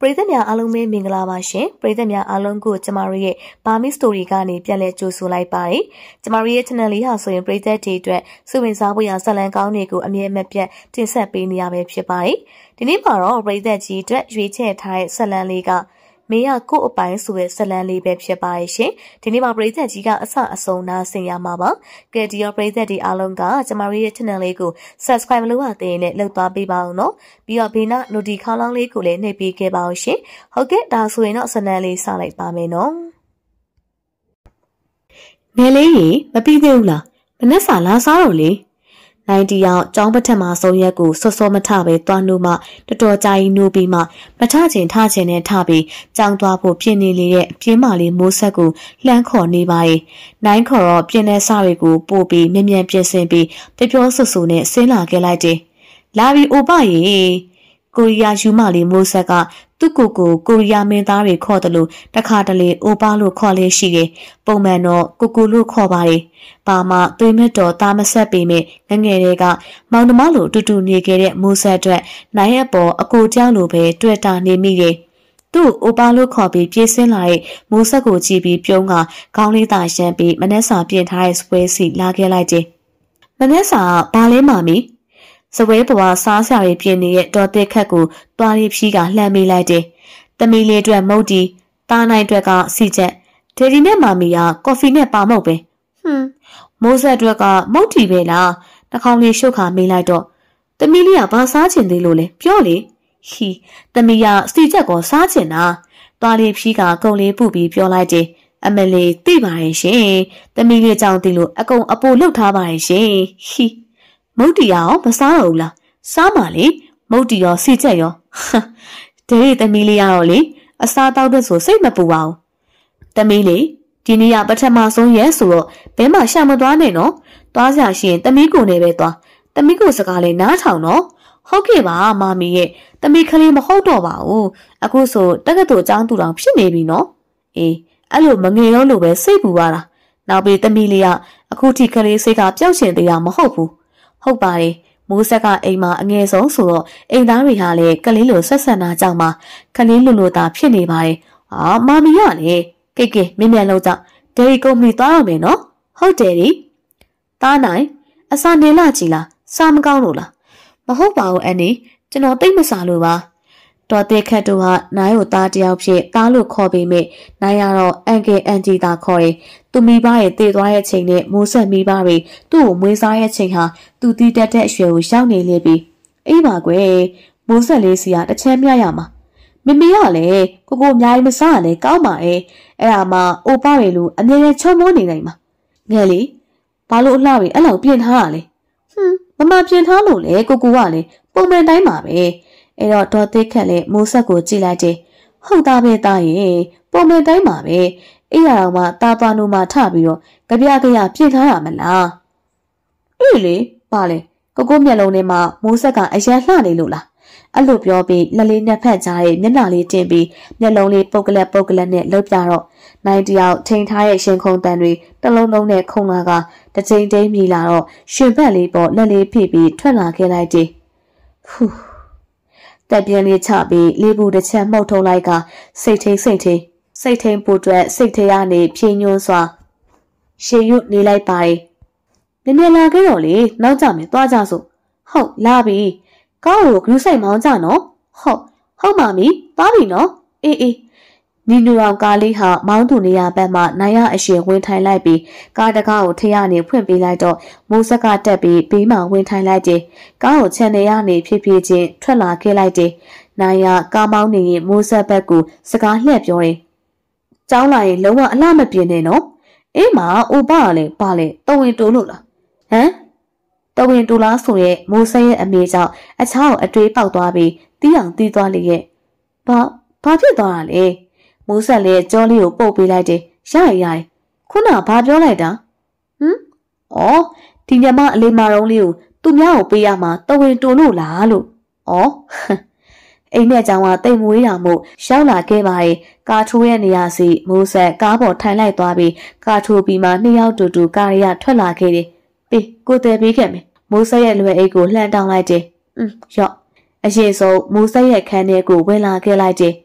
ပရိသတ်များအားလုံးပဲမင်္ဂလာပါရှင်ပရိသတ်များအားလုံးကိုကျမတို့ရဲ့ဘာမီစတိုရီကနေပြန်လည်ကြိုဆိုလိုက်ပါတယ်ကျမတို့ရဲ့ channel လေးဟာဆိုရင်ပရိသတ်တွေအတွက်စုဝင်စားဖို့ရဇာတ်လမ်းကောင်းတွေကိုအမြဲမပြတ်တင်ဆက်ပေးနေရပဲဖြစ်ပါတယ်ဒီနေ့မှာတော့ပရိသတ်ကြီးအတွက်ရွေးချယ်ထားတဲ့ဇာတ်လမ်းလေးကမေရကိုအပိုင်းဆိုတဲ့ဇာတ်လမ်းလေးပဲဖြစ်ပါတယ်ရှင်ဒီနေ့မှာပရိသတ်ကြီးကအဆအဆုံးနားဆင်ရမှာပါကဲဒီရောပရိသတ်တွေအားလုံးကကျမတို့ရဲ့ channel လေးကို subscribe လုပ်ရတဲ့နဲ့လုပ်သွားပေးပါဦးနော်ပြီးတော့ဘေးနား notification ခေါင်းလောင်းလေးကိုလည်းနှိပ်ပေးခဲ့ပါဦးရှင်ဟုတ်ကဲ့ဒါဆိုရင်တော့ဇာတ်လမ်းလေးစလိုက်ပါမယ်နော်ငယ်လေးကြီးမပြီးသေးဘူးလားမနေ့စာလာစားတော့လေနိုင်တီရောက်ကျောင်းပထမဆုံးရက်ကိုစောစောမထပဲတွားနိုးမှတော်တော်ကြာကြီးနိုးပြီးမှမထချင်ထချင်နဲ့ထပြီးကြောင်းသွားဖို့ပြင်နေလေတဲ့အပြင်းမလေးမိုးဆက်ကိုလှမ်းခေါ်နေပါရဲ့နိုင်ခေါ်တော့ပြင်းတဲ့စားတွေကိုပို့ပြီးမြ мян ပြင်ဆင်ပြီးပြောဆူဆူနဲ့ဆင်းလာခဲ့လိုက်တယ်လာပြီးအိုပါရေကိုရီးယားယူမလေးမိုးဆက်ကသူ့ကိုရီးယားမင်းသားတွေခေါ်တယ်လို့တခါတလေအိုပါလို့ခေါ်လေးရှိတယ်ပုံမှန်တော့ကိုလို့ခေါ်ပါတယ်ပါမသွေးမတော်သားမဆက်ပေမဲ့ငငယ်တွေကမောင်နှမလိုတူတူနေခဲ့တဲ့မိုးဆက်အတွက်နိုင်ရဲ့ပေါ်အကိုကြောက်လိုပဲတွေ့တာနေမိတယ်သူ့အိုပါလို့ခေါ်ပြီးပြေးဆင်းလာတဲ့မိုးဆက်ကိုကြည့်ပြီးပြုံးကခေါင်းလေးသာရှမ်းပြီးမနှက်စာပြင်ထားတဲ့စပွဲစီလာခဲ့လိုက်တယ်မနှက်စာဘာလဲမာမီစပွဲပွားစားစရာတွေပြင်နေတဲ့တော်တဲ့ခက်ကိုတွားရီဖြီးကလှမ်းမိလိုက်တယ်။တမီလေးအတွက်မုတ်တီတားနိုင်အတွက်ကစီချက်ဒေဒီနဲ့မာမီကကော်ဖီနဲ့ပါမုတ်ပဲမိုးဆက်အတွက်ကမုတ်တီပဲလားနှာခေါင်းလေးရှုပ်ခါမိလိုက်တော့တမီလေးကဘာစားချင်သေးလို့လဲပြောလေဟီတမီကစီချက်ကိုစားချင်တာတွားလေးဖြီးကကုံလေးပုပြီးပြောလိုက်တယ်အမလေးသိပါရဲ့ရှင်တမီလေးကြောင့်သိလို့အကုန်အပိုလှုပ်ထားပါရဲ့ရှင်ဟီမုတ်တီရောမစားတော့ဘူးလားစားပါလေမုတ်တီရောစီချက်ရောဒေရီသမီးလေးရတော့လေအစားတောက်တဲ့ဆိုစိတ်မပူပါဘူးသမီးလေးဒီနေ့ကပထမဆုံးရဲဆိုတော့ဘဲမှာရှာမသွားနဲ့နော်သွားစရာရှိရင်သမီးကိုနဲ့ပဲသွားသမီးကိုစကားလေးနားထောင်နော်ဟုတ်ကဲ့ပါမာမီရဲ့သမီးကလေးမဟုတ်တော့ပါဘူးအခုဆိုတက္ကသိုလ်ကျောင်းသူတော်ဖြစ်နေပြီနော်အေးအဲ့လိုမငယ်ရောလို့ပဲစိတ်ပူပါလားနောက်ပြီးသမီးလေးကအခုထိကလေးစိတ်ကပျောက်ရှင်သေးတာမဟုတ်ဘူးဟုတ်ပါတယ်မိုးဆက်ကအိမ်မှာအငယ်ဆုံးဆိုတော့အိမ်သားတွေဟာလည်းကလေးလိုဆက်ဆံတာကြောင့်မှကလေးလိုသာဖြစ်နေပါတယ်။မာမီကလည်းကဲမြင်မြန်လောက်ကြဒယ်ရီကုမ္ပဏီသွားရမယ်နော်။ဟုတ်တယ်ဒီ။တားနိုင်အစာနေလာကြည်လားစားမကောင်းလို့လား။မဟုတ်ပါဘူးအန်နီကျွန်တော်တိတ်မစားလို့ပါ။တော်တဲ့ခတ်တို့ကနိုင်ကိုသားတယောက်ဖြစ်သားလို့ခေါ်ပေမဲ့နိုင်ရတော့အန်ကယ်အန်ဂျီသာခေါ်တယ်။သူမိဘရဲ့တည်သွားတဲ့ချိန်နဲ့မိုးဆက်မိဘတွေသူ့ကိုမွေးစားရဲ့ချိန်ဟာသူတီးတက်တဲ့အရွယ်ကိုရောက်နေလေပြီအေးပါကွယ်မိုးဆက်လေးစီကတစ်ချမ်းမြရမှာမမေကလည်းကိုအများကြီးမစားရလဲကောင်းပါရဲ့အဲ့ဒါမှအိုပါရလို့အမြဲတမ်းချုံမိုးနေနိုင်မှာငယ်လေးဘာလို့အလှတွေအဲ့လောက်ပြင်ထားရလဲမမပြင်ထားလို့လေကိုကလည်းပုံမှန်တိုင်းပါပဲအဲ့တော့ဒေါ်သိခက်လည်းမိုးဆက်ကိုကြည့်လိုက်တယ်ဟုတ်သားပဲသားရဲ့ပုံမှန်တိုင်းပါပဲအေးရအောင်မှတာသွားနိုးမှထပြီးတော့ကြပြပြင်ထားရမလားအေးလေပါလေကိုမျက်လုံးထဲမှာမိုးဆက်ကအရန်လှနေလို့လားအဲ့လိုပြောပြီးလက်လေးနှစ်ဖက်ကြားရဲ့မျက်နှာလေးတင်ပြီးမျက်လုံးလေးပုတ်ကလက်နဲ့လှုပ်ပြတော့နိုင်တယောက်ထိန်ထားရဲ့ရှင်ခုံတန်တွေတလုံးလုံးနဲ့ခုံလာကတစ်ချိန်တိမ်မြည်လာတော့ရှင်ဘက်လေးပေါ်လက်လေးဖိပြီးထွက်လာခဲ့လိုက်တယ်ဟူးတက်ပြင်းလေးချပြီးလေးဘူးတစ်ချက်မှုတ်ထုံးလိုက်ကစိတ်ထိန်ပို့အတွက်စိတ်ထဲကနေဖြင်းညွှန်းစွာရှေရွတ်နေလိုက်ပါတယ်နည်းနည်းလာခဲ့တော့လေနောက်ကြမယ်သွားကြစို့ဟုတ်လာပြီကောင်းကိုဂရုစိုက်မောင်းကြနော်ဟုတ်မာမီသွားပြီနော်အေးနီနူအောင်ကားလေးဟာမောင်းသူနေရဘက်မှနိုင်ရအရှင်ဝင်ထိုင်လိုက်ပြီးကားတကားကိုထရနေဖွင့်ပေးလိုက်တော့မိုးဆက်ကတက်ပြီးဘေးမှာဝင်ထိုင်လိုက်တယ်ကားကိုခြံနေရနေဖြည်းဖြည်းချင်းထွက်လာခဲ့လိုက်တယ်နိုင်ရကားမောင်းနေရင်မိုးဆက်ဘက်ကိုစကားလှည့်ပြောတယ်ကျောင်းလာရင်လုံးဝအလှမပြင်းနဲ့နော်အေးမာအိုပါလည်းပါလေတဝင်တိုးလို့လားတဝင်တူလားဆိုရဲ့မိုးဆက်ရဲ့အမေကြောင့်အချောင်းအတွေးပေါက်သွားပြီးတီးအောင်တီးသွားလေရဲ့ဘာဖြစ်သွားတာလဲမိုးဆက်လည်းကြောလေးကိုပုတ်ပေးလိုက်တယ်ရခုနဘာပြောလိုက်တာဒီညမအလေးမာရုံးလေးကိုသူများကိုပေးရမှာတဝင်တူလို့လားလို့အိမ်နဲ့ကြောင်ကတိတ်မွေးတာမို့ရောက်လာခဲ့ပါရဲ့ကာထိုးရဲ့နေရာစီမိုးဆက်ကားပေါ်ထိုင်လိုက်သွားပြီးကာထိုးပြီးမှနှစ်ယောက်တူတူကားရထွက်လာခဲ့တယ်ပေးကိုတဲပေးခဲ့မယ်မိုးဆက်ရဲ့လွယ်အိတ်ကိုလှမ်းတောင်းလိုက်တယ်ရော့အရင်ဆုံးမိုးဆက်ရဲ့ခန်းထဲကိုဝင်လာခဲ့လိုက်တယ်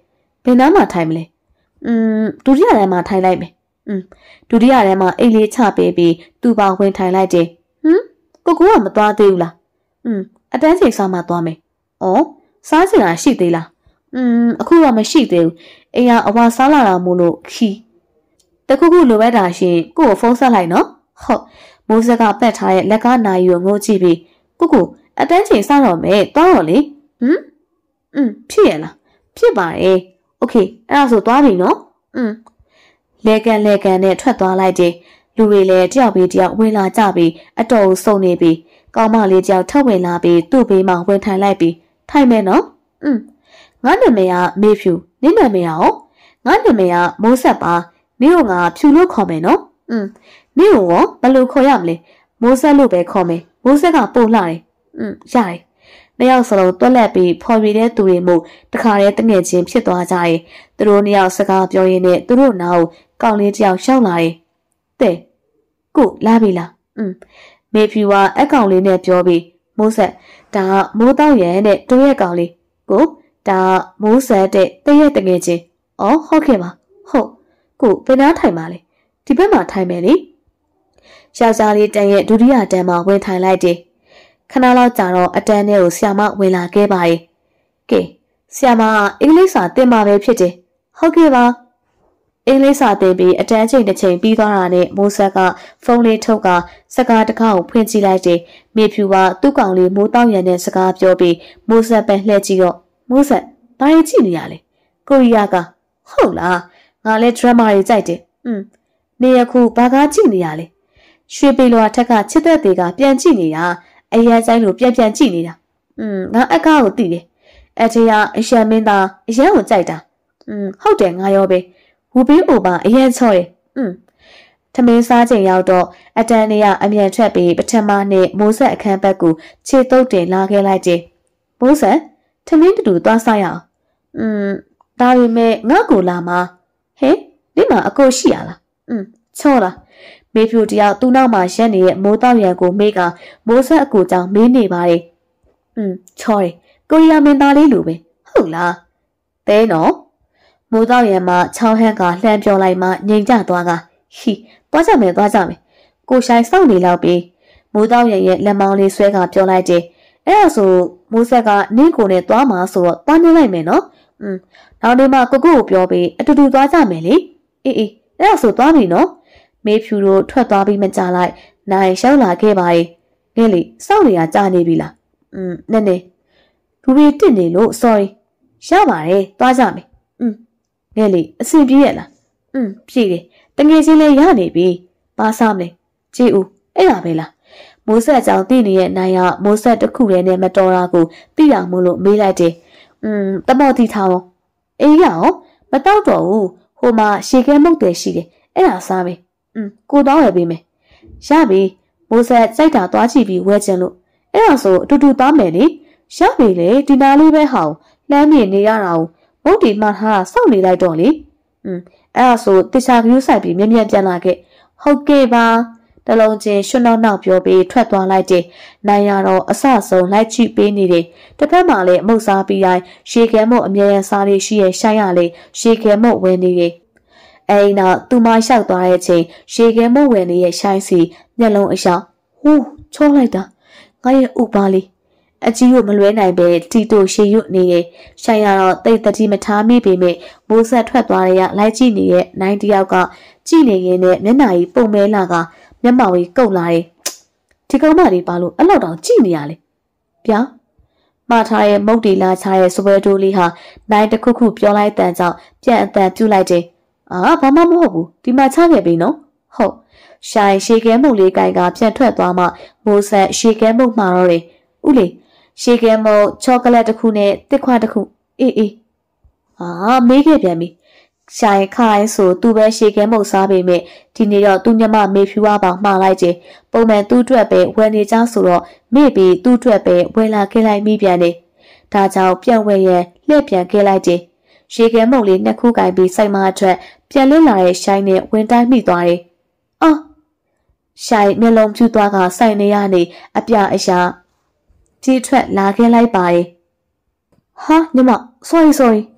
ဘယ်နားမှာထိုင်မလဲဒုတိယထဲမှာထိုင်လိုက်မယ်ဒုတိယထဲမှာအိတ်လေးချပေးပြီးသူ့ပေါင်ဝင်ထိုင်လိုက်တယ်ကိုကမသွားသေးဘူးလားအတန်းချိန်စားမှသွားမယ်ဩစားချင်တာရှိသေးလားအခုတော့မရှိသေးဘူးအိမ်ကအဝါစားလာတာမို့လို့ခီတခုခုလိုပဲတာရှင်ကို့ကိုဖုန်းဆက်လိုက်နော်ဟုတ်မိုးဆက်ကပတ်ထားတဲ့လက်ကနာရီကိုငိုးကြည့်ပြီးကိုအတန်းချိန်စားတော့မယ်သွားတော့လေဖြစ်ရလားဖြစ်ပါတယ်โอเคအဲ့ဒါဆိုသွားပြီနော်လဲကန်နဲ့ထွက်သွားလိုက်တယ်လူတွေလည်းတယောက်ပြီးတယောက်ဝင်လာကြပြီးအတော်စုံနေပြီးကောင်းမလေးတယောက်ထပ်ဝင်လာပြီးသူ့ဘေးမှာဝင်ထိုင်လိုက်ပြီးထိုင်မယ်နော်ငါနာမည်ကမေဖြူနင့်နာမည်ရောငါနာမည်ကမိုးဆက်ပါနင့်ကငါဖြူလို့ခေါ်မယ်နော်နင့်ကိုဘယ်လိုခေါ်ရမလဲမိုးဆက်လို့ပဲခေါ်မယ်မိုးဆက်ကပို့လာတယ်ရတယ်နှစ်ယောက်စလုံးတွက်လက်ပြီးဖော်ပြတဲ့သူတွေမို့တခါတည်းတငယ်ချင်းဖြစ်သွားကြတယ်သူတို့နှစ်ယောက်စကားပြောရင်းနဲ့သူတို့နားကိုကောင်းလေးတယောက်ရှောက်လာတယ်တဲ့ကိုလာပြီလားမေဖြူကအကောင်လေးနဲ့ပြောပြီးမိုးဆက်ဒါကမိုးတောက်ရန်တဲ့တို့ရဲ့ကောင်လေးကိုဒါမိုးဆက်တဲ့တည့်ရဲ့တငယ်ချင်းဟုတ်ကဲ့ပါဟုတ်ကိုဘယ်နားထိုင်ပါလဲဒီဘက်မှာထိုင်မယ်လေယောက်ျားလေးတန်ရဲ့ဒုတိယတန်းမှာဝင်ထိုင်လိုက်တယ်ခဏလောက်ကြာတော့အတန်းထဲကိုဆရာမဝင်လာခဲ့ပါရဲ့ကဲဆရာမအင်္ဂလိပ်စာသင်ပါပဲဖြစ်တယ်ဟုတ်ကဲ့ပါအင်္ဂလိပ်စာသင်ပြီးအတန်းချိန်တစ်ချိန်ပြီးသွားတာနဲ့မိုးဆက်ကဖုန်းလေးထုတ်ကစကားတကားကိုဖွင့်ကြည့်လိုက်တယ်မေဖြူကသူ့ကောင်လေးမိုးတောင်းရံတဲ့စကားပြောပြီးမိုးဆက်ပဲလှည့်ကြည့်တော့မိုးဆက်ဘာရင်ကြည့်နေရလဲကိုရီးယားကဟုတ်လားငါလည်းဒရမာတွေကြိုက်တယ်နေရခုဘာကားကြည့်နေရလဲရွှေပေလွာထက်ကချစ်သက်တွေကပြန်ကြည့်နေတာအရန်ဆိုင်လိုပြန်ကြည့်နေတာငါအကားကိုသိတယ်အထေကအရန်မင်းသားအရန်ကိုကြိုက်တာဟုတ်တယ်ငါရောပဲဝူပေးအိုပါအရန်ချောတယ်ထမင်းစားချိန်ရောက်တော့အတန်းနေရအမြန်ထွက်ပြီးပထမနဲ့မိုးဆက်အခန်းဘက်ကိုခြေတုပ်တင်လာခဲ့လိုက်တယ်မိုးဆက်ထမင်းတူသွားစားရအောင်ဒါပေမဲ့ငါ့ကိုလာမှာဟဲ့ဒီမှာအကိုရှိရလားချောလားမေဖြူတယောက်သူ့နောက်မှာရက်နေတဲ့မိုးတောက်ရံကိုမေးကမိုးဆက်အကိုကြောင့်မေးနေပါတယ်ချောတယ်ကိုရီးယားမင်းသားလေးလိုပဲဟုတ်လားတဲနော်မိုးတောက်ရံမှာချောင်းဟန်းကလှမ်းပြောလိုက်မှငြိမ်ကျသွားကဟီသွားကြမယ်ကိုရှိုင်းစောင့်နေလောက်ပြီးမိုးတောက်ရံရဲ့လက်မောင်းလေးဆွဲကပြောလိုက်တယ်အဲ့ဒါဆိုမိုးဆက်ကနင်းကိုနဲ့သွားမှာဆိုတော့သွားနေလိုက်မယ်နော်နောက်နေ့မှကိုကိုပြောပြီးအတူတူသွားကြမယ်လေအေးအဲ့ဒါဆိုသွားပြီနော်မေဖြူတို့ထွက်သွားပြီးမကြလိုက်နိုင်ရှောက်လာခဲ့ပါရဲ့ငယ်လေးစောင့်နေရကြာနေပြီလားနည်းနည်းလူတွေတစ်နေလို့ sorry ရပါတယ်သွားကြမယ်ငယ်လေးအဆင်ပြေရလားပြေတယ်တငယ်ချင်းလည်းရနေပြီပါစားမယ်ကြည်ဦးအဲ့ဒါပဲလားမိုးဆက်ကြောင်တည်နေတဲ့နိုင်ရမိုးဆက်တစ်ခုတည်းနဲ့မတော်တာကိုပြရမို့လို့မေးလိုက်တယ်တမော်တီထားအောင်အေးရအောင်မတော့တော့ဘူးဟိုမှာရှေခဲမုတ်တယ်ရှိတယ်အဲ့ဒါစားမယ်ကိုတောင်းရပေးမယ်ရပြီမိုးဆက်စိုက်တာသွားကြည့်ပြီးဝဲချင်လို့အဲ့ဒါဆိုအတူတူသွားမယ်လေရပြီလေဒီနာလေးပဲဟောင်းလမ်းမြေနေရတာကိုမုတ်တီမှထားစောင့်နေလိုက်တော့လေအဲ့ဒါဆိုတခြားကယူဆိုင်ပြီးမြက်ပြန်လာခဲ့ဟုတ်ကဲ့ပါတလုံးချင်းရွှွနောက်ပြောပြီးထွက်သွားလိုက်တယ်နိုင်ရတော့အဆဆုံးလိုက်ချိပေးနေတယ်တစ်ဖက်မှာလည်းမုတ်စားပြီးတိုင်းရေခဲမုတ်အမြဲတမ်းစားလေးရှိရဲ့ရှိုင်းရလေရေခဲမုတ်ဝင်နေတယ်အဲ့နောက်သူမလျှောက်သွားတဲ့အချိန်ရေခဲမုတ်ဝင်နေတဲ့ရှိုင်းစီမျက်လုံးအယောင်ဟူးချောလိုက်တာငါရဲ့ဥပါလေးအကြီးကိုမလွဲနိုင်ပဲတီတိုရှေရွတ်နေရဲ့ရှိုင်းရတော့တိတ်တတိမထားမိပေမဲ့မိုးဆက်ထွက်သွားရလိုက်ကြည့်နေတဲ့နိုင်တယောက်ကကြည့်နေရင်းနဲ့မျက်နှာကြီးပုံမဲလာကမျက်မှောင်ကြီးကုတ်လာတယ်ဒီကောင်မလေးပါလို့အဲ့လောက်တောင်ကြည့်နေရလေဗျာမှားထားရဲ့မုတ်တီလာချရဲ့စပွဲတိုးလေးဟာနိုင်တစ်ခုခုပြောလိုက်တဲ့ကြောင့်ပြန်အတန်ပြုတ်လိုက်တယ်ဘာမှမဟုတ်ဘူးဒီမှာချခဲ့ပြီနော်ဟုတ်ရှိုင်းရှေခဲမုတ်လေးကိုင်ကပြန်ထွက်သွားမှမိုးဆက်ရှေခဲမုတ်မှာတော့တယ်ဥလေရှေခဲမုတ်ချောကလက်တစ်ခုနဲ့တစ်ခွတစ်ခုအေးမေးခဲ့ပြန်ပြီရှိုင်းခိုင်းဆိုသူပဲရှေခဲမုတ်စားပေမဲ့ဒီနေ့တော့သူညမမေဖြူဝါပေါင်မှားလိုက်တယ်ပုံမှန်သူ့အတွက်ပဲဝယ်နေကြဆိုတော့မေ့ပြီးသူ့အတွက်ပဲဝယ်လာခဲ့လိုက်မိပြန်တယ်ဒါကြောင့်ပြန်ဝယ်ရန်လှည့်ပြန်ခဲ့လိုက်တယ်ရေခဲမုတ်လေးနှစ်ခုကင်ပြီးစိုက်မအထက်ပြန်လည်လာတဲ့ရှိုင်းနဲ့ဝင်တိုင်းမိသွားတယ်ရှိုင်းမျက်လုံးဖြူသွားကစိုက်နေရနေအပြအရာကြီးထွက်လာခဲ့လိုက်ပါတယ်ဟာညီမ sorry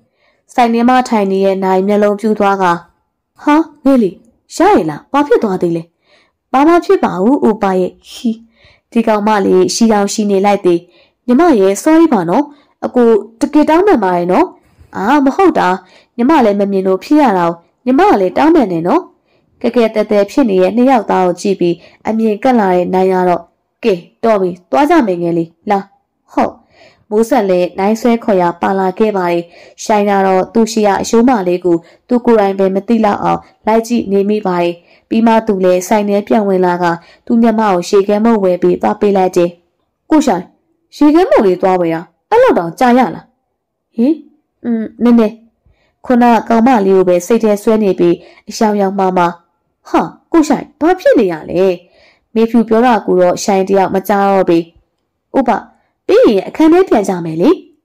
ဆိုင်နေမထိုင်နေတဲ့နိုင်မျက်လုံးပြူသွားကဟာငဲ့လေရရလားဘာဖြစ်သွားသေးလဲဘာမှဖြစ်ပါဘူးဥပါရဲ့ဟီဒီကောင်မလေးရှီအောင်ရှီနေလိုက်သေးညီမရဲ့ sorry ပါနော်အကိုတကယ်တောင်းပန်ပါရဲ့နော်မဟုတ်တာညီမလည်းမမြင်လို့ဖြစ်ရတာညီမကလည်းတောင်းပန်နေနော်ကဲတဲဖြစ်နေတဲ့နှစ်ယောက်သားကိုကြည့်ပြီးအမြင်ကက်လာတဲ့နိုင်ရတော့ကဲတော်ပြီသွားကြမယ်ငယ်လေးလာဟုတ်မိုးဆက်လည်းနိုင်ဆွဲခေါ်ရပါလာခဲ့ပါလေရှိုင်းတော့သူ့ရှိရအရှိုးမလေးကိုသူကိုယ်တိုင်ပဲမသိလောက်အောင်လိုက်ကြည့်နေမိပါလေပြီးမှသူလည်းဆိုင်ထဲပြန်ဝင်လာကသူ့ညမကိုရှေခဲမုတ်ဝဲပြီးသွားပေးလိုက်တယ်ကိုရှိုင်းရှေခဲမုတ်လေးသွားဝဲရအဲ့လောက်တောင်ကြာရလားဟင်နည်းနည်းခုနကောင်မလေးကိုပဲစိတ်ထဲဆွဲနေပြီးအရှောင်ရောက်မှဟာကိုရှိုင်းဘာဖြစ်နေရလဲမေဖြူပြောတာကူတော့ရှိုင်းတယောက်မကြောက်တော့ပြီဥပပြီးရင်အခန်းထဲပြန်ကြမယ်လေ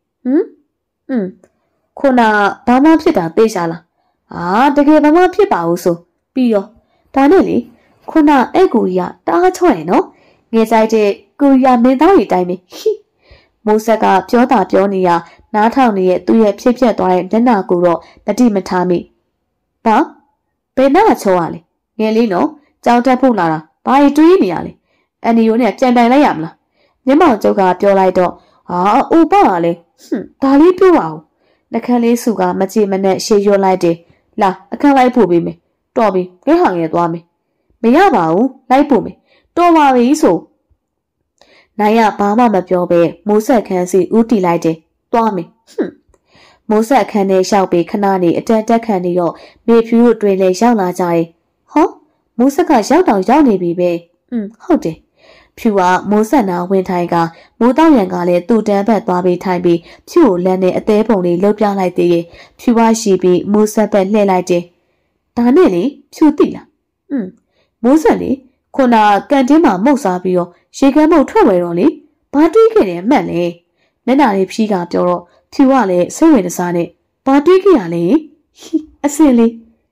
ခုနဘာမှဖြစ်တာသိချလားတကယ်ဘာမှဖြစ်ပါဘူးဆိုပြီးရောဒါနဲ့လေခုနအဲ့ကိုကြီးကတားချော့ရနော်ငယ်ဆိုင်တဲ့ကိုရီးယားမင်းသားတွေတိုင်းပဲမိုးဆက်ကပြောတာပြောနေရနားထောင်နေတဲ့သူ့ရဲ့ဖြစ်သွားတဲ့မျက်နှာကိုတော့တတိမထားမိဘာဘယ်နှချောရလဲငယ်လေးနော်ကြောင်တက်ဖို့လာတာဘာတွေးနေရလဲအန်နီယိုနဲ့ပြန်တိုင်လိုက်ရမလားမျက်မှောင်ကျုပ်ကပြောလိုက်တော့အိုပါကလေဒါလေးပြောပါဦးနှခမ်းလေးစုကမကြည့်မနဲ့ရှေ့ရွလိုက်တယ်လာအခန်းလိုက်ပို့ပေးမယ်တော်ပြီခဲဟန်ရဲသွားမယ်မရပါဘူးလိုက်ပို့မယ်တော်ပါပြီဆိုနိုင်ရဘာမှမပြောပဲမိုးဆက်ခန်းစီဦးတီလိုက်တယ်သွားမယ်မိုးဆက်ခန်းနဲ့ရှောက်ပြီးခဏနေအတက်ခံနေတော့မေဖြူတို့တွင်လည်းရောက်လာကြတယ်ဟောမိုးဆက်ကရောက်တော့ရောက်နေပြီပဲဟုတ်တယ်ဖြူကမိုးဆက်နာဝင်ထိုင်ကမိုးတောက်ရံကလည်းသူ့တန်းဘက်သွားပြီးထိုင်ပြီးဖြူကိုလမ်းနဲ့အသေးပုံလေးလှုပ်ပြလိုက်သေးရဲ့ဖြူကရှိပြီးမိုးဆက်ဘက်လှည့်လိုက်တယ်ဒါနဲ့လေဖြူတိလားမိုးဆက်လေခုနကန်တင်းမှာမှုတ်စားပြီးတော့ရေကမ်းမုတ်ထွက်ဝယ်တော့လေဘာတွေးခဲ့တယ်မှတ်လေမျက်နှာလေးဖြီးကပြောတော့ဖြူကလည်းစိတ်ဝင်စားနဲ့ဘာတွေးခဲ့ရလဲအစင်လေး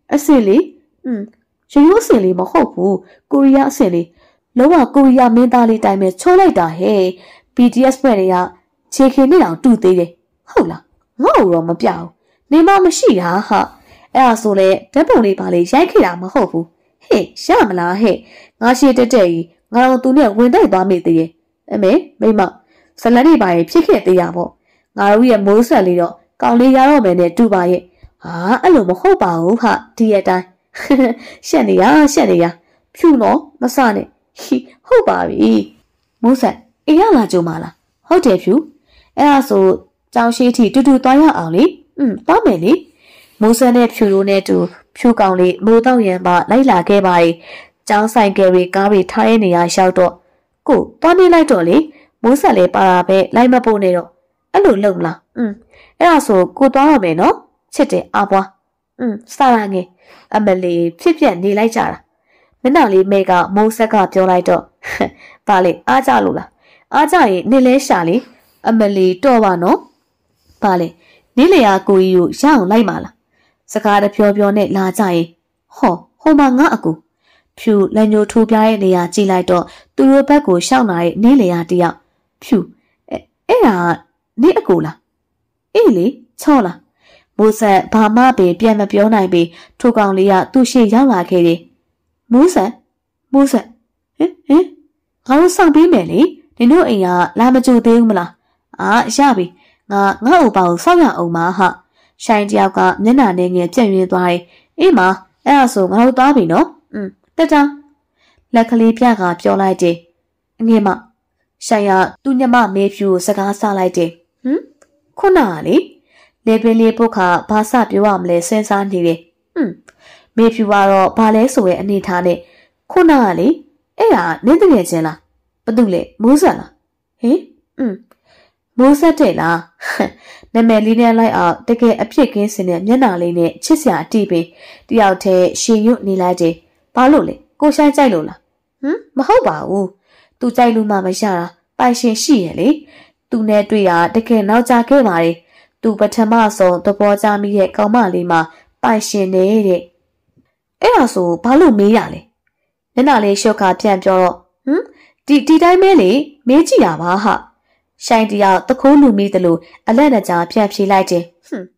ရိုးစင်လေးမဟုတ်ဘူးကိုရီးယားအစင်လေးလုံးဝကိုရီးယားမင်းသားလေးတိုင်းပဲချိုးလိုက်တာဟဲ့ BTS ဖွဲ့တွေကခြေခင်နေအောင်တူသေးတယ်ဟုတ်လားငါ့တော့မပြဘူးနေမမရှိတာဟာအဲ့ဒါဆိုလေဓာတ်ပုံလေးပါလေရိုက်ခဲ့တာမဟုတ်ဘူးဟေ့ရမလားဟဲ့ငါရှေ့တက်ကြီးငါတော့သူနဲ့ဝင်တိုက်သွားမိသေးရဲ့အမေမိမဇလန်နေပါရဲ့ဖြစ်ခဲ့သေးရပေါ့ငါတို့ရဲ့မိုးဆက်လေးတော့ကောင်လေးရတော့မယ်နဲ့တူပါရဲ့အဲ့လိုမဟုတ်ပါဘူးဟာဒီရဲ့တိုင်းရှက်နေရဖြူတော့မစနဲ့ဟုတ်ပါပြီမိုးဆက်အေးရလာကြုံမလားဟုတ်တယ်ဖြူအဲ့ဒါဆိုကြောင်ရှိထီတူတူသွားရအောင်လေသွားမယ်လေမိုးဆက်နဲ့ဖြူတို့နဲ့တူဖြူကောင်လေးမိုးတော့ရံမလိုက်လာခဲ့ပါရဲ့ကျောင်းဆိုင်ကယ်ရီကားတွေထားရနေရရှောက်တော့ကိုသွားနေလိုက်တော့လေမိုးဆက်လေးပါတာပဲလိုက်မပို့နေတော့အဲ့လိုလုပ်မလားအဲ့ဒါဆိုကိုသွားရမယ်နော်ချစ်တယ်အပွားစလာငယ်အမလီဖြစ်ပြက်နေလိုက်ကြတာမျက်နှာလေးမေကမိုးဆက်ကပြောလိုက်တော့ဘာလေအားကြလို့လားအားကြရင်နေလဲရှာလေအမလီတော့ပါနော်ဘာလေနေလေယာကိုကြီးကိုရအောင်လိုက်ပါလားစကားတပြောနဲ့လာကြရင်ဟိုမှာငါအကူဖြူလက်ညှိုးထိုးပြတဲ့နေရာကြည့်လိုက်တော့သူတို့ဘက်ကိုရှောက်လာတဲ့နေလေယာတယောက်ဖြူအဲ့ဒါနေအကူလားအေးလေချောလားမိုးဆက်ဘာမှပင်ပြန်မပြောနိုင်ပြီထိုကောင်လေးကသူ့ရှေ့ရောက်လာခဲ့တယ်မိုးဆက်ဟင်ငါတို့စောင့်ပေးမယ်လေနင်တို့အိမ်ကလာမကြိုသေးဘူးမလားရပြီငါ့ဥပါကိုစောင့်ရအောင်ပါဟာရှိုင်းတယောက်ကမျက်နှာနဲ့ငယ်ပြက်ရင်းသွားတယ်အေးမအဲ့ဒါဆိုငါတို့သွားပြီနော်တက်တာလက်ကလေးပြကပြောလိုက်တယ်အငယ်မရှိုင်းကသူ့ညမမေဖြူကိုစကားဆလိုက်တယ်ခုနကလေလေပင်လေးပုတ်ခါဘာစပြောရမလဲစဉ်းစားနေတယ်မေဖြူကတော့ဘာလဲဆိုရဲ့အနေထားနဲ့ခုနကလေအဲ့ဒါနင်းတကယ်ချင်းလားဘာတူလဲမိုးဆက်လားဟင်မိုးဆက်တယ်လားနာမည်လေးနဲ့လိုက်အောင်တကယ်အဖြစ်ကင်းစင်တဲ့မျက်နှာလေးနဲ့ချစ်စရာအတိပင်တယောက်တည်းရှင်ရွတ်နေလိုက်တယ်ဘာလို့လဲကိုရှိုင်းကြိုက်လို့လားမဟုတ်ပါဘူးသူကြိုက်လို့မှမရတာပိုင်ရှင်ရှိရဲ့လေသူနဲ့တွေ့ရတကယ်နောက်ကျခဲ့ပါလေသူပထမဆုံးသဘောကျမိတဲ့ကောင်မလေးမှာပိုင်ရှင်နေတဲ့အဲ့ဒါဆိုဘာလို့မေးရလဲမျက်နှာလေးရှုပ်ခါပြန်ပြောတော့ဒီတိုင်းမဲလေမေးကြည့်ရပါဟာရှိုင်းတယောက်တခိုးလူမိသလိုအလက်နဲ့ကြာဖြန့်ဖြေလိုက်တယ်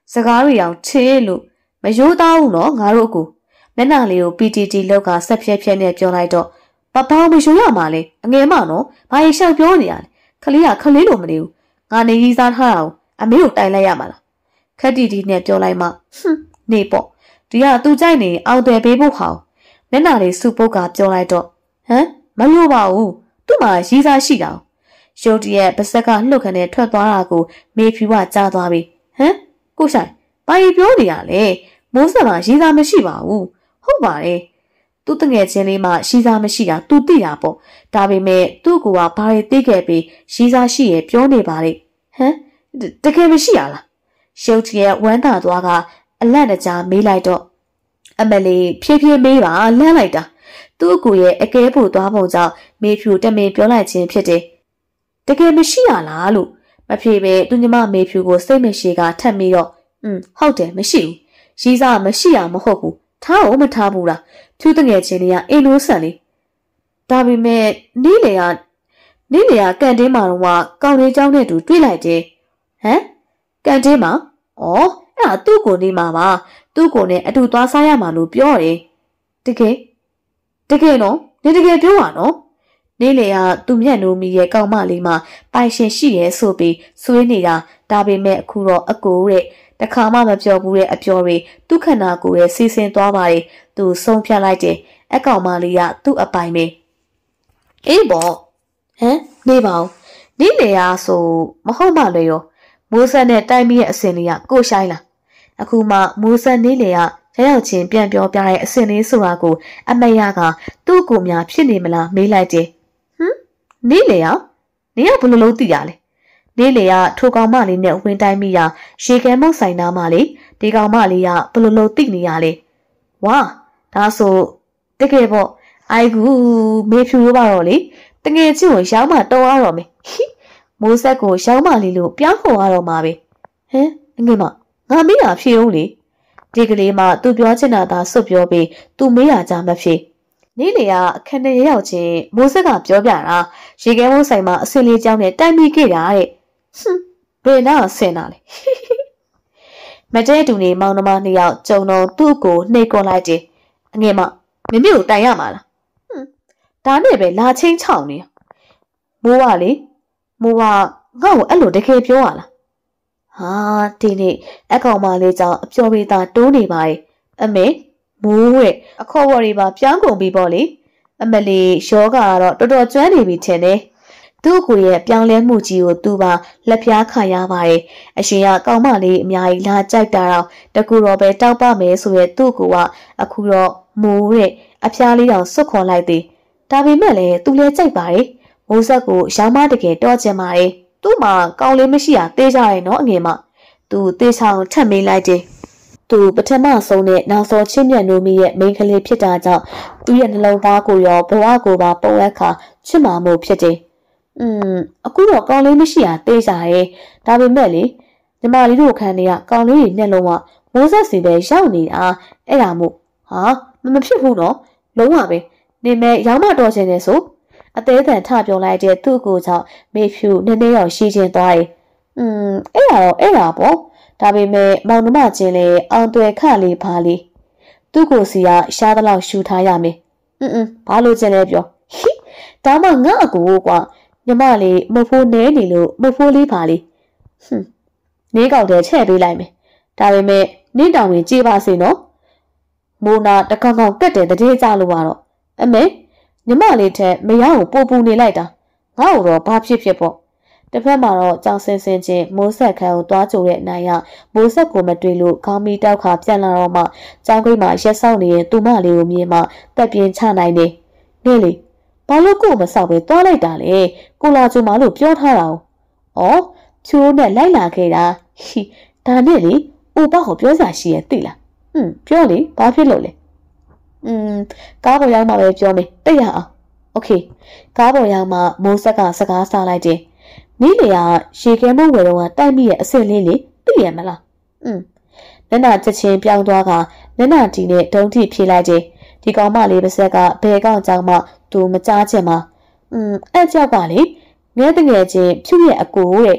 စကားတွေအောင်ချေလို့မရိုးသားဘူးနော်ငါတို့ကိုမျက်နှာလေးကို PTT လောက်ကဆက်ဖြဲဖြဲနဲ့ပြောလိုက်တော့ဘာမရိုးရမှာလဲအငယ်မနော်ဘာရှောက်ပြောနေရလဲခလေးကခလေးလိုမနေဘူးငါနေကြီးစားထားတာကိုအမေကိုတိုင်လိုက်ရမှာလားခက်တီတီနဲ့ပြောလိုက်မှနေပေါ့ဒီကသူကြိုက်နေအောင်တယ်ပေးဖို့ဟောင်းမျက်နှာလေးစုပုတ်ကပြောလိုက်တော့ဟမ်မလို့ပါဘူးသူ့မှာရီးစားရှိတာရုတ်တရက်ပါစက်ကလှုပ်ခနဲ့ထွက်သွားတာကိုမေဖြူကကြားသွားပြီဟမ်ကိုဆိုင်ဘာပြောနေရလဲမိုးဆက်မှာရီးစားမရှိပါဘူးဟုတ်ပါတယ်သူ့တငယ်ချင်းလေးမှရီးစားမရှိတာသူသိတာပေါ့ဒါပေမဲ့သူ့ကိုကဘာတွေသိခဲ့ပြီးရီးစားရှိရပြောနေပါလေဟမ်တကယ်မရှိရလားရုတ်တရက်ဝမ်းသာသွားကအလန့်တကြားမေးလိုက်တော့အမလီဖြည်းဖြည်းမေးပါလန့်လိုက်တာသူ့အကူရဲ့အကဲဖို့သွားပုံကြောင့်မေဖြူတမင်ပြောလိုက်ခြင်းဖြစ်တယ်တကယ်မရှိရလားလို့မဖြေပဲသူညီမမေဖြူကိုစိတ်မရှိကထပ်ပြီးတော့ဟုတ်တယ်မရှိဘူးရီးစားမရှိရမဟုတ်ဘူးထားအောင်မထားဘူးလားဖြူတငယ်ချင်းတွေကအိမ်လို့ဆန်လေဒါပေမဲ့နေ့လေကကန်တင်းမှာတော့ကောင်းလေးเจ้าနဲ့တူတွေ့လိုက်တယ်ဟမ်ကန်တင်းမှာအဲ့ဒါသူ့ကိုနေမှာပါသူ့ကိုနဲ့အတူသွားစားရမှာလို့ပြောတယ်တကယ်နော်နေတကယ်ပြောပါနော်နေလေကသူ့မျက်နှာမီရဲ့ကောင်းမလေးမှာပိုင်ရှင်ရှိရဲဆိုပြီးဆွေးနေတာဒါပေမဲ့အခုတော့အကိုတဲ့တခါမှမပြောဘူးတဲ့အပြောတွေသူ့ခန္ဓာကိုယ်ရဲ့စီစဉ်သွားပါတယ်သူဆုံးဖြတ်လိုက်တယ်အကောင်မလေးကသူ့အပိုင်ပဲအေးပေါ့ဟမ်နေပါဦးနေလေကဆိုမဟုတ်မှလေရောမိုးဆက်နဲ့တိုက်မိရဲ့အစင်လေးကကိုရှိုင်းလားအခုမှမိုးဆက်နေလေကရောက်ချင်းပြန်ပြောပြတဲ့အစင်လေးဆိုတာကိုအမရကသူ့ကိုများဖြစ်နေမလားမေးလိုက်တယ်နေလေကဘယ်လိုလုပ်သိရလဲနေလေကထိုကောင်မလေးနဲ့ဝင်တိုင်းမိရာရေခဲမုတ်ဆိုင်သားမလေးဒီကောင်မလေးကဘယ်လိုလုပ်သိနေရလဲဝါဒါဆိုတကယ်ပေါ့အိုက်ကူမေဖြူလို့ပါတော့လေတငယ်ချင်းကိုရောင်းမှတော်ရတော့မယ်မိုးဆက်ကိုရောင်းမှလေးလို့ပြောင်းခေါ်ရတော့မှာပဲဟမ်အငယ်မငါမေးတာဖြေအောင်လေဒီကလေးမှသူပြောချင်တာသာစွတ်ပြောပြီးသူမေးရကြမဖြစ်နေလေကအခန်းထဲရောက်ချင်းမိုးဆက်ကပြောပြတာရေခဲမုတ်ဆိုင်မှာအစင်လေးကြောင်းနဲ့တိုက်မိခဲ့တာတဲ့ဘယ်နာဆင်တာလဲမတဲတူနေမောင်နှမနှစ်ယောက်ကြုံတော့သူ့ကိုနှိပ်ကွန်လိုက်တယ်အငယ်မမမေကိုတိုင်ရမှာလားဒါနဲ့ပဲလာချင်းချောင်းနေမိုးကလေမိုးကငါ့ကိုအဲ့လိုတကယ်ပြောရလားဟာဒီနေ့အကောင်မလေးကြောင့်အပျော်ပေးတာတိုးနေပါရဲ့အမေမိုးရဲ့အခေါ်ဝေါ်တွေပါပြောင်းကုန်ပြီပေါ့လေအမလီယောဂကတော့တော်တော်ကျွမ်းနေပြီထင်တယ်သူ့ကိုရဲ့ပြောင်းလဲမှုကြီးကိုသူပါလက်ပြားခါရပါတယ်အရှင်ကကောင်းမလေးအများကြီးလာကြိုက်တာတော့တကူတော့ပဲတောက်ပမယ်ဆိုရဲသူ့ကိုကအခုတော့မိုးရဲ့အဖျားလေးတောင်စွတ်ခေါ်လိုက်သေးဒါပေမဲ့လည်းသူလည်းကြိုက်ပါတယ်မိုးဆက်ကိုရောင်းမတကယ်တော့ကျင်ပါတယ်သူ့မှာကောင်းလေးမရှိတာသေးကြရဲ့နော်အငယ်မသူသေးဆောင်ထပ်မေးလိုက်တယ်သူပထမဆုံးနဲ့နောက်ဆုံးချင်းမြတ်နိုးမီရဲ့မိန်းကလေးဖြစ်တာကြောင့်သူ့ရဲ့နှလုံးသားကိုရောဘဝကိုပါပုံအပ်ခါချစ်မာမှုဖြစ်တယ်အခုတော့ကောင်းလေးမရှိတာသေးကြရဲ့ဒါပေမဲ့လေညီမလေးတို့ခန်းတွေကကောင်းလေးတွေမျက်လုံးကမိုးဆက်စီပဲရောက်နေတာအဲ့ဒါမို့ဟာမဖြစ်ဘူးနော်လုံးဝပဲနေမဲ့ရောင်းမတော်ချင်တယ်ဆိုအသေးအံထပြောလိုက်တဲ့သူ့ကိုကြောင့်မေဖြူနည်းနည်းတော့ရှိချင်းသွားတယ်အဲ့ဒါပေါ့ဒါပေမဲ့မောင်နှမချင်းလေအောင်သွဲခလေးပါလေးသူ့ကိုစီကရှားသလောက်ရှူထားရမယ်ဘာလို့ကျင်လဲပြောဒါမှငါအကူကွာညီမလေးမဖိုးနဲနေလို့မဖိုးလေးပါလေးနေကောက်တယ်ချဲ့ပေးလိုက်မယ်ဒါပေမဲ့နင့်တောင်ဝင်ကြေးပါစေနော်မိုးနာတကောင်ကောင်ကတ်တယ်တတိကြလို့ကတော့အမေညီမလေးထက်မရကိုပို့ပူနေလိုက်တာငါ့ကိုတော့ဘာဖြစ်ပေါ့တစ်ဖက်မှာတော့ကြောင်စင်စင်ချင်းမိုးဆက်ခန်းကိုသွားကြိုတဲ့နိုင်ရမိုးဆက်ကိုမတွေ့လို့ခေါင်းမီတောက်ခါပြန်လာတော့မှကြောင်ခွေးမှာရက်ဆောက်နေရင်သူမလေးကိုမြင်မှတက်ပြင်းချနိုင်နေနေလေဘာလို့ကိုမဆောက်ပဲသွားလိုက်တာလေကိုလာကျူမလို့ပြောထားတာ။ဩဖြိုးနဲ့လိုက်လာခဲ့တာဒါနဲ့လေအိုဘကိုပြောစားရှိရဲ့သိလားပြောလေဘာဖြစ်လို့လဲကားပေါ်ရောက်မှပဲပြောမယ်တိတ်ရအောင်โอเคကားပေါ်ရောက်မှမိုးဆက်ကစကားစားလိုက်တယ်မိလေကရေခဲမုံဝယ်တော့တိုက်မိရဲ့အဆင့်လေးလေသိရမလားနန္ဒချက်ချင်းပြောင်းသွားကနန္ဒတီနဲ့ဒုံးထိဖြေလိုက်တယ်ဒီကောင်မလေးပါဆက်ကဘယ်ကောင်ကြောင့်မှသူမကြားချင်မှာအဲ့ကြောက်ကလေငဲတငယ်ချင်းဖြူရဲ့အကိုတဲ့အ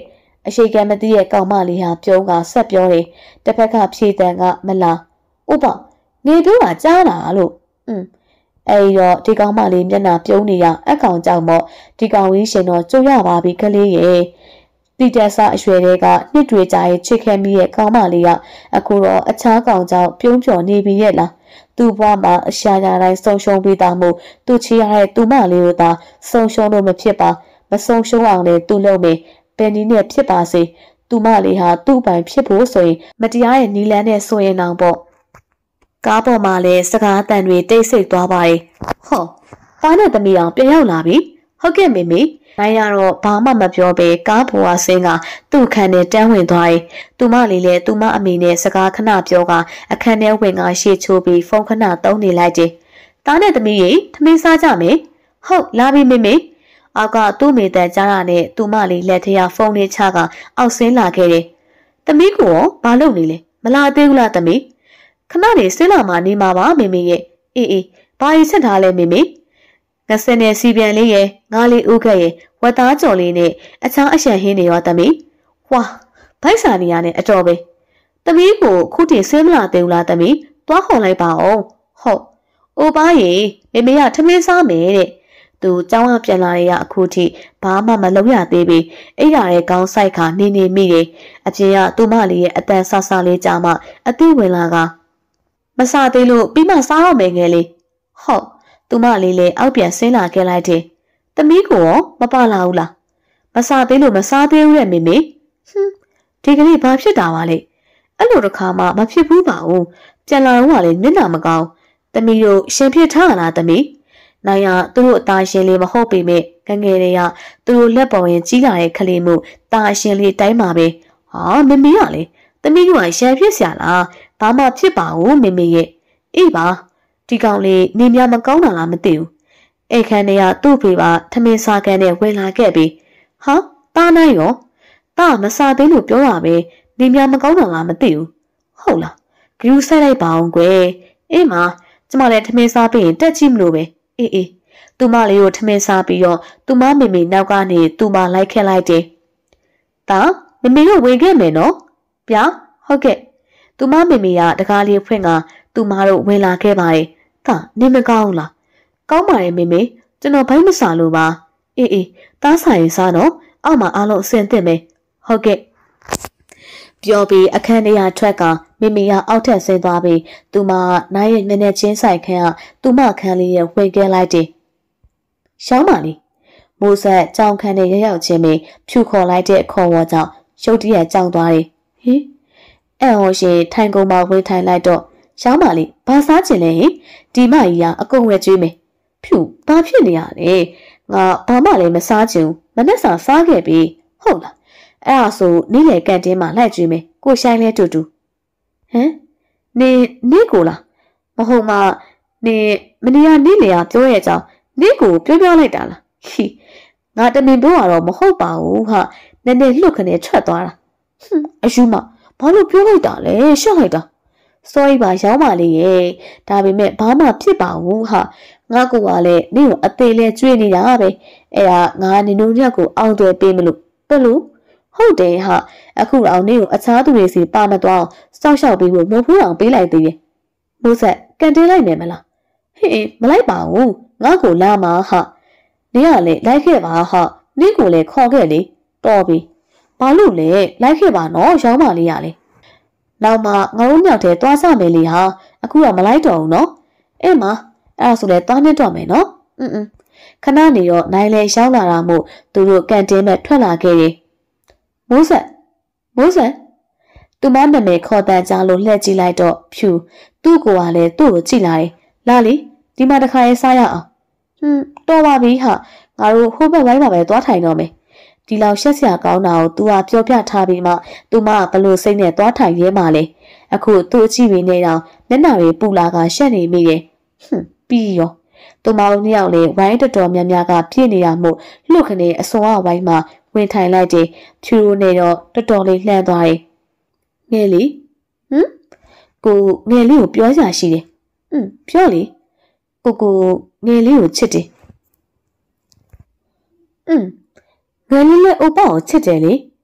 အရှိကမသိရဲ့ကောင်မလေးဟာပြုံးကဆက်ပြောတယ်တစ်ဖက်ကဖြေတန်ကမလားဥပနေပြောတာကြားလာလို့အဲ့တော့ဒီကောင်မလေးမျက်နှာပြုံးနေရအကောင်ကြောင့်မို့ဒီကောင်ကြီးရှင်တော့ကြိုးရပါပြီကလေးရဲ့တိတက်ဆအရွယ်တွေကနှစ်တွေကြာရဲ့ချစ်ခဲ့မိရဲ့ကောင်မလေးကအခုတော့အခြားကောင်ကြောင့်ပြုံးကျော်နေပြီရဲ့လားသူ့ဘဝမှာအရှာရာတိုင်းဆုံးရှုံးပြီးသားမို့သူချီရတဲ့သူမလေးကိုသာဆုံးရှုံးလို့မဖြစ်ပါမဆုံးရှုံးအောင်လေသူ့လုံးမေပင်ဒီနဲ့ဖြစ်ပါစေသူမလေးဟာသူ့ပိုင်ဖြစ်ဖို့ဆိုရင်မတရားရဲ့နီလန်းနဲ့ဆိုရင်တော့ပေါ့ကားပေါ်မှာလည်းစကားတန်တွေတိတ်ဆိတ်သွားပါတယ်ဟောသားနဲ့သမီးအောင်ပြန်ရောက်လာပြီဟုတ်ကဲ့မေမေနိုင်ရတော့ဘာမှမပြောဘဲကားပေါ်ကဆင်းကသူ့ခန်းထဲတန်းဝင်သွားတယ်သူမလေးလည်းသူမအမေနဲ့စကားခဏပြောကအခန်းထဲဝင်ကရှေ့ချိုးပြီးဖုန်းခဏသုံးနေလိုက်တယ်သားနဲ့သမီးရေထမင်းစားကြမယ်ဟုတ်လာပြီမေမေအောက်ကသူ့မိသားကြားရနဲ့သူမလေးလက်ထရဖုန်းလေးချကအောက်ဆင်းလာခဲ့တယ်သမီးကိုဘာလုပ်နေလဲမလာသေးဘူးလားသမီးခဏနေဆင်းလာမှနေမှာပါမေမေရဲ့အေးဘာရီချက်ထားလဲမေမေငစနဲ့စီပြန်လေးရဲ့ငါးလေးဥခက်ရဲ့ဝတ်သားကြော်လေးနဲ့အခြားအရှံဟင်းတွေရောသမီးဝါဘိုက်စာနေရနဲ့အတော်ပဲသမီးကိုခုတည်းဆင်းမလာသေးဘူးလားသမီးသွားခေါ်လိုက်ပါအောင်ဟုတ်အိုပါရေမေမေကထမင်းစားမယ်တဲ့သူကျောင်းကပြန်လာရအခုထိဘာမှမလုပ်ရသေးပြီအဲ့ရတဲ့ကောင်းဆိုင်ခါနေမိတယ်အပြင်ကသူမလေးရဲ့အတန်ဆဆလေးကြာမှအသိဝင်လာကမစားသေးလို့ပြီးမှစားတော့မယ်ငယ်လေးဟုတ်သူမလေးလည်းအောက်ပြန်ဆင်းလာခဲ့လိုက်တယ်သမီးကိုရောမပါလာဘူးလားမစားသေးလို့မစားသေးဘူးတဲ့မေမေဒီကနေ့ဘာဖြစ်တာပါလဲအဲ့လိုတစ်ခါမှမဖြစ်ဘူးပါဘူးပြန်လာတော့ကလည်းမျက်နှာမကောင်းသမီးတို့ရှင်ဖြစ်ထားလားသမီးနိုင်ရသူတို့အသားရှင်လေးမဟုတ်ပေမဲ့ငငယ်တွေကသူတို့လက်ပေါ်ရင်ကြီးလာတဲ့ကလေးမှုတာရှင်လေးတိုင်းပါပဲဟာမမေကလေသမီးတို့ကရှမ်းဖြစ်เสียလားဘာမှဖြစ်ပါဘူးမေမေရဲ့အေးပါဒီကောင်လေးနေမြမကောင်းတာလားမသိဘူးအိတ်ခမ်းတွေကသူ့ဖေပါထမင်းစားကန်းနဲ့ဝင်လာခဲ့ပြီဟာတားနိုင်ရောတာမစားသေးလို့ပြောတာပဲနေမြမကောင်းတာလားမသိဘူးဟုတ်လားဂယူးဆက်လိုက်ပါအောင်ကွယ်အေးမကျမလည်းထမင်းစားပြီးရင်တက်ကြည့်မလို့ပဲအေးသူမလေးကိုထမင်းစားပြီးတော့သူမမေမေနောက်ကနေသူမလိုက်ခဲ့လိုက်တယ်တာမေမေတို့ဝင်ခဲ့မယ်နော်ဗျာဟုတ်ကဲ့သူမမေမေကတကားလေးဖွင့်ကသူမတို့ဝင်လာခဲ့ပါတယ်တာနေမကောင်းလားကောင်းပါတယ်မေမေကျွန်တော်ဘိုင်းမစားလို့ပါအေးတားဆိုင်စားတော့အောက်မှာအားလုံးအစင်သင့်မယ်ဟုတ်ကဲ့ပြောပြီးအခန်းထဲကထွက်ကမေမေကအောက်ထက်ဆင်းသွားပြီးသူမနိုင်ရဲ့မျက်နှာချင်းဆိုင်ခန်းကသူမခန်းလေးရဲ့ဝင်ခဲ့လိုက်တယ်ရှောင်းပါလေမိုးဆက်ကြောင်ခန်းနဲ့ရောက်ချင်းပဲဖြူခေါ်လိုက်တဲ့ခေါ်ဝေါ်ကြောင့်ရုတ်တရက်ကြောင်သွားတယ်ဟင်အဲ့ဟောရှင်ထိုင်ကုန်မှာဝင်ထိုင်လိုက်တော့ရှောင်းပါလေဘာစားချင်လဲဟင်ဒီမကြီးကအကုန်ဝဲကျွေးမယ်ဖြူဘာဖြစ်နေရလဲငါဘာမှလည်းမစားချင်ဘူးမနဲ့စာစားခဲ့ပြီဟုတ်လားအဲ့ဒါဆိုနေ့လေကန်တင်းမှာလိုက်ကျွေးမယ်ကိုဆိုင်လဲတူတူဟမ်နေကိုလားမဟုတ်မနေမနေရနေလေကပြောရဲ့အကြောင်းနေကိုပြောလိုက်တာလားဟိငါတမင်ပြောရတော့မဟုတ်ပါဘူးဟာနည်းနည်းလှုပ်ခနဲ့ထွက်သွားတာအယူမဘာလို့ပြောလိုက်တာလဲရှော့လိုက်တာစောရီပါရောင်းပါလေရဲ့ဒါပေမဲ့ဘာမှဖြစ်ပါဘူးဟာငါကူကလည်းနေကိုအသေးလဲကျွေးနေတာပဲအဲ့ဒါငါနင်တို့ညက်ကိုအောင်သွဲပေးမလို့ဘယ်လိုဟုတ်တယ်ဟာအခုတော့နေကိုအခြားသူတွေစီပါမသွားအောင်စောက်ရှောက်ပြီးလို့မဖူးအောင်ပေးလိုက်သေးတယ်မိုးဆက်ကန်တင်းလိုက်မယ်မလားဟေးမလိုက်ပါဘူးငါကိုလာမှာဟာနေကလည်းလိုက်ခဲ့ပါဟာနေကိုလည်းခေါ်ခဲ့လေတော်ပြီဘာလို့လဲလိုက်ခဲ့ပါနော်ရောင်းပါလေးရလေနောက်မှငါတို့မြောက်ထဲသွားစမယ်လေဟာအခုတော့မလိုက်တော့ဘူးနော်အဲ့မှာအဲ့ဒါဆိုလဲသွားနေတော့မယ်နော်ခဏနေတော့နိုင်လေရောက်လာတာမို့သူတို့ကန်တင်းမဲ့ထွက်လာခဲ့တယ်မိုးဆက်သူမနာမည်ခေါ်တန်ကြလို့လှည့်ကြည့်လိုက်တော့ဖြူသူ့ကိုကလည်းသူ့ကိုကြည့်လာတယ်လာလေဒီမှာတစ်ခါရေးစားရအောင်တော်ပါပြီဟာငါတို့ဟိုဘက်ဝိုင်းမှာပဲသွားထိုင်တော့မယ်ဒီလောက်ရှက်စရာကောင်းတာကို तू ကပြောပြထားပြီးမှ तू မဘလို့စိတ်နဲ့သွားထိုင်ရဲမှလဲအခုသူ့အကြည့်ရင်းနေတော့မျက်နှာတွေပူလာကရှက်နေမိတယ်ပြီးရောသူမတို့နှစ်ယောက်လည်းဝိုင်းတော်တော်များများကပြည့်နေရမို့လှုပ်ခနေအစောအဝိုင်းမှာဝင်ထိုင်လိုက်တယ်ဖြူရိုးနေတော့တော်တော်လေးလှမ်းသွားတယ်ငယ်လေးကိုငယ်လေးကိုပြောစရာရှိတယ်ပြောလေကိုငယ်လေးကိုချစ်တယ်ငယ်လေးလည်းအိုပါကိုချစ်တယ်လေဟ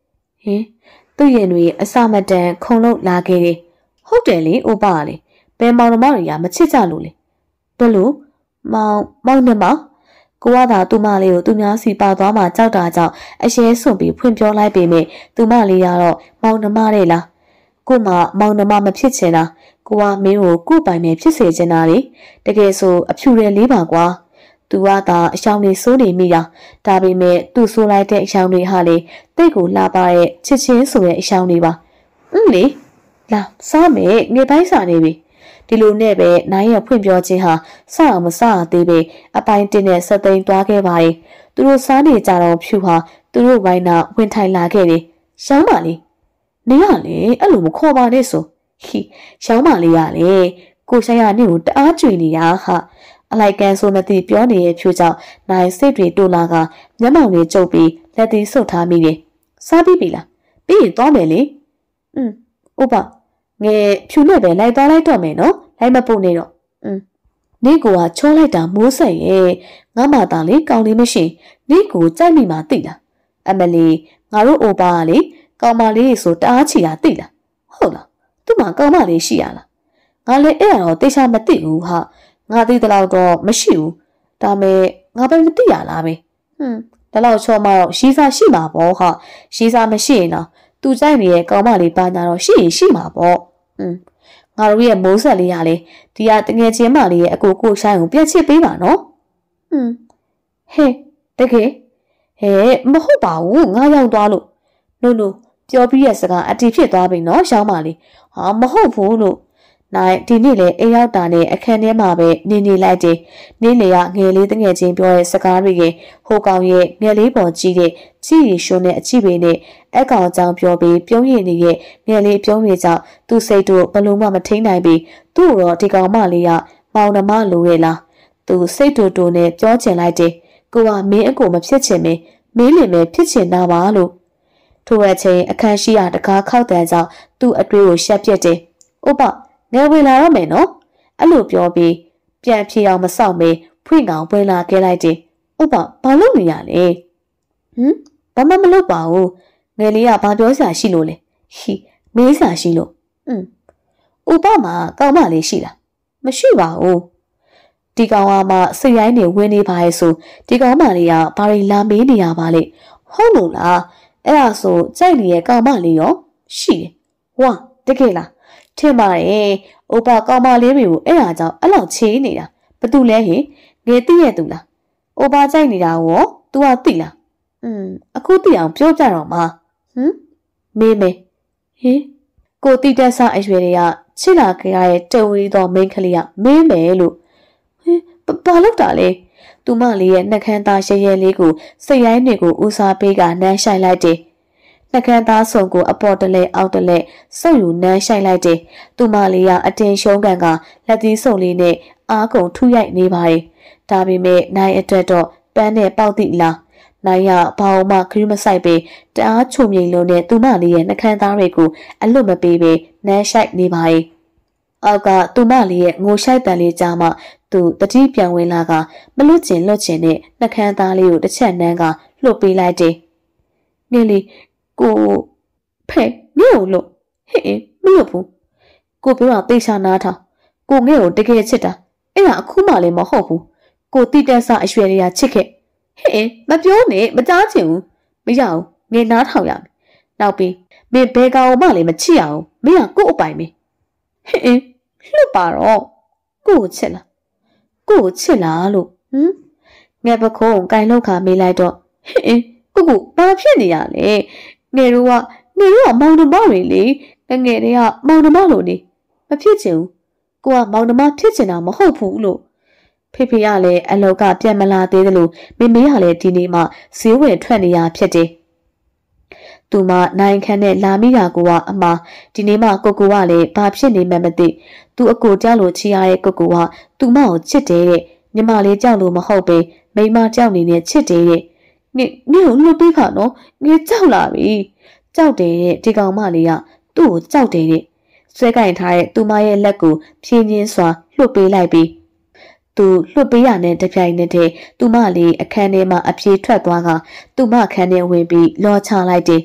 သူ့ရင်တွေအစမတန်ခုံလို့လာခဲ့တယ်ဟုတ်တယ်လေဥပလေဘယ်မောင်နှမတွေကမချစ်ကြလို့လေဘလို့မောင်နှမကိုကသာသူမလေးကိုသူများစီပါသွားမှကြောက်တာကြောင့်အရှဲဆွန့်ပြီးဖွင့်ပြောလိုက်ပေမဲ့သူမလေးကတော့မောင်နှမတဲ့လားကိုမမောင်နှမမဖြစ်ချင်တာကိုကမင်းကိုကို့ပိုင်နဲ့ဖြစ်စေချင်တာလေတကယ်ဆိုအဖြူတယ်လေးပါကွာသူကသာအရှောင်းလေးစိုးနေမိတာဒါပေမဲ့သူ့ဆိုးလိုက်တဲ့အရှောင်းလေးဟာလေတိတ်ကိုလာပါရဲ့ချစ်ချင်းဆိုတဲ့အရှောင်းလေးပါလေလာစားမယ်ငေပိုင်းစာနေပြီဒီလိုနဲ့ပဲနိုင်ရဖွင့်ပြောခြင်းဟာစအောင်မစသေးပဲအပိုင်းတင်နဲ့ဆက်သိမ်းသွားခဲ့ပါရဲ့သူတို့စားနေကြတော့ဖြူဟာသူတို့ဝိုင်းနာဝင်ထိုင်လာခဲ့တယ်ရှောင်းပါလေနေရလေအဲ့လိုမခေါ်ပါနဲ့ဆိုရှောင်းပါလေရလေကိုဆိုင်ရနေကိုတအားကြွေနေရဟာအလိုက်ကန်ဆိုမသိပြောနေရဲ့ဖြူကြောင့်နိုင်စိတ်တွေတိုးလာကမျက်မှောင်တွေကျုပ်ပြီးလက်သေးဆုပ်ထားမိတယ်စားပြီးပြီလားပြီးရင်သွားမယ်လေဥပငယ်ဖြူနဲ့ပဲလိုက်သွားလိုက်တော့မယ်နော်လိုက်မပုတ်နေတော့နေကိုကချောလိုက်တာမိုးဆက်ရဲ့ငါမသားလေးကောင်းလေးမရှိနေကိုကြိုက်မိမှသိလားအမလီငါတို့အိုပါကလေကောင်းမလေးဆိုတအားချီတာသိလားဟုတ်လားသူ့မှာကောင်းမလေးရှိရလားငါလည်းအဲ့တော့တေချာမသိဘူးဟာငါသိတဲ့လောက်တော့မရှိဘူးဒါမဲ့ငါပဲမသိရလားပဲဒါလောက်ချောမတော့ရှိစားရှိမှာပေါ့ဟာရှိစားမရှိရင်တော့သူကြိုက်နေတဲ့ကောင်းမလေးပါညာတော့ရှိရင်ရှိမှာပေါ့ငါတို့ရဲ့မိုးဆက်လေးရလေဒီကတငယ်ချင်းမလေးရဲ့အကိုကိုဆိုင်ကိုပြက်ချစ်ပေးပါနော်ဟဲ့တကယ်မဟုတ်ပါဘူးငါရောက်သွားလို့နို့ပြောပြီးရဲ့စကားအတီဖြစ်သွားပြီနော်ရှောင်းပါလေဟာမဟုတ်ဘူးလို့နိုင်ဒီနေ့လေအိမ်ရောက်တာနဲ့အခန်းထဲမှာပဲနေလိုက်တယ်နေလေကငယ်လေးတငယ်ချင်းပြောတဲ့စကားတွေကဟိုကောင်ရဲ့ငယ်လေးပေါ်ကြီးတဲ့ကြည်ရီရှုံးတဲ့အချီပေနဲ့အကောင်အကြောင်းပြောပြီးပြုံးရည်နေတဲ့ငယ်လေးပြုံးရည်ကြောင့်သူ့စိတ်တို့ဘလုံးမထိန်နိုင်ပြီးသူ့တော့ဒီကောင်မလေးကမောင်နှမလိုရဲ့လားသူစိတ်တူနဲ့ပြောချင်လိုက်တယ်ကိုကမင်းအကိုမဖြစ်ချင်မင်းလင်ပဲဖြစ်ချင်တာပါလို့ထိုအချိန်အခန်းရှိရာတကားခောက်တန်းကြောင့်သူ့အတွေးကိုရှက်ပြစ်တယ်ဥပငယ်ဝင်လာတော့မယ်နော်အဲ့လိုပြောပြီးပြန်ဖြေအောင်မစောင့်မေးဖွင့်ကောင်ဝင်လာခဲ့လိုက်တယ်ဥပဘာလုပ်နေရလဲဘာမှမလုပ်ပါဘူးငယ်လေးကဘာပြောစရာရှိလို့လဲမေးစရာရှိလို့ဥပမှာကောင်းမလေးရှိလားမရှိပါဘူးဒီကောင်ကမှစိတ်ရိုင်းနေဝင်နေပါရဲ့ဆိုဒီကောင်မလေးကဘာတွေလာမေးနေရပါလဲဟုတ်လို့လားအဲ့ဒါဆိုကြိုက်နေတဲ့ကောင်မလေးရောရှိတယ်ဝါတကယ်လားထင်ပါရဲ့ဥပကောင်မလေးတွေကိုအဲ့ဒါကြောင့်အဲ့လောက်ချေးနေတာဘာတူလဲဟင်ငယ်သိရဲ့သူလားဥပကြိုက်နေတာရော तू ကသိလားအခုသိအောင်ပြောပြတော့မှာမေးကိုတိတက်ဆအရွယ်တွေကချစ်လာကြရတဲ့တဝီသောမိန်းကလေးကမင်းမယ်လို့ဘာလုပ်တာလဲသူမလေးရဲ့နှက်ခမ်းသားရဲရဲလေးကိုစိတ်ရိုင်းတွေကိုဦးစားပေးကနမ်းဆိုင်လိုက်တယ်နှက်ခမ်းသားစုံကိုအပေါ်တလဲအောက်တလဲစုပ်ယူနမ်းဆိုင်လိုက်တယ်သူမလေးကအတင်ရှုံးကန်ကလက်သီးစုံလေးနဲ့အားကုန်ထုရိုက်နေပါတယ်ဒါပေမဲ့နိုင်အတွက်တော့ပန်းနဲ့ပေါက်တိလားနိုင်ရဘာမှခရီးမဆိုင်ပေတအားချုံမြိန်လုံးနဲ့သူမလေးရဲ့နှကန်းသားတွေကိုအလွတ်မပေးပဲနမ်းရှိုက်နေပါ යි အောက်ကသူမလေးရဲ့ငိုရှိုက်တန်လေးကြားမှသူတတိပြန်ဝင်လာကမလွတ်ချင်နဲ့နှကန်းသားလေးကိုတစ်ချက်နမ်းကလှုပ်ပေးလိုက်တယ်နင်းလေးကိုဖဲနင်းကိုလို့မရဘူးကိုပြောတာသိချာနားထောင်ကိုငဲ့ကိုတကယ်ချစ်တာအဲ့ဒါအခုမှလည်းမဟုတ်ဘူးကိုတိတက်ဆအရွယ်လေးကချစ်ခဲ့မပြောနဲ့မကြားချင်ဘူးမရဘူးငယ်နားထောင်ရမယ်နောက်ပြီးမင်းဘယ်ကောင်မှလည်းမချစ်ရအောင်မင်းကကို့အပိုင်ပဲလှုပ်ပါတော့ကို့ချစ်လားလို့ငယ်ပခုံးကင်လောက်ခါမေးလိုက်တော့ကိုဘာဖြစ်နေရလဲငယ်တို့ကမောင်နှမတွေလေငယ်တွေကမောင်နှမလို့နေမဖြစ်ချင်ဘူးကိုကမောင်နှမဖြစ်ချင်တာမဟုတ်ဘူးလို့ဖေဖေကလည်းအလောက်ကပြန်မလာသေးတယ်လို့မေမေကလည်းဒီနေ့မှဈေးဝယ်ထွက်နေရဖြစ်တယ်။သူမနိုင်ခန့်နဲ့လာမိတာကအမှားဒီနေ့မှကိုကလည်းဘာဖြစ်နေမှမသိသူအကိုကြောက်လို့ချီရတဲ့ကိုကသူမကိုချစ်တယ်တဲ့ညီမလေးကြောက်လို့မဟုတ်ပဲမိမကြောက်နေတဲ့ချစ်တယ်တဲ့နေကိုလှုပ်ပေးပါနော်ငါကြောက်လာပြီကြောက်တယ်တဲ့ဒီကောင်မလေးကသူ့ကိုကြောက်တယ်တဲ့ဆွဲကင်ထားတဲ့သူမရဲ့လက်ကိုဖြင်းချင်းစွာလှုပ်ပေးလိုက်ပြီးသူလှုပ်ပေးရတဲ့တပြိုင်နက်တည်းသူမလေးအခန်းထဲမှာအပြေးထွက်သွားကသူမအခန်းထဲဝင်ပြီးလောချလိုက်တယ်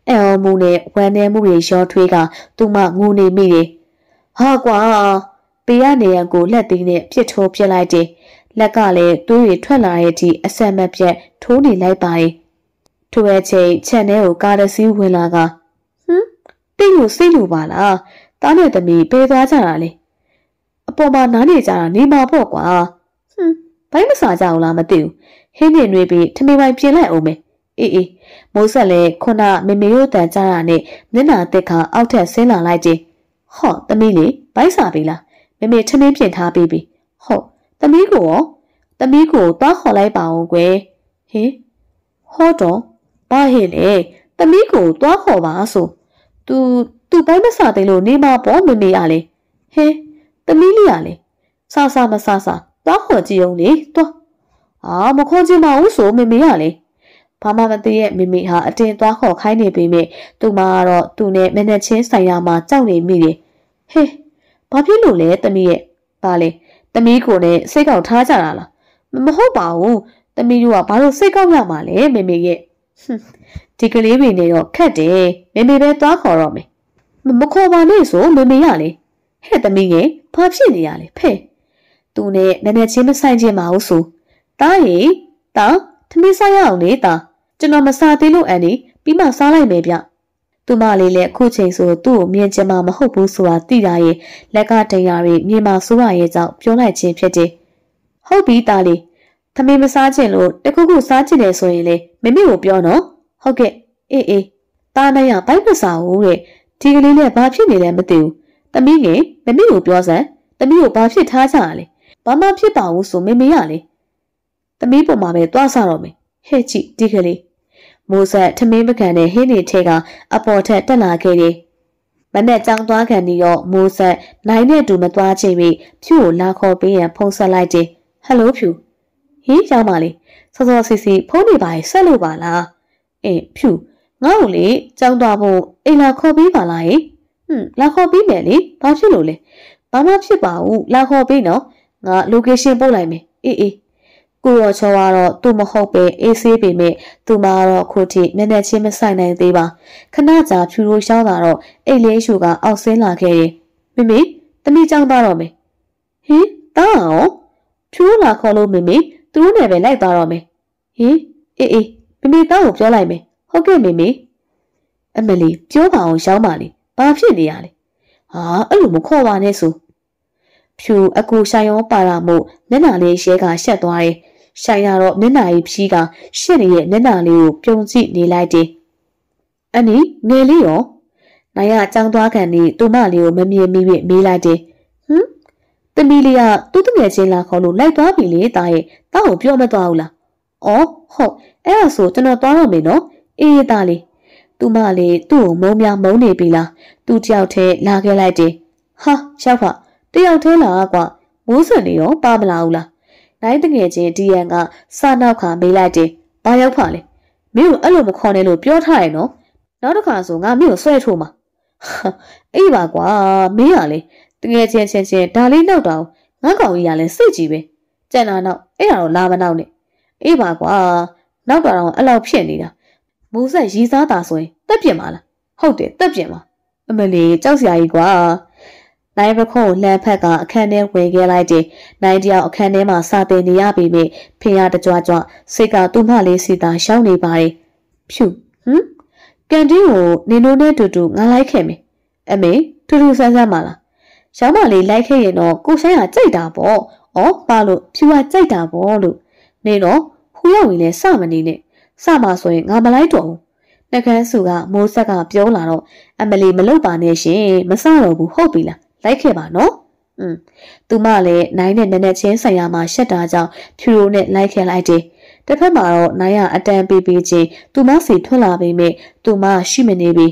အော်မူနဲ့ဝမ်းနေမှုတွေရောထွေးကသူမငိုနေမိတယ်ဟာကွာပေးရနေရန်ကိုလက်သေးနဲ့ပြစ်ထိုးပြစ်လိုက်တယ်လက်ကလည်းသွေးတွေထွက်လာတဲ့အထိအဆက်မပြတ်ထိုးနေလိုက်ပါတယ်ထိုအချိန်ခြံထဲကိုကားတစ်စီးဝင်လာကတိတ်လို့စိတ်လို့ပါလားတားနဲ့သမီးပေးသွားကြတာလေအပေါ်မှာနားနေကြတာနေမှာပေါ့ကွာဘိုင်းမစားကြအောင်လားမသိဘူးဟင်းနေတွေပြီးထမင်းပိုင်းပြင်လိုက်အောင်မယ်အေးမိုးဆက်လည်းခုနမေမေတို့တန်ကြတာနဲ့မျက်နှာတက်ခါအောက်ထက်ဆင်းလာလိုက်တယ်ဟော့သမီးလေးဘိုင်းစားပြီလားမေမေထမင်းပြင်ထားပြီးပြီဟုတ်သမီးကိုသွားခေါ်လိုက်ပါအောင်ကွယ်ဟင်ဟောတော့ဘာဟဲ့လေသမီးကိုသွားခေါ်ပါဆိုသူဘိုင်းမစားသေးလို့နေမှာပေါ့မေမေရလေဟင်သမီးလေးရလေစားမစားသွားခေါ်ကြည့်အောင်လေသွားမခေါ်ချင်ပါဘူးဆိုမေမေရလေဘာမှမသိရဲ့မေမေဟာအတင်းသွားခေါ်ခိုင်းနေပေမဲ့သူမကတော့သူနဲ့မနဲ့ချင်းဆိုင်ရာမှာကြောက်နေမိတယ်ဟေးဘာဖြစ်လို့လဲသမီးရဲ့ဘာလဲသမီးကိုနဲ့စိတ်ကောက်ထားကြတာလားမဟုတ်ပါဘူးသမီးတို့ကဘာလို့စိတ်ကောက်ရမှာလဲမေမေရဲ့ဒီကလေးတွေနဲ့တော့ခက်တယ်မေမေပဲသွားခေါ်တော့မယ်မခေါ်ပါနဲ့ဆိုမေမေရလေဟဲ့သမီးရဲ့ဘာဖြစ်နေရလဲဖဲ့သူနဲ့နည်းနည်းချင်းမဆိုင်ခြင်းမဟုတ်ဆိုတားရီတာထမင်းစားရအောင်လေတာကျွန်တော်မစားသေးလို့အန်ဒီပြီးမှစားလိုက်မယ်ဗျသူမလေးလည်းအခုချိန်ဆိုသူ့ကိုမြင်ချင်မှမဟုတ်ဘူးဆိုတာသိတာရဲ့လက်ကတရာတွေမြင်မှဆိုးရရဲ့ကြောင့်ပြောလိုက်ခြင်းဖြစ်တယ်ဟုတ်ပြီတာလေးထမင်းမစားချင်လို့တခုခုစားချင်တယ်ဆိုရင်လေမမေကိုပြောနော်ဟုတ်ကဲ့အေးတာနဲ့ရဘိုက်မစားဘူးတဲ့ဒီကလေးနဲ့ဘာဖြစ်နေလဲမသိဘူးသမီးငယ်မမေကိုပြောစမ်းသမီးကိုဘာဖြစ်ထားကြရလဲဘာမှဖြစ်ပါဘူးဆိုမေမေရလေသမီးပေါ်မှာပဲသွားစားတော့မယ်ဟဲ့ကြည့်ဒီကလေးမိုးဆက်ထမင်းပကံနဲ့ဟင်းနေထဲကအပေါ်ထက်တက်လာခဲ့တယ်မနဲ့ကြောင်းသွားခံပြီးတော့မိုးဆက်နိုင်နဲ့တူမသွားချိန်ပြီးဖြူကိုလာခေါ်ပေးရန်ဖုန်းဆက်လိုက်တယ်ဟယ်လိုဖြူဟေးရောက်ပါလေစောစောစီဖုန်းနေပါရဲ့ဆက်လို့ပါလားဖြူငါ့ကိုလေကြောင်းသွားဖို့အိမ်လာခေါ်ပေးပါလားလာခေါ်ပေးမယ်လေဘာဖြစ်လို့လဲဘာမှဖြစ်ပါဘူးလာခေါ်ပေးနော်ငါ location ပို့လိုက်မယ်အေးကိုရောချောကတော့သူ့မဟုတ်ပဲအေးဆေးပေမဲ့သူမကတော့ခုထိနည်းနည်းချင်းမဆိုင်နိုင်သေးပါခဏကြာဖြူရိုးရှောင်းလာတော့အိတ်လေးရှူကအောက်ဆင်းလာခဲ့တယ်မေသမီးကြောင်းသွားတော့မယ်ဟင်တားအောင်ဖြူလာခေါ်လို့မေသူတို့နဲ့ပဲလိုက်သွားတော့မယ်ဟင်အေးမေတားကိုပြောလိုက်မယ်ဟုတ်ကဲ့မေအမလီပြောပါအောင်ရှောင်းပါလေဘာဖြစ်နေရလဲအဲ့လိုမခေါ်ပါနဲ့ဆိုဖြူအကူဆိုင်ရောပါလာမို့မျက်နှာလေးရဲကရှက်သွားတယ်။ဆိုင်ရတော့မျက်နှာကြီးဖြီးကရှက်နေတဲ့မျက်နှာလေးကိုပြုံးကြည့်နေလိုက်တယ်။အနီငယ်လေးရောနိုင်ရအကြောင်းသွားခံနေသူမလေးကိုမမြင်မိပြီမေးလိုက်တယ်။သမီးလေးကသူ့တငယ်ချင်းလာခေါ်လို့လိုက်သွားပြီလေတာရဲ့တာကိုပြောမသွားဘူးလား။ဟုတ်အဲ့ဒါဆိုကျွန်တော်သွားတော့မယ်နော်။အေးတာလေးသူမလေးသူ့ကိုမုန်းနေပြီလား။သူ့တယောက်တည်းလာခဲ့လိုက်တယ်။ဟာရောက်ပါတယောက်သေးလားကွာမိုးစံနေရောပါမလာဘူးလားနိုင်တငယ်ချင်းဒီရန်ကစနောက်ခါမေးလိုက်တယ်ဘာရောက်ဖာလဲမင်းကိုအဲ့လိုမခေါ်နဲ့လို့ပြောထားရနော်နောက်တစ်ခါဆိုငါမင်းကိုဆွဲထိုးမှာအေးပါကွာမင်းကလေတငယ်ချင်းဒါလေးနောက်တော့ငါကောင်ကြီးကလည်းစိတ်ကြီးပဲကြံတာနောက်အဲ့ဒါတော့လာမနောက်နဲ့အေးပါကွာနောက်တော့အဲ့လောက်ဖြစ်နေတာမိုးဆက်ရီးစားတာဆိုရင်တက်ပြင်ပါလားဟုတ်တယ်တက်ပြင်ပါအမလီကြောက်စရာကြီးကွာနိုင်ပခုံးလှမ်းဖက်ကအခန်းထဲဝင်ခဲ့လိုက်တယ်။နိုင်တယောက်အခန်းထဲမှာစာသင်နေရပေမဲ့ဖေရတကြွစိတ်ကသူ့မလေးစီတာရှောင်းနေပါတယ်။ဖြူကန်တင်းကိုနင်တို့နဲ့တူတူငါလိုက်ခဲ့မယ်။အမေထူးထူးဆန်းဆန်းပါလား။ရောင်းမလေးလိုက်ခဲ့ရင်တော့ကိုဆိုင်ကကြိုက်တာပေါ့။ပါလို့ဖြူကကြိုက်တာပေါ့လို့နေတော့ဖူရောက်ရင်လည်းစမနေနဲ့။စမှာဆိုရင်ငါမလိုက်တော့ဘူး။နှကန်းစုကမိုးဆက်ကပြောလာတော့အမလီမလုပ်ပါနဲ့ရှင်မစတော့ဘူးဟုတ်ပြီလား။လိုက်ခဲ့ပါနော်သူမလည်းနိုင်နဲ့နည်းနည်းချင်းဆိုင်ရာမှာရှက်တာကြောင့်ဖြူရိုးနဲ့လိုက်ခဲ့လိုက်တယ်တစ်ဖက်မှာတော့နိုင်ကအတန်ပေးချင်းသူမစီထွက်လာပေမဲ့သူမရှိမနေပြီ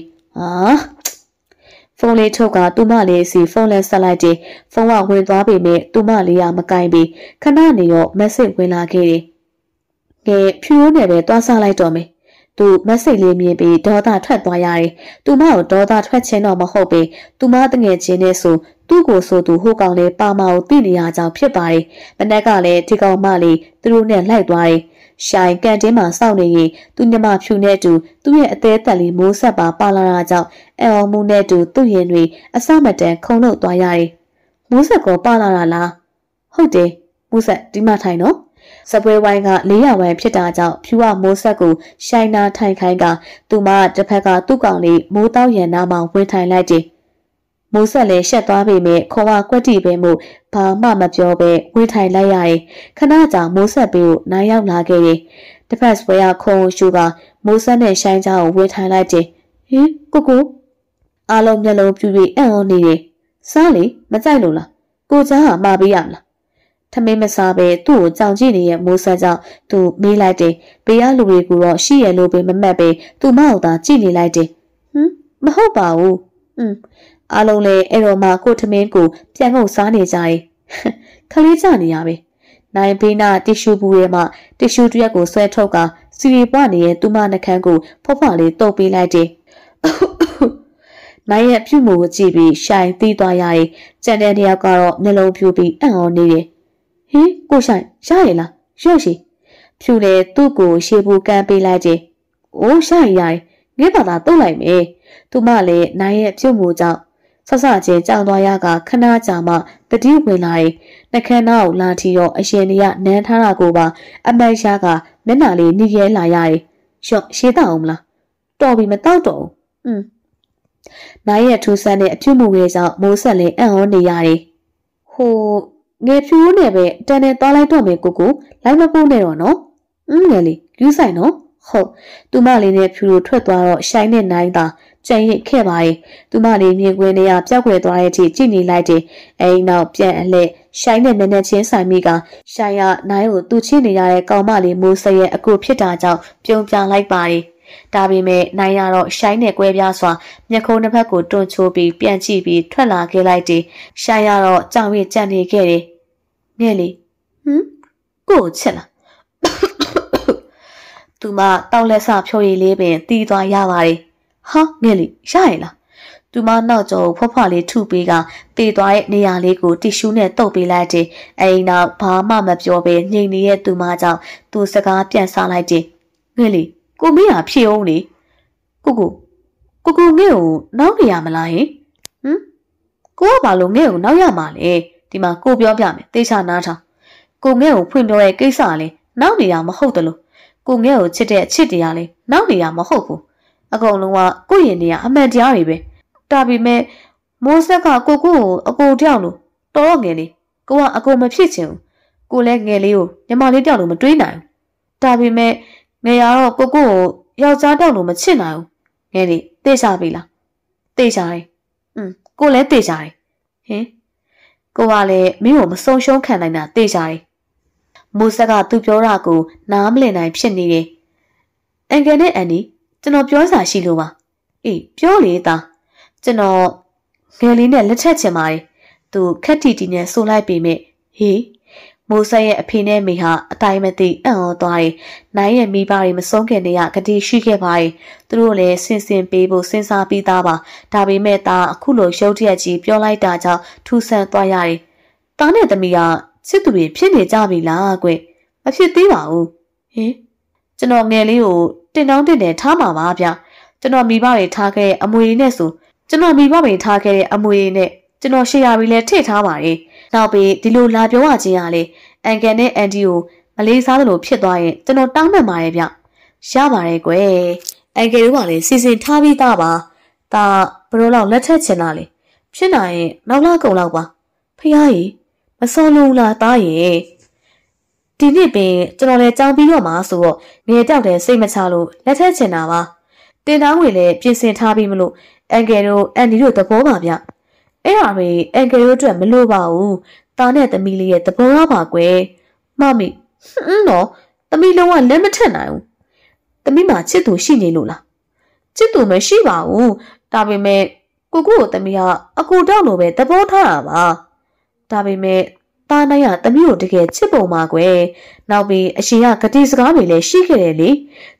ဖုန်းလေးထုတ်ကသူမလေးစီဖုန်းလဲဆက်လိုက်တယ်ဖုန်းကဝင်သွားပေမဲ့သူမလေးကမကင်ပြီခဏနေရောမက်ဆေ့ဝင်လာခဲ့တယ်ငယ်ဖြူရိုးနဲ့ပဲတွားစားလိုက်တော့မယ်သူမက်ဆေ့လေးမြင်ပြီးဒေါသထွက်သွားရတယ်။သူမကိုဒေါသထွက်ခြင်းတော့မဟုတ်ပေသူမတငယ်ချင်းနဲ့ဆိုသူ့ကိုဆိုသူဟိုကောင်လေးပါမာကိုသိနေရကြောင်းဖြစ်ပါတယ်။မနက်ကလည်းဒီကောင်မလေးသူတို့နဲ့လိုက်သွားတယ်။ရှိုင်ကန်တင်းမှာစောင့်နေရင်သူညမဖြူနဲ့တူသူ့ရဲ့အသေးသက်လေးမိုးဆက်ပါလာတာကြောင့်အံ့ဩမှုနဲ့တူသူ့ရင်တွေအစမတန်ခုန်လို့သွားရတယ်။မိုးဆက်ကောပါလာတာလား။ဟုတ်တယ်မိုးဆက်ဒီမှာထိုင်နော်။စပွဲဝိုင်းက400ဝိုင်းဖြစ်တာကြောင့်ဖြူကမိုးဆက်ကိုရှိုင်နာထိုင်ခိုင်းကသူမတစ်ဖက်ကသူ့ကောင်လေးမိုးတောက်ရန်နားမှာဝင်ထိုင်လိုက်တယ်။မိုးဆက်လည်းရှက်သွားပေမဲ့ခေါ်ဝကွက်တီပဲမို့ဘာမှမပြောပဲဝေးထိုင်လိုက်ရတယ်။ခဏကြာမိုးဆက်ပေးကိုနိုင်ရောက်လာခဲ့တယ်။တစ်ဖက်ဆွဲရခုံရှူကမိုးဆက်နဲ့ရှိုင်းချောင်းကိုဝေးထိုင်လိုက်တယ်။ဟင်ကိုအားလုံးမျက်လုံးပြူပြီးအံ့ဩနေတယ်။စားလေမကြိုက်လို့လား။ကိုချမ်းဟာမှာပေးရမလား။ထမင်းမစားပဲသူ့ကိုကြောင်ကြည့်နေတဲ့မိုးဆက်ကြောင့်သူမေးလိုက်တယ်။ဘေးကလူတွေကရှိရလို့ပဲမမှတ်ပဲသူ့မောက်သာကြည့်နေလိုက်တယ်။မဟုတ်ပါဘူး။အားလုံးလည်းအဲ့တော့မှကိုထမင်းကိုပြန်ငုံစားနေကြတယ်ခလေးကြနေရပဲနိုင်ဘေးနာတီရှူဘူးထဲမှာတီရှူတစ်ရက်ကိုဆွဲထုတ်ကစီရီပွားနေတဲ့သူမနှခမ်းကိုဖွားဖွားလေးတုပ်ပေးလိုက်တယ်နိုင်ရဲ့ပြုမှုကိုကြည့်ပြီးရှိုင်သီးသွားရတယ်ကြံတဲ့တယောက်ကတော့မျက်လုံးပြူပြီးအံ့ဩနေတယ်ဟင်ကိုရှိုင်ရရလားရော့ရှိဖြူလေသူ့ကိုရှေ့ဘူးကမ်းပေးလိုက်တယ်အိုးရှိုင်ရတယ်ငဲ့ပါသာတုပ်လိုက်မယ်သူမလည်းနိုင်ရဲ့ပြုမှုကြောင့်ဆဆချင်းကြောင်သွားရကခဏကြာမှတတိဝင်လာရင်နှခမ်းနားကိုလာထီတော့အရှင်တွေကနန်းထားတာကိုပါအမိုက်ရှားကမျက်နှာလေးနှီးရဲလာရတယ်။ရှော့ရှေးတော့မလား။တော်ပြီမတော့တော့ဘူး။နိုင်ရဲ့ထူးဆန်းတဲ့အပြုတ်မှုတွေကြောင့်မိုးဆက်လည်းအံ့ဩနေရတယ်။ဟိုငယ်ဖြူနဲ့ပဲတန်နဲ့သွားလိုက်တော့မယ်ကိုလိုက်မပို့နဲ့တော့နော်။ငယ်လေးယူဆိုင်နော်။ဟုတ်သူမလေးနဲ့ဖြူတို့ထွက်သွားတော့ရှိုင်းနဲ့နိုင်တာကြံရစ်ခဲ့ပါရဲ့သူမလေးမြင်ကွင်းထဲကပျောက်ကွယ်သွားတဲ့အထိကြည့်နေလိုက်တယ်အဲဒီနောက်ပြန်အလှရှိုင်းနဲ့မျက်နှာချင်းဆိုင်မိကရှိုင်းရနိုင်ကိုသူ့ချင်းနေရတဲ့ကောင်မလေးမိုးစရဲ့အကူဖြစ်တာကြောင့်ပြုံးပြလိုက်ပါရဲ့ဒါပေမဲ့နိုင်ရတော့ရှိုင်းနဲ့ကွဲပြားစွာမျက်ခုံးတစ်ဖက်ကိုတွန်းချိုးပြီးပြန်ကြည့်ပြီးထွက်လာခဲ့လိုက်တယ်ရှိုင်းရတော့ကြောင်ရစ်ကြံနေခဲ့တယ်ငဲ့လေကိုချစ်လားသူမတောက်လက်ဆဖြိုးရည်လေးပင်တီးသွားရပါတယ်ဟာငဲ့လေရရလားသူမနောက်ကျော်ဖွားဖွားလေးထုပေးကတေသွားတဲ့နေရာလေးကိုတီရှူးနဲ့တုပ်ပေးလိုက်တယ်အဲဒီနောက်ဘာမှမပြောဘဲငြိမ်နေတဲ့သူမကြောင့်သူစကားပြန်စားလိုက်တယ်ငဲ့လေကိုမေးတာဖြေအောင်လေကိုငဲ့ကိုနောက်နေရမလားဟင်ကိုကဘာလို့ငဲ့ကိုနောက်ရမှာလဲဒီမှာကိုပြောပြမယ်သေချာနားထောင်ကိုငဲ့ကိုဖွင့်ပြောတဲ့ကိစ္စလေနောက်နေရမဟုတ်တယ်လို့ကိုငဲ့ကိုချစ်တဲ့ချစ်တရားလေနောက်နေရမဟုတ်ဘူးအကုန်လုံးကကိုရင်နေရအမှန်တရားတွေပဲဒါပေမဲ့မိုးဆက်ကကိုအကိုတယောက်လို့တော်ငယ်လေးကိုကအကိုမဖြစ်ချင်ဘူးကိုလည်းငယ်လေးကိုညီမလေးတယောက်လို့မတွေးနိုင်ဘူးဒါပေမဲ့ငယ်ရတော့ကိုယောက်ျားတယောက်လို့မချစ်နိုင်ဘူးငယ်လေးသိချပြီလားသိချတယ်ကိုလည်းသိချတယ်ဟင်ကိုကလည်းမင်းကိုမဆုံးရှုံးခံနိုင်တာသိချတယ်မိုးဆက်ကသူပြောတာကိုနားမလည်နိုင်ဖြစ်နေတယ်အန်ကယ်နဲ့အန်ဒီကျွန်တော်ပြောစာရှိလို့ပါအေးပြောလေသားကျွန်တော်ငယ်လေးနဲ့လက်ထက်ချင်ပါတယ်သူခက်တီတီနဲ့ဆိုလိုက်ပေမဲ့ဟေးမိုးဆက်ရဲ့အဖေနဲ့မိဟာအတိုင်းမသိအံ့ဩသွားတယ်နိုင်ရဲ့မိဘတွေမဆုံးခင်တည်းကဂတိရှိခဲ့ပါတယ်သူတို့လည်းစင်စင်ပေးဖို့စဉ်းစားပြီးသားပါဒါပေမဲ့သားအခုလိုရုပ်တရက်ကြီးပြောလိုက်တာကြောင့်ထူဆန်းသွားရတယ်သားနဲ့သမီးကချစ်သူတွေဖြစ်နေကြပြီလားကွမဖြစ်သေးပါဘူးဟင်ကျွန်တော်ငယ်လေးကိုတင်တောင်းတင်တယ်ထားမှာပါဗျကျွန်တော်မိဘတွေထားခဲ့တဲ့အမွေနဲ့ဆိုကျွန်တော်မိဘတွေထားခဲ့တဲ့အမွေနဲ့ကျွန်တော်ရှေ့ရပြီးလဲထည့်ထားပါတယ်နောက်ပြီးဒီလိုလာပြောရခြင်းရလေအန်ကန်နဲ့အန်ဒီကိုမလေးစားသလိုဖြစ်သွားရင်ကျွန်တော်တောင်းပန်ပါတယ်ဗျရပါတယ်ကွယ်အန်ကယ်တို့ကလည်းစီစဉ်ထားပြီးသားပါဒါဘယ်လိုလောက်လက်ထက်ချင်တာလဲဖြစ်နိုင်ရင်နောက်လာကုန်လောက်ပါဖះကြီးမစောလို့လားတားရဲ့ဒီနေ့ပင်ကျွန်တော်လည်းကြောင်းပြီးတော့မှာဆိုတော့ငယ်တောက်တဲ့စိတ်မချလို့လက်ထက်ချင်တာပါတင်တောင်းဝင်လည်းပြင်ဆင်ထားပြီးမလို့အန်ကယ်တို့အန်ဒီတို့သဘောပါဗျအဲ့ဒါပဲအန်ကယ်တို့အတွက်မလို့ပါဘူးတာနဲ့သမီးလေးရဲ့သဘောပါကွယ်မမီနော်သမီးလုံးဝလက်မထက်နိုင်ဘူးသမီးမှာချစ်သူရှိနေလို့လားချစ်သူမရှိပါဘူးဒါပေမဲ့ကိုသမီးကအကူတောက်လို့ပဲသဘောထားတာပါဒါပေမဲ့တာနိုင်ကသမီးကိုတကယ်ချစ်ပုံပါကွယ်နောက်ပြီးအရှင်ကဂတိစကားတွေလည်းရှိခဲ့တယ်လေ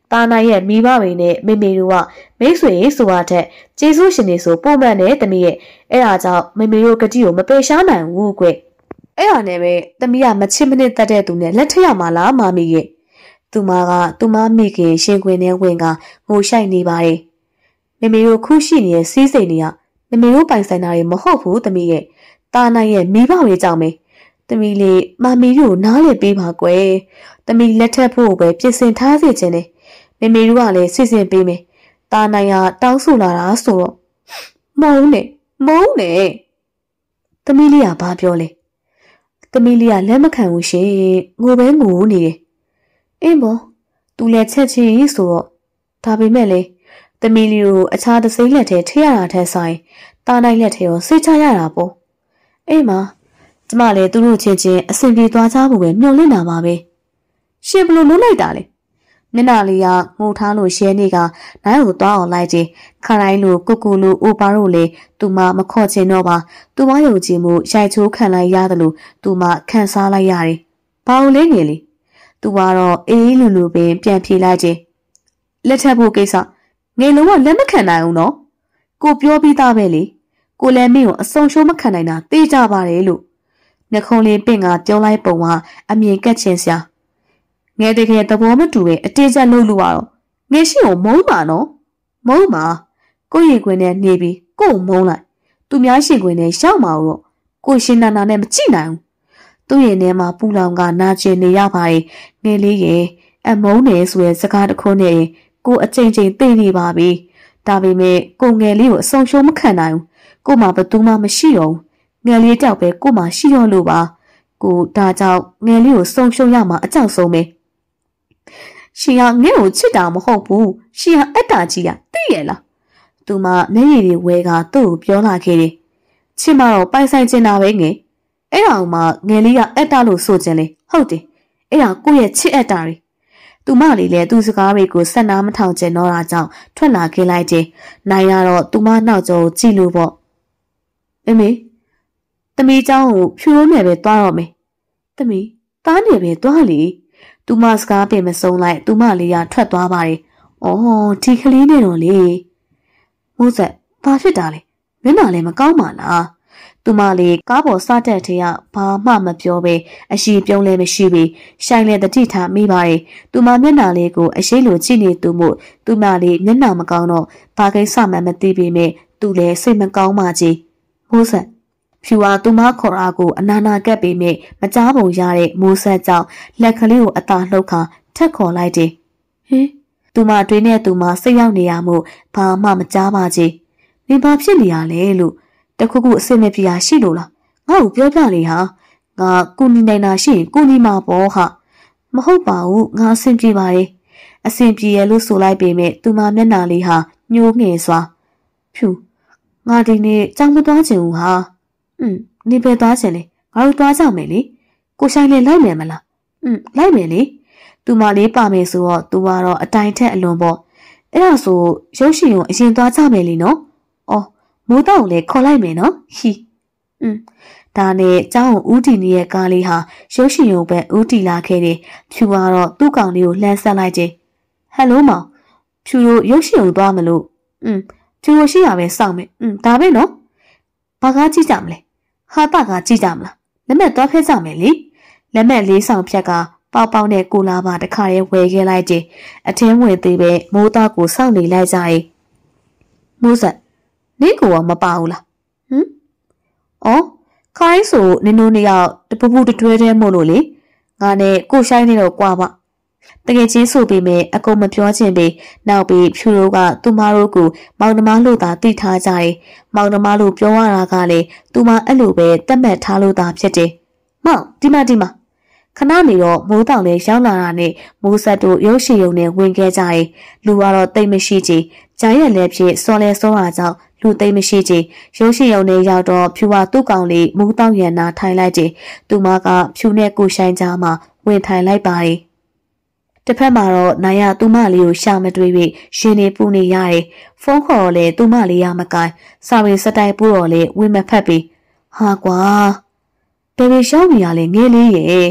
တာနိုင်ရဲ့မိဘတွေနဲ့မေမေတို့ကမိတ်ဆွေဆိုရတဲ့ကျေးဇူးရှင်တွေဆိုပုံမှန်နဲ့တမီးရဲ့အဲ့ဒါကြောင့်မေမေတို့ကတိကိုမပယ်ရှားနိုင်ဘူးကွအဲ့ဒါနဲ့ပဲတမီးကမချစ်မနစ်တတ်တဲ့သူနဲ့လက်ထက်ရမှာလားမမီရဲ့သူမကသူမမိခင်ရှင်ခွင်နဲ့ဝင်ကငိုရှိုက်နေပါတယ်မေမေတို့ခုရှိနေတဲ့စီးစိမ်တွေကမေမေတို့ပိုင်ဆိုင်တာတွေမဟုတ်ဘူးတမီးရဲ့တာနိုင်ရဲ့မိဘတွေကြောင့်ပဲတမီးလေးမမီတို့နားလေပေးပါကွယ်တမီးလက်ထက်ဖို့ပဲပြင်ဆင်ထားစေချင်တယ်မေမေတို့ကလည်းစီစဉ်ပေးမယ်တာနိုင်ကတောင်းဆိုလာတာဆိုတော့မုန်းနဲ့တမီးလေးကဘာပြောလဲတမီးလေးကလက်မခံဘူးရှင်ငိုပဲငိုနေတယ်အင်းဘောသူလည်းချက်ချင်းဆိုတော့ဒါပေမဲ့လေတမီးလေးကိုအခြားတစ်စိမ့်လက်ထဲထည့်ရတာထက်ဆိုင်တာနိုင်လက်ထဲရောစိတ်ချရတာပေါ့အေးမကျမလည်းသူတို့ချင်းချင်းအဆင်ပြေသွားကြဖို့ပဲမျှော်လင့်တာပါပဲရှင်ဘလို့လုံးလိုက်တာလေမျက်နှာလေးကငိုထားလို့ရဲနေကနိုင်ကိုသွားအောင်လိုက်ကြခရိုင်းလိုကုကူလိုအိုပါတို့လေသူမမခေါ်ချင်တော့ပါသူမယုံကြည်မှုရိုက်ချိုးခံလိုက်ရတယ်လို့သူမခံစားလိုက်ရတယ်ဘာလို့လဲငယ်လေးသူကတော့အေးလူလူပင်ပြန်ဖြေလိုက်ကြလက်ထပ်ဖို့ကိစ္စငယ်လုံးကလက်မခံနိုင်ဘူးနော်ကိုပြောပြီးသားပဲလေကိုလည်းမင်းကိုအဆုံရှုံးမခံနိုင်တာသိကြပါတယ်လို့နှခုံးလေးပင့်ကပြောလိုက်ပုံကအမြင်ကက်ချင်စရာငယ်တကယ်သဘောမတူပဲအတင်းကျပ်လုပ်လို့ရတော့ငယ်ရှိကိုမုန်းပါနော်မုန်းပါကိုရင်ခွင်နဲ့နေပြီးကို့မုန်းလိုက်သူများရှင်ခွင်နဲ့ရောက်မှာတော့ကိုရှင်နာနာနဲ့မကြည့်နိုင်ဘူးသူ့ရင်ထဲမှာပူလောင်ကနာကျင်နေရပါတယ်ငယ်လေးရဲ့အမုန်းနေဆိုတဲ့စကားတစ်ခုနဲ့ကိုအချိန်ချင်းသိနေပါပြီဒါပေမဲ့ကိုငယ်လေးကိုအဆုံရှုံးမခံနိုင်ဘူးကိုမှဘသူမှမရှိတော့ဘူးငယ်လေးတောက်ပဲကိုမှရှိတော့လို့ပါကိုဒါကြောင့်ငယ်လေးကိုဆုံရှုံရမှာအကြောက်ဆုံးပဲရှင်ကငဲ့ကိုချစ်တာမဟုတ်ဘူးရှင်ကအတ္တကြီးကသိရလားသူမမျက်ရည်တွေဝဲကသူ့ကိုပြောလာခဲ့တယ်ချစ်မတော့ပိုင်ဆိုင်ချင်တာပဲငယ်အဲ့ဒါမှငယ်လေးကအတ္တလို့ဆိုချင်လေဟုတ်တယ်အဲ့ဒါကိုယ့်ရဲ့ချစ်အတ္တတွေသူမလေးလည်းသူ့စကားတွေကိုဆက်နာမထောင်ကျင်တော့တာကြောင့်ထွက်လာခဲ့လိုက်တယ်နိုင်ရတော့သူမနောက်ကျောကြည့်လို့ပေါ့မေတမီးเจ้าကိုဖြူရိုးနယ်ပဲသွားတော့မယ်တမီးသားနယ်ပဲသွားလေသူမစကားပြင်မဆုံးလိုက်သူမလေးကထွက်သွားပါတယ်။အော်ဒီကလေးနဲ့တော့လေမိုးဆက်ဘာဖြစ်တာလဲမျက်နှာလည်းမကောင်းပါလား။သူမလေးကားပေါ်စတဲ့ထဲကဘာမှမပြောပဲအရှိပြုံးလည်းမရှိပြီရှိုင်လည်းတတိထားမိပါတယ်။သူမမျက်နှာလေးကိုအရှိလိုကြည့်နေသူမို့သူမလေးမျက်နှာမကောင်းတော့ဘာကိစ္စမှမသိပေမဲ့သူလည်းစိတ်မကောင်းမှကြီးမိုးဆက်ဖြူဟာသူမခေါ်အားကိုအနာနာကပ်ပေမဲ့မကြားပုံရတဲ့မိုးဆက်ကြောင့်လက်ကလေးကိုအသာလှုပ်ခါထက်ခေါ်လိုက်တယ်ဟင်သူမတွင်းနဲ့သူမစိတ်ရောက်နေရမှုဘာမှမကြားပါကြီးနေဘာဖြစ်နေရလဲလို့တခုခုအစ်မပြေရရှိလို့လားငါ့ကိုပြောပြလေဟာငါကူညီနိုင်တာရှိရင်ကူညီမှာပေါ့ဟာမဟုတ်ပါဘူးငါအဆင်ပြေပါတယ်အဆင်ပြေရလို့ဆိုလိုက်ပေမဲ့သူမမျက်နှာလေးဟာညှိုးငယ်စွာဖြူငါဒီနေ့ကြောင်မသွားချင်ဘူးဟာနေပဲသွားချင်လေငါတို့သွားကြမယ်လေကိုဆိုင်လည်းလိုက်မယ်မလားလိုက်မယ်လေသူမလေးပါမယ်ဆိုတော့သူကတော့အတိုင်ထက်အလွန်ပေါ့အဲ့ဒါဆိုရုပ်ရှင်ကိုအရင်သွားကြမယ်လေနော်အော်မိုးတောင်လည်းခေါ်လိုက်မယ်နော်ဟီဒါနဲ့ကျောင်းဦးတီနေရဲ့ကားလေးဟာရုပ်ရှင်ရုံပဲဦးတီလာခဲ့တယ်ဖြူကတော့သူ့ကောင်လေးကိုလှမ်းဆက်လိုက်ခြင်းဟယ်လိုမောင်ဖြူတို့ရုပ်ရှင်ရုံသွားမလို့ဖြူတို့ရှိရပဲစောင့်မယ်ဒါပဲနော်ဘာကားကြည့်ကြမလဲဟာတာကကြည့်ကြမလားလက်မဲ့သွားဖက်ကြမယ်လေလက်မဲ့လေးဆောင်ဖြက်ကပေါပေါနဲ့ကိုလာပါတခါရဲဝယ်ခဲ့လိုက်တယ်အထင်းဝင်သေးပဲမိုးသားကိုစောင့်နေလိုက်ကြရဲ့မိုးဆက်နေကိုမပါဘူးလားအော်ခိုင်းဆိုနင်တို့နှစ်ယောက်တပူပူတွဲတွဲမို့လို့လေငါနဲ့ကိုဆိုင်နေတော့ကြွားပါတကယ်ချင်းဆိုပေမဲ့အကုန်မပြောချင်ပေနောက်ပြီးဖြူတို့ကသူမတို့ကိုမောင်နှမလို့သာသိထားကြတယ်မောင်နှမလို့ပြောရတာကလည်းသူမအဲ့လိုပဲတတ်မှတ်ထားလို့သာဖြစ်တယ်မောင်ဒီမှာခဏနေတော့မိုးတောင်လေးရောက်လာတာနဲ့မိုးဆက်တို့ရုပ်ရှင်ရုံနဲ့ဝင်ခဲ့ကြတယ်လူကတော့တိတ်မရှိကြဂျိုင်းရက်လည်းဖြစ်စောလဲစောတာကြောင့်လူသိမ့်မရှိကြရုပ်ရှင်ရုံနဲ့ရောက်တော့ဖြူဟာသူ့ကောင်လေးမူးတောက်ရန်နာထိုင်လိုက်ကြသူမကဖြူနဲ့ကိုဆိုင်ကြားမှာဝင်ထိုင်လိုက်ပါတယ်တစ်ဖက်မှာတော့နိုင်ရသူမလေးကိုရှာမတွေ့၍ရှင်နေပူနေရတယ်ဖုန်းခေါ်လေသူမလေးရမကိုင်စာပေစတိုင်ပူတော့လေဝင်မဖက်ပြီးဟာကွာဘယ်လိုရှောင်းနေရလဲငယ်လေးရဲ့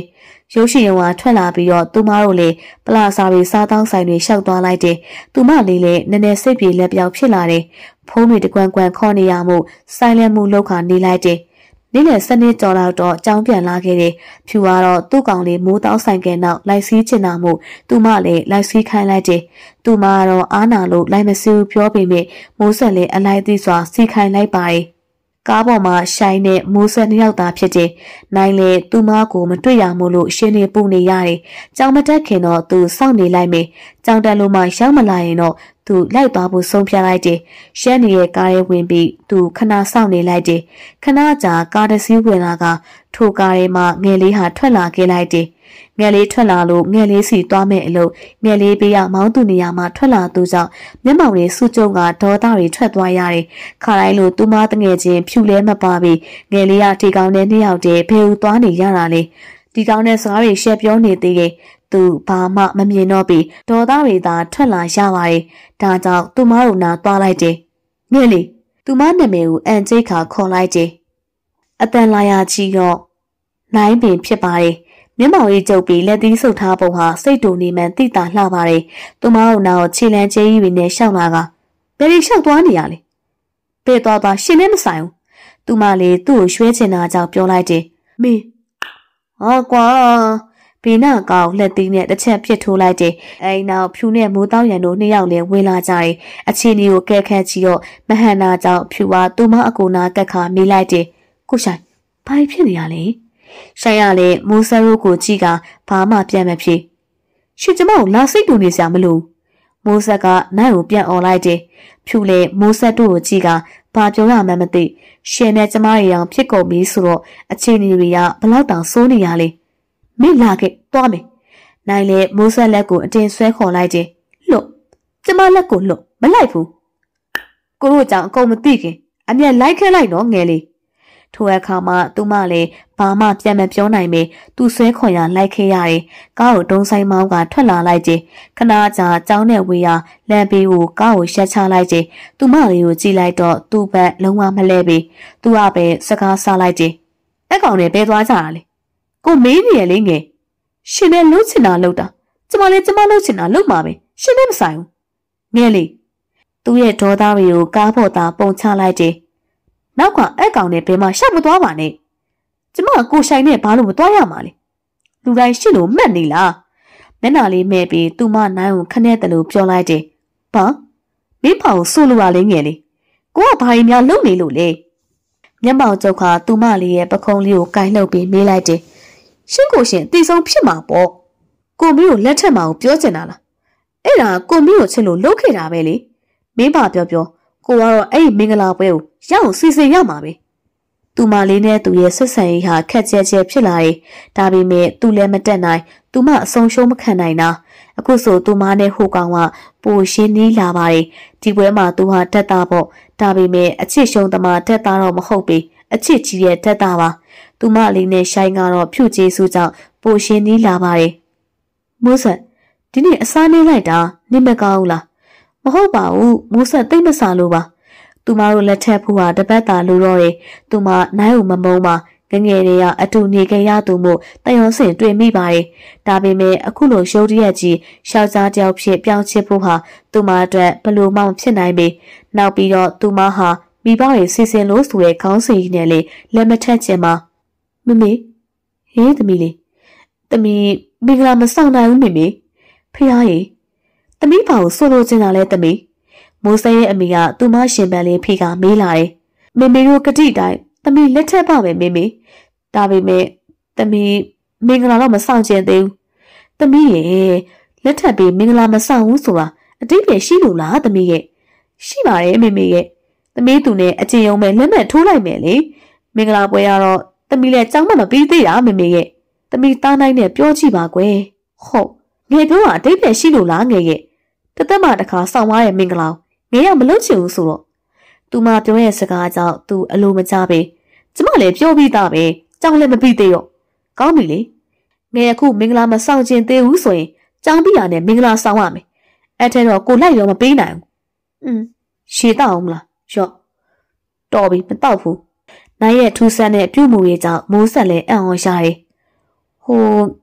ရုပ်ရှင်ရုံကထွက်လာပြီးတော့သူမတို့လည်းပလာစာတွေစားတောင်းဆိုင်တွေရှောက်သွားလိုက်တယ်သူမလေးလည်းနည်းနည်းစိတ်ပြေလက်ပြောက်ဖြစ်လာတယ်ဖုန်းတွေတကွန်းကွန်းခေါ်နေရမှုဆိုင်လန့်မှုလောက်ခါနေလိုက်တယ်နေ့လယ်7နှစ်ကျော်လောက်တော့ကြောင်းပြန်လာခဲ့တယ်ဖြူကတော့သူ့ကောင်လေးမိုးတောင်းဆိုင်ကနောက်လိုက်စီးချင်တာမို့သူမလည်းလိုက်စီးခိုင်းလိုက်တယ်သူမကတော့အားနာလို့လိုက်မစီးဘူးပြောပေမဲ့မိုးဆက်လည်းအလိုက်သေးစွာစီးခိုင်းလိုက်ပါတယ်ကားပေါ်မှာရှိုင်းနဲ့မိုးဆက်နှစ်ယောက်သားဖြစ်တယ်။နိုင်လေသူမကိုမတွေ့ရမို့လို့ရှင်းနေပူနေရတယ်။ကြောင်မတက်ခင်တော့သူစောင့်နေလိုက်မယ်။ကြောင်တက်လို့မှရောက်မလာရင်တော့သူလိုက်သွားဖို့ဆုံးဖြတ်လိုက်တယ်။ရှက်နေရဲ့ကားရဲဝင်ပြီးသူခဏစောင့်နေလိုက်တယ်။ခဏကြာကားတစ်စီးဝင်လာကထိုကားထဲမှာငယ်လေးဟာထွက်လာခဲ့လိုက်တယ်။ငယ်လေးထွက်လာလို့ငယ်လေးစီသွားမဲ့အလို့ငယ်လေးပေးရမောင်းသူနေရာမှာထွက်လာသူကြောင့်မျက်မှောင်တွေစုကျုံကဒေါသတွေထွက်သွားရတယ်။ခါတိုင်းလိုသူမတငယ်ချင်းဖြူလဲမပါပြီးငယ်လေးကဒီကောင်နဲ့နှစ်ယောက်တည်းဘယ်ဦးသွားနေရတာလဲ။ဒီကောင်နဲ့စကားတွေရှက်ပြောနေသေးတယ်။သူဘာမှမမြင်တော့ပြီးဒေါသတွေသာထွက်လာရပါတယ်။ဒါကြောင့်သူမတို့နာသွားလိုက်တယ်။ငယ်လေးသူမနာမည်ကိုအန်ကျိတ်ခါခေါ်လိုက်တယ်။အတန်လာရကြီးတော့နိုင်ပင်ဖြစ်ပါတယ်။မျက်မှောင်ကြီးကျုပ်ပြီးလက်သီးဆုပ်ထားပုံဟာစိတ်တူနေမှန်တိတာလှပါတယ်။သူမတို့နာကိုခြေလန်းကျဲကြီးတွေနဲ့ရှောက်လာကဘယ်လိုရှောက်သွားနေရလဲ။ဘယ်သွားရှင်နဲ့မဆိုင်ဘူး။သူမလေးသူ့ကိုရွှဲချင်တာကြောင့်ပြောလိုက်တယ်။မင်းဟာကွာဘေးနာကောက်လက်သီးနဲ့တစ်ချက်ပြစ်ထိုးလိုက်တယ်။အဲဒီနောက်ဖြူနဲ့မိုးတောင်းရန်တို့နှစ်ယောက်လည်းဝင်လာကြတယ်။အချင်းကြီးကိုကဲခတ်ချီတော့မဟန်နာကြောင့်ဖြူကသူမအကူနာကက်ခါမေးလိုက်တယ်။ကိုဆိုင်ဘာဖြစ်နေရလဲ။ဆိုင်ရလေမိုးဆရိုးကိုကြည့်ကဘာမှပြန်မဖြစ်ရှင်ကျမကိုလာစိတ်တူနေစရာမလိုမိုးဆက်ကနိုင်ကိုပြန်អော်လိုက်တယ်ဖြူလေမိုးဆက်တို့ကိုကြည့်ကဘာပြောရမှန်းမသိရှင်နဲ့ကျမတွေအောင်ဖြစ်ကုန်ပြီဆိုတော့အချင်းကြီးတွေကဘလောက်တောင်စိုးနေရလဲမင်းလာခဲ့သွားမယ်နိုင်လေမိုးဆက်လက်ကိုအတင်းဆွဲခေါ်လိုက်တယ်လွတ်ကျမလက်ကိုလွတ်မလိုက်ဘူးကိုတို့ကြောင့်အကုန်မသိခင်အမျက်လိုက်ခဲလိုက်တော့ငယ်လေးထိုအခါမှာသူမလည်းဘာမှပြန်မပြောနိုင်ပေသူဆွဲခေါ်ရလိုက်ခဲ့ရတယ်။ကားကိုတုံးဆိုင်မောင်းကထွက်လာလိုက်တယ်။ခဏကြာကြောင်းနဲ့ဝေးရလမ်းဘေးကိုကားကိုရှက်ချလိုက်တယ်။သူမလေးကိုကြည့်လိုက်တော့သူ့ဘက်လုံးဝမလဲပေ။သူကပဲစကားဆလိုက်တယ်။အဲ့ကောင်နဲ့ဘဲသွားကြတာလေ။ကိုမေးနေရလေငယ်။ရှင်နဲ့လှုပ်ချင်တာလှုပ်တာ။ကျမလည်းကျမလှုပ်ချင်တာလှုပ်မှာပဲ။ရှင်နဲ့မဆိုင်ဘူး။ငယ်လေးသူ့ရဲ့ဒေါသတွေကိုကားပေါ်သားပုံချလိုက်တယ်။နောက်ကအဲ့ကောင်နဲ့ဘယ်မှရှောက်မသွားပါနဲ့ကျမကိုဆိုင်နဲ့ဘာလို့မသွားရမှာလဲလူတိုင်းရှင်းလို့မှတ်နေလားမျက်နှာလေးမဲ့ပြီးသူမနိုင်ကိုခနဲ့တလို့ပြောလိုက်တယ်ဘာမင်းဖောင်ဆိုးလို့ရလဲငယ်လေးကိုကဘာရင်များလုံနေလို့လဲမျက်မှောင်ကျုပ်ခါသူမလေးရဲ့ပခုံးလေးကိုကင်လှုပ်ပြီးမေးလိုက်တယ်ရှင်းကိုရှင်အတီဆုံးဖြစ်မှာပေါ့ကိုမင်းကိုလက်ထက်မှာကိုပြောချင်တာလားအဲ့ဒါကိုမင်းကိုချစ်လို့လှုပ်ခဲ့တာပဲလေမင်းပါပြောကိုကတော့အဲ့ဒီမင်္ဂလာပွဲကိုရအောင်စီစဉ်ရမှာပဲသူမလေးနဲ့သူရဲ့ဆက်ဆံရေးဟာခက်ကြဲကြဲဖြစ်လာတယ်။ဒါပေမဲ့သူလည်းမတက်နိုင်။သူမအဆုံးရှုံးမခံနိုင်တာ။အခုဆိုသူမနဲ့ဟိုကောင်ကပိုရှင်းနီးလာပါတယ်။ဒီပွဲမှာသူဟာတက်တာပေါ့။ဒါပေမဲ့အချစ်ရှုံးသမားတက်တာတော့မဟုတ်ပေ။အချစ်ကြီးရဲ့တက်တာပါ။သူမလေးနဲ့ရှိုင်းကတော့ဖြူကျေးစုကြောင့်ပိုရှင်းနီးလာပါတယ်။မိုးဆက်ဒီနေ့အစားနေလိုက်တာနေမကောင်းလား။မဟုတ်ပါဘူး။မိုးဆက်သိမ့်မစားလို့ပါ။သူမတို့လက်ထက်ဖူဟာတပတ်တာလိုတော့တယ်။သူမနိုင်ကိုမမုန်းပါငငယ်တွေကအတူနေကြရသူမို့တယောစင်တွေ့မိပါတယ်။ဒါပေမဲ့အခုလိုရုပ်တရက်ကြီးရှောက်ကြားတယောက်ဖြစ်ပြောင်းချစ်ဖို့ဟာသူမအတွက်ဘလို့မှဖြစ်နိုင်ပေ။နောက်ပြီးတော့သူမဟာမိဘတွေစီစဉ်လို့ဆိုတဲ့ခေါင်းစဉ်ကြီးနဲ့လေလက်မထက်ချင်ပါ။မမေဟေးသမီးလေးသမီးမင်္ဂလာမဆောင်နိုင်ဘူးမမေဖေဟာရေသမီးဘာကိုဆိုလိုချင်တာလဲသမီးမိုးစဲရဲ့အမေကသူမရှင်ပန်းလေးဖေကမေးလာတယ်။မေမေတို့ကတိတိုင်းသမီးလက်ထက်ပါပဲမေမေ။ဒါပေမဲ့သမီးမင်္ဂလာတော့မဆောင်ကျင်သေးဘူး။သမီးရဲ့လက်ထက်ပြီးမင်္ဂလာမဆောင်ဘူးဆိုတာအတိတ်ပဲရှိလို့လားသမီးရဲ့ရှိပါတယ်မေမေရဲ့သမီးသူနဲ့အကျဉ်းရုံးမဲ့လက်မဲ့ထိုးလိုက်မယ်လေ။မင်္ဂလာပွဲကတော့သမီးလည်းကြောင်းမပြီးသေးတာမေမေရဲ့သမီးသားနိုင်နဲ့ပြောကြည့်ပါကွယ်။ဟုတ်ငယ်ပြောတာအတိတ်ပဲရှိလို့လားငယ်ရဲ့တသက်မှတစ်ခါဆောင်သွားတဲ့မင်္ဂလာငယ်ရမလုပ်ချင်ဘူးဆိုတော့သူမပြောရဲ့စကားကြောင့်သူအလိုမကျပဲကျမလည်းပြောပြီးသားပဲကြောင်းလည်းမပြီးသေးတော့ကောင်းပြီလေငယ်အခုမင်္ဂလာမဆောင်ကျင်သေးဘူးဆိုရင်ကြောင်းပြရနဲ့မင်္ဂလာဆောင်ရမယ်အဲ့ထဲတော့ကိုလိုက်ရောမပေးနိုင်ဘူးရှည်တော့အောင်မလားရော့တော်ပြီမတော့ဘူးနိုင်ရဲ့ထူးဆန်းတဲ့ပြုမှုရေးကြောင့်မိုးဆက်လည်းအံ့ဩရတယ်ဟို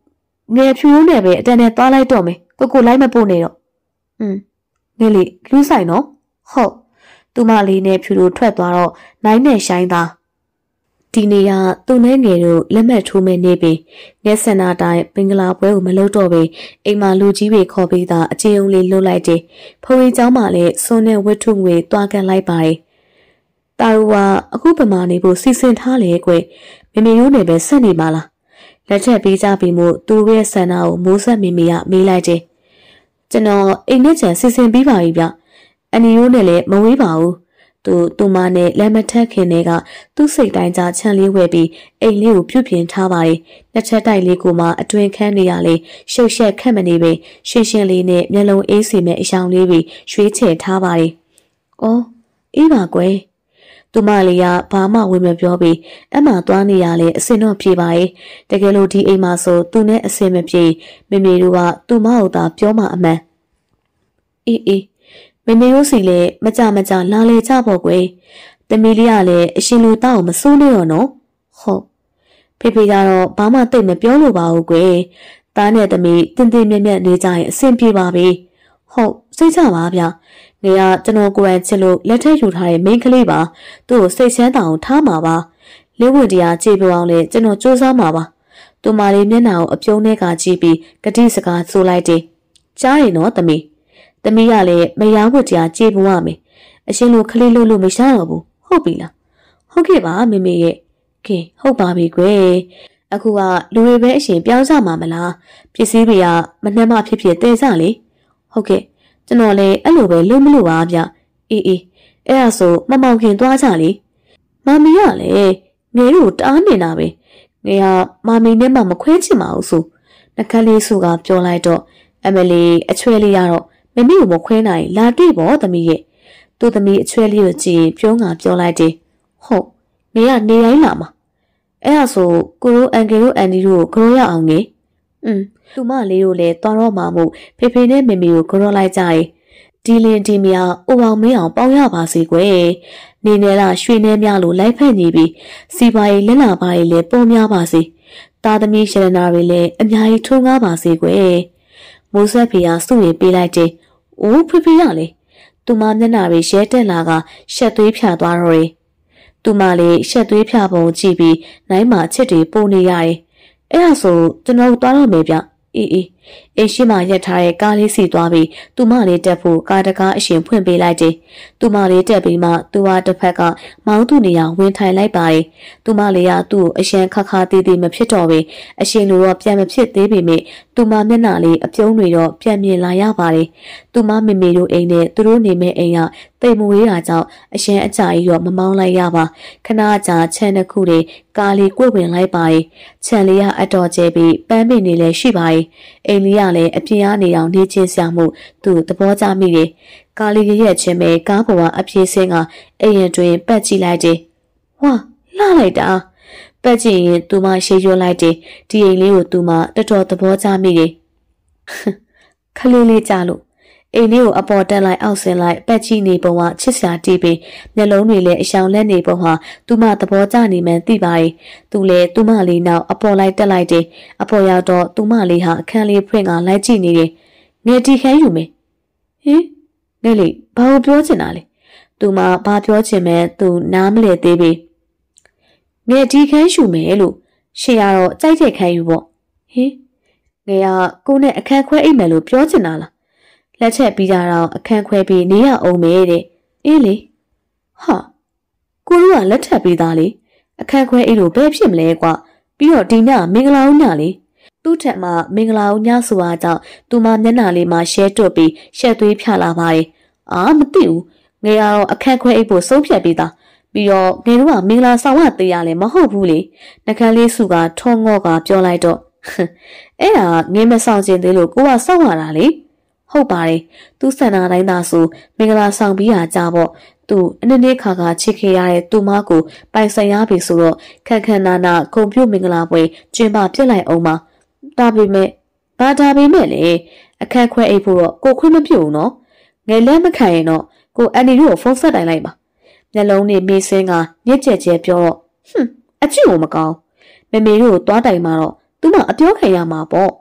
ငယ်ဖြူရိုးနဲ့ပဲအတန်နဲ့သွားလိုက်တော့မယ်ကိုလိုက်မပို့နေတော့ငယ်လေးခလူးဆိုင်နော်ဟုတ်သူမလေးနဲ့ဖြူရိုးထွက်သွားတော့နိုင်နဲ့ရှိုင်းသားဒီနေ့ကသူနဲ့ငယ်တို့လက်မှတ်ထိုးမဲ့နေပြီငယ်စင်နာတိုင်းပင်ကလာပွဲကိုမလုပ်တော့ပဲအိမ်မှာလူကြီးတွေခေါ်ပြီးသားအချင်းုံလေးလှုပ်လိုက်တယ်ဖုံရီเจ้าမှလည်းစွန်းနဲ့ဝတ်ထုငွေတွားကန်လိုက်ပါတယ်တာရူကအခုပမာနေဖို့စီစဉ်ထားလေကွမေမေရိုးနဲ့ပဲဆက်နေပါလားလက်ထက်ပေးကြပြီးမို့သူရဲ့ဆန္ဒကိုမိုးဆက်မေမေကမေးလိုက်တယ်ကျွန်တော်အိမ်နဲ့ချန်စီစဉ်ပြီးပါပြီဗျအန်နီရိုးနဲ့လည်းမဝေးပါဘူးသူမနဲ့လက်မထက်ခင်တွေကသူ့စိတ်တိုင်းကြချန်လေးဝဲပြီးအိမ်လေးကိုပြုပြင်ထားပါတယ်နှစ်ချက်တိုက်လေးကိုမှအတွင်ခန်းနေရလေရှုပ်ရှက်ခက်မနေပဲရှင်းရှင်းလေးနဲ့မျက်လုံးအေးစီမဲ့အယောင်လေးပြီးရွှေ့ချယ်ထားပါတယ်အော်အေးပါကွယ်သူမလေးကဘာမှဝင်မပြောပြီးအမှသွားနေရလေအစင်တော့ပြေပါရဲ့တကယ်လို့ဒီအိမ်မှာဆိုသူနဲ့အစင်မပြေမေမေတို့ကသူမဟုတ်တာပြောမှအမှန်အေးမေမေတို့စီလည်းမကြလာလေကြပေါ့ကွယ်တမီလေးကလည်းအရှင်လူတောက်မစိုးနေတော့နော်ဟုတ်ဖေကတော့ဘာမှတိတ်မပြောလို့ပါဘူးကွယ်သားနဲ့တမီတင်းတင်းမြတ်မြတ်နေကြရင်အဆင်ပြေပါပြီဟုတ်စိတ်ချပါဗျနေကကျွန်တော်ကိုယ်တိုင်ချစ်လို့လက်ထက်ယူထားတဲ့မိန်းကလေးပါသူ့ကိုစိတ်ချမ်းသာအောင်ထားမှာပါလေးဝင်တရားကြည့်ပြအောင်လေကျွန်တော်စူးစမ်းမှာပါသူမလေးမျက်နှာကိုအပြုံးနဲ့ကကြည့်ပြီးဂတိစကားဆိုလိုက်တယ်ကြားရင်နော်တမီကလည်းမယားဝတ်တရားကြည်ပွားမယ်အရှင်လိုခလေးလို့မရှာတော့ဘူးဟုတ်ပြီလားဟုတ်ကဲ့ပါမေမေရဲ့ကဲဟုတ်ပါပြီကွယ်အခုကလူတွေပဲအရှင်ပြောင်းကြမှာမလားပစ္စည်းတွေကမနှမ်းမဖြစ်တဲကြလေဟုတ်ကဲ့ကျွန်တော်လည်းအဲ့လိုပဲလုံးမလို့ပါဗျအေးအဲ့ဒါဆိုမမောင်ခင်သွားကြလေမမီကလည်းငယ်တို့တားနေတာပဲငယ်ကမမီနဲ့မှမခွဲချင်ပါဘူးဆိုနှကလေးစုကပြောလိုက်တော့အမလီအချွဲလေးရတော့မမေကိုမခွဲနိုင်လာတွေ့ပေါ့သမီးရဲ့သူ့သမီးအချွဲလေးကိုကြည့်ပြောငါပြောလိုက်တယ်ဟုတ်နေကနေတိုင်းလာမှာအဲ့ဒါဆိုကိုရိုးအန်ကယ်တို့အန်ဒီတို့ကိုကြောရအောင်နေသူမလေးတို့လည်းသွားတော့မှာမို့ဖေနဲ့မေမေကိုကြောလိုက်ကြတယ်ဒီလင်ဒီမယာအိုအောင်မင်းအောင်ပေါင်းရပါစေကွယ်နေနေလားရွှေနေများလို့လိုက်ဖက်နေပြီးစီပါရီလက်လာပါရီလည်းပေါ်များပါစေသားသမီးရှရနာတွေလည်းအများကြီးထုံးကားပါစေကွယ်မိုးဆက်ဖေကစုရပေးလိုက်တယ်အိုးဖေရလေသူမမျက်နှာတွေရဲတက်လာကရှက်သွေးဖြာသွားတော့တယ်သူမလေးရှက်သွေးဖြာပုံကြည့်ပြီးနိုင်မှာချစ်တွေပုံနေရတယ်အဲ့ဒါဆိုကျွန်တော်သွားတော့မယ်ဗျအေးအိမ်ရှိမှရက်ထားတဲ့ကားလေးစီသွားပြီးသူမလေးတက်ဖို့ကားတကားအရှင်ဖွင့်ပေးလိုက်တယ်သူမလေးတက်ပြီးမှသူဟာတစ်ဖက်ကမောင်းသူနေရဝင်ထိုင်လိုက်ပါတယ်သူမလေးကသူ့အရှင်ခါသေးသေးမဖြစ်တော့ပဲအရှင်လိုတော့ပြန်မဖြစ်သေးပေမဲ့သူမမျက်နှာလေးအပြုံးတွေတော့ပြန်မြင်လာရပါတယ်သူမမေမေတို့အိမ်နဲ့သူတို့နေမဲ့အိမ်ကတိတ်မဝေးတာကြောင့်အရှင်အကြာကြီးတော့မမောင်းလိုက်ရပါခဏကြာခြံတစ်ခုတွေကားလေးကွေ့ဝင်လိုက်ပါတယ်ခြံလေးကအတော်ကျဲပြီးပန်းပင်တွေလည်းရှိပါတယ်အိမ်လေးကလည်းအပြင်ကနေအောင်နေချင်းဆရာမှုသူသဘောကျမိတယ်ကားလေးရဲ့ချင်းပဲကားပေါ်ကအပြေးစင်းကအိမ်ရင်တွင်ပတ်ကြည့်လိုက်တယ်ဝါလှလိုက်တာပတ်ကြည့်ရင်သူမရှိရွလိုက်တယ်ဒီအိမ်လေးကိုသူမတော်တော်သဘောကျမိတယ်ခလေးလေးကြလို့အိမ်လေးကိုအပေါ်တက်လိုက်အောက်ဆင်းလိုက်ပတ်ကြည့်နေပုံကချစ်စရာတီးပြီးမျက်လုံးတွေလည်းအရှောင်လက်နေပုံဟာသူမသဘောကျနေမှန်းသိပါတယ်သူလည်းသူမလေးနောက်အပေါ်လိုက်တက်လိုက်တယ်အပေါ်ရောက်တော့သူမလေးဟာအခန်းလေးဖွင့်ကလိုက်ကြည့်နေတယ်ငယ်တီခန်းယူမယ်ဟင်ငယ်လေးဘာကိုပြောချင်တာလဲသူမဘာပြောချင်မဲသူနားမလည်သေးပြီငယ်တီခန်းယူမယ်လို့ရှေ့ရတော့ကြိုက်တဲ့ခန်းယူပေါ့ဟင်ငယ်ကကိုနဲ့အခန်းခွဲအိပ်မယ်လို့ပြောချင်တာလားလက်ချက်ပြီးကြတော့အခန်းခွဲပြီးနေရအောင်မဲတဲ့အေးလေဟာကိုတို့ကလက်ထပ်ပြီးသားလေအခန်းခွဲအိမ်လို့ဘယ်ဖြစ်မလဲကွာပြီးတော့ဒီညမင်္ဂလာဦးညလေသူ့ထက်မှမင်္ဂလာဦးညဆိုအားကြောင့်သူမမျက်နှာလေးမှာရှဲတွတ်ပြီးရှက်သွေးဖြာလာပါတယ်အာမသိဘူးငယ်ကတော့အခန်းခွဲအိမ်ဖို့ဆုံးဖြတ်ပြီးသားပြီးတော့ငယ်တို့ကမင်္ဂလာဆောင်ရသေးရလဲမဟုတ်ဘူးလေနှကန်းလေးစုကထုံးငေါ့ကပြောလိုက်တော့အဲ့ဒါငယ်မဆောင်ခြင်းသေးလို့ကိုကစောင့်ရတာလေဟုတ်ပါတယ်သူဆန္ဒတိုင်းသာဆိုမင်္ဂလာဆောင်ပြီးရကြပေါ့သူအနည်းနည်းခါချစ်ခဲ့ရတဲ့သူမကိုပိုင်ဆိုင်ရပြီဆိုတော့ခက်ခက်နာနာဂုံပြုတ်မင်္ဂလာပွဲကျင်းပပြစ်လိုက်အောင်ပါဒါပေမဲ့လေအခက်ခွဲအိပ်ဖို့တော့ကိုခွင့်မပြုတ်ဘူးနော်ငယ်လက်မခံရင်တော့ကိုအန်ဒီတို့ကိုဖုန်းဆက်တိုင်းလိုက်ပါမျက်လုံးနဲ့မေးစင်းကညက်ကြက်ကျဲပြောတော့အချစ်ကိုမကောင်းမေမေတို့ကိုသွားတိုင်မှာတော့သူမအပြောခံရမှာပေါ့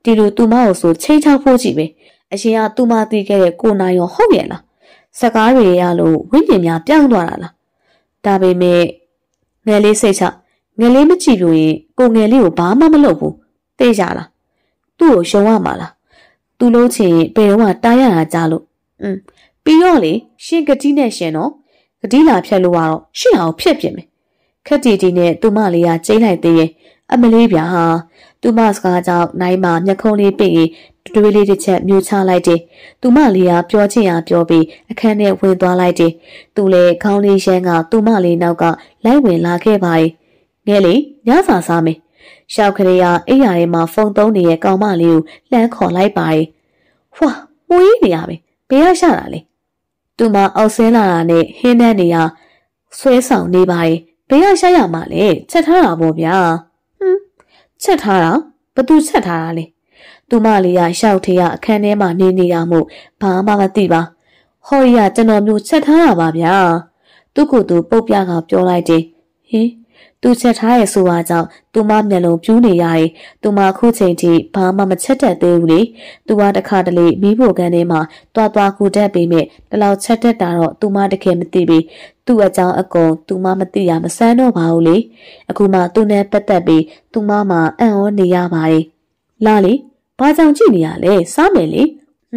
ဒီလိုသူမကိုဆိုချိန်ချောက်ဖို့ကြည့်ပဲအရှင်ကသူမသိခဲ့တဲ့ကိုနိုင်ရောဟုတ်ရဲ့လားစကားတွေရလို့ဝိညာဉ်များပြောင်းသွားတာလားဒါပေမဲ့ငယ်လေးစိတ်ချငယ်လေးမကြည့်လို့ရင်ကိုငယ်လေးကိုဘာမှမလုပ်ဘူးသိကြလားသူ့ကိုရှုံရမှာလားသူလုံးချင်ဘယ်တော့မှတားရတာကြားလို့ပြီးတော့လေရှင်ကတိနဲ့ရှင်တော့ကတိလာဖြတ်လို့ကတော့ရှင့်အောင်ဖြတ်ပြင်မယ်ခက်တီတီနဲ့သူမလေးကကျိန်းလိုက်သေးရဲ့အမလေးဗျာဟာသူမစကားကြောင့်နိုင်မှာမျက်ခုံးလေးပိတ်ရင်တွေးလေးတစ်ချက်မျိုးချလိုက်တယ်သူမလေးကပြောချင်ရပြောပြီးအခန်းထဲဝင်သွားလိုက်တယ်သူလည်းခေါင်းလေးရှမ်းကသူမလေးနောက်ကလိုက်ဝင်လာခဲ့ပါတယ်ငယ်လေးညစာစားမယ်ရှောက်ကလေးကအိယာထဲမှာဖုန်းသုံးနေတဲ့ကောင်မလေးကိုလှမ်းခေါ်လိုက်ပါတယ်ဟွာမွေးနေရပဲဘယ်ရရှာတာလဲသူမအောက်ဆင်းလာတာနဲ့ဟင်းနှန်းနေရဆွဲဆောင်နေပါတယ်ဘယ်ရရှာရမှာလဲချက်ထားတာပေါ့ဗျာချက်ထားတာဘသူချက်ထားတာလဲသူမလေးကရှောက်ထေးရအခန်းထဲမှာနေနေတာမို့ဘာမှမသိပါဟော်ရီကကျွန်တော်မျိုးချက်ထားတာပါဗျာသူ့ကိုယ်သူပုတ်ပြကပြောလိုက်တယ်ဟင်သူချက်ထားရဲ့ဆိုတာကြောင့်သူမမျက်လုံးပြူးနေရတယ်သူမခုချိန်ထိဘာမှမချက်တတ်သေးဘူးလေသူကတခါတလေမီးဖိုကန်ထဲမှာတွားတွားကူတက်ပြီးမြဲဒီလောက်ချက်တတ်တာတော့သူမတကယ်မသိပြီသူ့အကြောင်းအကုန်သူမမသိရမစမ်းတော့ပါဘူးလေအခုမှသူနဲ့ပတ်သက်ပြီးသူမမှအံ့ဩနေရပါတယ်လာလေဘာကြောင့်ကြည့်နေရလဲစားမယ်လေ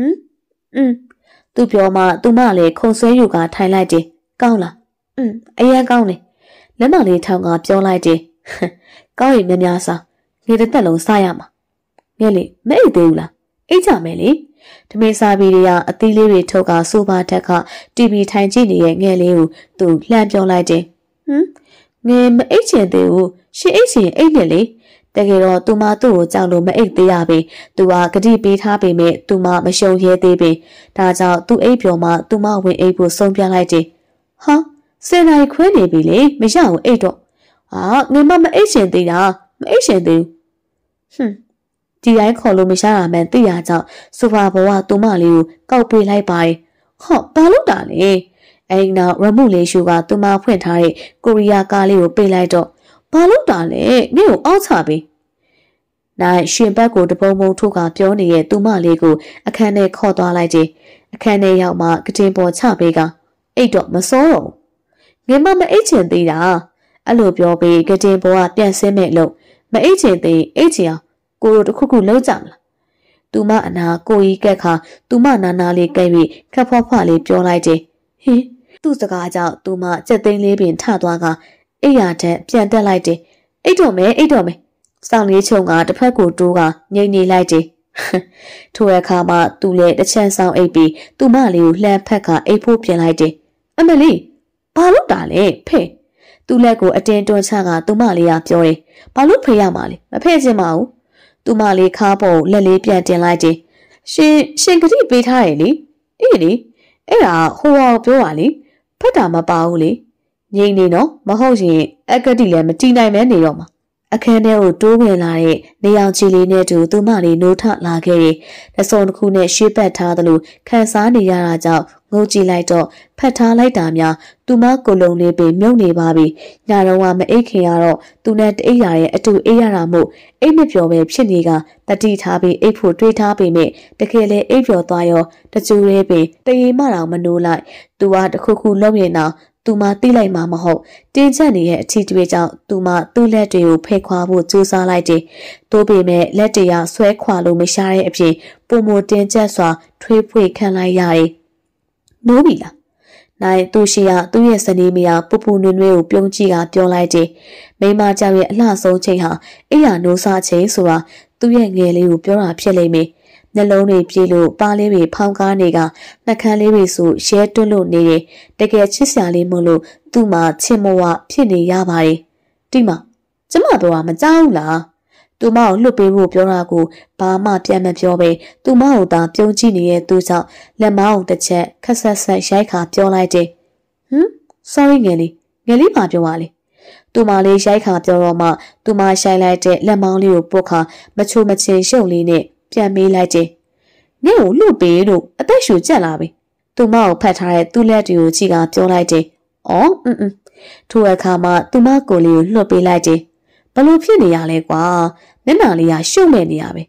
သူပြောမှသူမလည်းခုံဆွဲယူကထိုင်လိုက်တယ်ကောင်းလားအရင်ကောင်းတယ်လက်မလေးထောင်ကပြောလိုက်တယ်ကောင်းရင်များများစားနေတစ်သက်လုံးစားရမှာငယ်လေးမအိတ်သေးဘူးလားအိတ်ကြမယ်လေဓမေစာပီတွေကအသီးလေးတွေထုတ်ကဆိုဖာထက်ကတီဗီထိုင်ကြည့်နေတဲ့ငယ်လေးကိုသူလှမ်းပြောလိုက်တယ်ငယ်မအိတ်ချင်သေးဘူးရှင်အိတ်ချင်အိတ်နဲ့လေတကယ်တော့သူမသူ့ကိုကြောက်လို့မအိတ်သေးရပြီသူကဂတိပေးထားပေမဲ့သူမမရှုံရဲသေးပြီဒါကြောင့်သူအိတ်ပြော်မှသူမဝင်အိတ်ဖို့ဆုံးပြလိုက်တယ်ဟာစင်နိုင်ခွဲနေပြီလေမရအောင်အိတ်တော့ငါမအိတ်ရှင်သေးတာမအိတ်ရှင်သေးဘူးဒီတိုင်းခေါ်လို့မရတာမှန်သိရကြောင့်ဆိုဖာဘောကသူမလေးကိုကောက်ပေးလိုက်ပါတယ်ဘာလို့တာလဲအဲ့နောက်ရမှုလေးရှူကသူမဖွင့်ထားတဲ့ကိုရီးယားကားလေးကိုပေးလိုက်တော့ဘာလို့တာလဲငါ့ကိုအောက်ချပေးနိုင်ရှင်ဘက်ကိုတပုံပုံထုတ်ကပြောနေတဲ့သူမလေးကိုအခန်းထဲခေါ်သွားလိုက်တယ်အခန်းထဲရောက်မှကတင်ပေါ်ချပေးကအိတ်တော့မစောတော့ငါမအိတ်ချင်သေးတာအဲ့လိုပြောပြီးကတင်ပေါ်ကပြန်ဆင်းမဲ့လို့မအိတ်ချင်သေးအိတ်ချင်အောင်ကိုတို့တခုခုလုံးကြမလားသူမအနာကိုကြီးကက်ခါသူမနာနာလေးကဲပြီးခက်ဖွားဖွားလေးပြောလိုက်တယ်ဟင်သူ့စကားကြောင့်သူမစက်သိန်းလေးပင်ထသွားကအိယာထက်ပြန်တက်လိုက်တယ်အိတ်တော့မယ်စောင်းလေးချုံကတစ်ဖက်ကိုတိုးကငိမ့်နေလိုက်တယ်ထိုအခါမှာသူလည်းတစ်ချမ်းဆောင်အိတ်ပြီးသူမလေးကိုလှမ်းဖက်ကအိတ်ဖို့ပြင်လိုက်တယ်အမလေးဘာလို့တာလဲဖေသူ့လက်ကိုအတင်းတွန်းချကသူမလေးကပြောတယ်ဘာလို့ဖေရမှာလဲမဖေ့ချင်ပါဘူးသူမလေးခါပေါ်လက်လေးပြန်တင်လိုက်တယ်ရှင်ကတိပေးထားရလေအေးလေအဲ့ဒါဟိုအောင်ပြောပါလေဖက်တာမပါဘူးလေငိမ့်နေတော့မဟုတ်ရင်အကတိလည်းမတီးနိုင်မဲနေတော့မှာအခန်းထဲကိုတိုးဝင်လာတဲ့နေအောင်ချီလေးနဲ့တူသူမလေးနိုးထလာခဲ့တယ်။လက်စုံတစ်ခုနဲ့ရှေ့ပတ်ထားသလိုခံစားနေရတာကြောင့်ငုံကြည့်လိုက်တော့ဖတ်ထားလိုက်တာများသူမကိုယ်လုံးလေးပင်မြုပ်နေပါပြီ။ညတော့ကမအိတ်ခင်ရတော့သူနဲ့တအိတ်ရရဲ့အတူအိတ်ရတာမို့အိတ်မပြော်ပဲဖြစ်နေကတတိထားပြီးအိတ်ဖို့တွေးထားပေမဲ့တကယ်လေအိတ်ပြော်သွားရောတကြူလေးပင်တရေမတောင်မနိုးလိုက်သူကတခုခုလုံးရင်တော့သူမသိလိုက်မှာမဟုတ်တင်းကျပ်နေတဲ့အထီးတွေကြောင့်သူမသူ့လက်တွေကိုဖဲခွာဖို့ကြိုးစားလိုက်တယ်။သို့ပေမဲ့လက်တွေကဆွဲခွာလို့မရှားတဲ့အပြင်ပုံမတင်းကျပ်စွာထွေးဖွေခံလိုက်ရတယ်။နိုးပြီလား။နိုင်သူရှိရသူ့ရဲ့စနေမယားပူပူနွေ့နွေ့ကိုပြုံးကြည့်ကပြောလိုက်တယ်။မိမကြောက်ရဲ့အလှဆုံးချိန်ဟာအိယာနိုးစားချိန်ဆိုတာသူ့ရဲ့ငယ်လေးကိုပြောတာဖြစ်လိမ့်မယ်။နှလုံးတွေပြေးလို့ပါးလေးတွေဖောင်းကားနေကနှက်ခမ်းလေးတွေဆိုရဲတွန်းလို့နေတယ်တကယ်ချစ်စရာလေးမို့လို့သူ့မှာချစ်မဝဖြစ်နေရပါတယ်ဒီမှာကျမပြောတာမကြောက်ဘူးလားသူမကိုလွတ်ပေးဖို့ပြောတာကိုဘာမှပြန်မပြောပဲသူမကိုသာပြုံးကြည့်နေတဲ့သူကြောင့်လက်မအောင်တစ်ချက်ခက်ဆက်ဆက်ရိုက်ခါပြောလိုက်တယ်sorry ငယ်လေးမပြောပါလေသူမလေးရိုက်ခါပြောတော့မှသူမရှိုင်းလိုက်တဲ့လက်မောင်းလေးကိုပုတ်ခါမချိုမချင်ရှုပ်လေးနဲ့ပြန်မေးလိုက်တယ်။နင့်ကိုလွတ်ပေးလို့အသက်ရှူကျက်လာပြီ။သူမကိုဖတ်ထားတဲ့သူ့လက်တွေကိုကြည့်ကပြောလိုက်တယ်။အော်ထိုအခါမှာသူမကိုလေးကိုလွတ်ပေးလိုက်တယ်။ဘလို့ဖြစ်နေရလဲကွာ။မျက်နှာလေးကရှုပ်မဲ့နေရပဲ။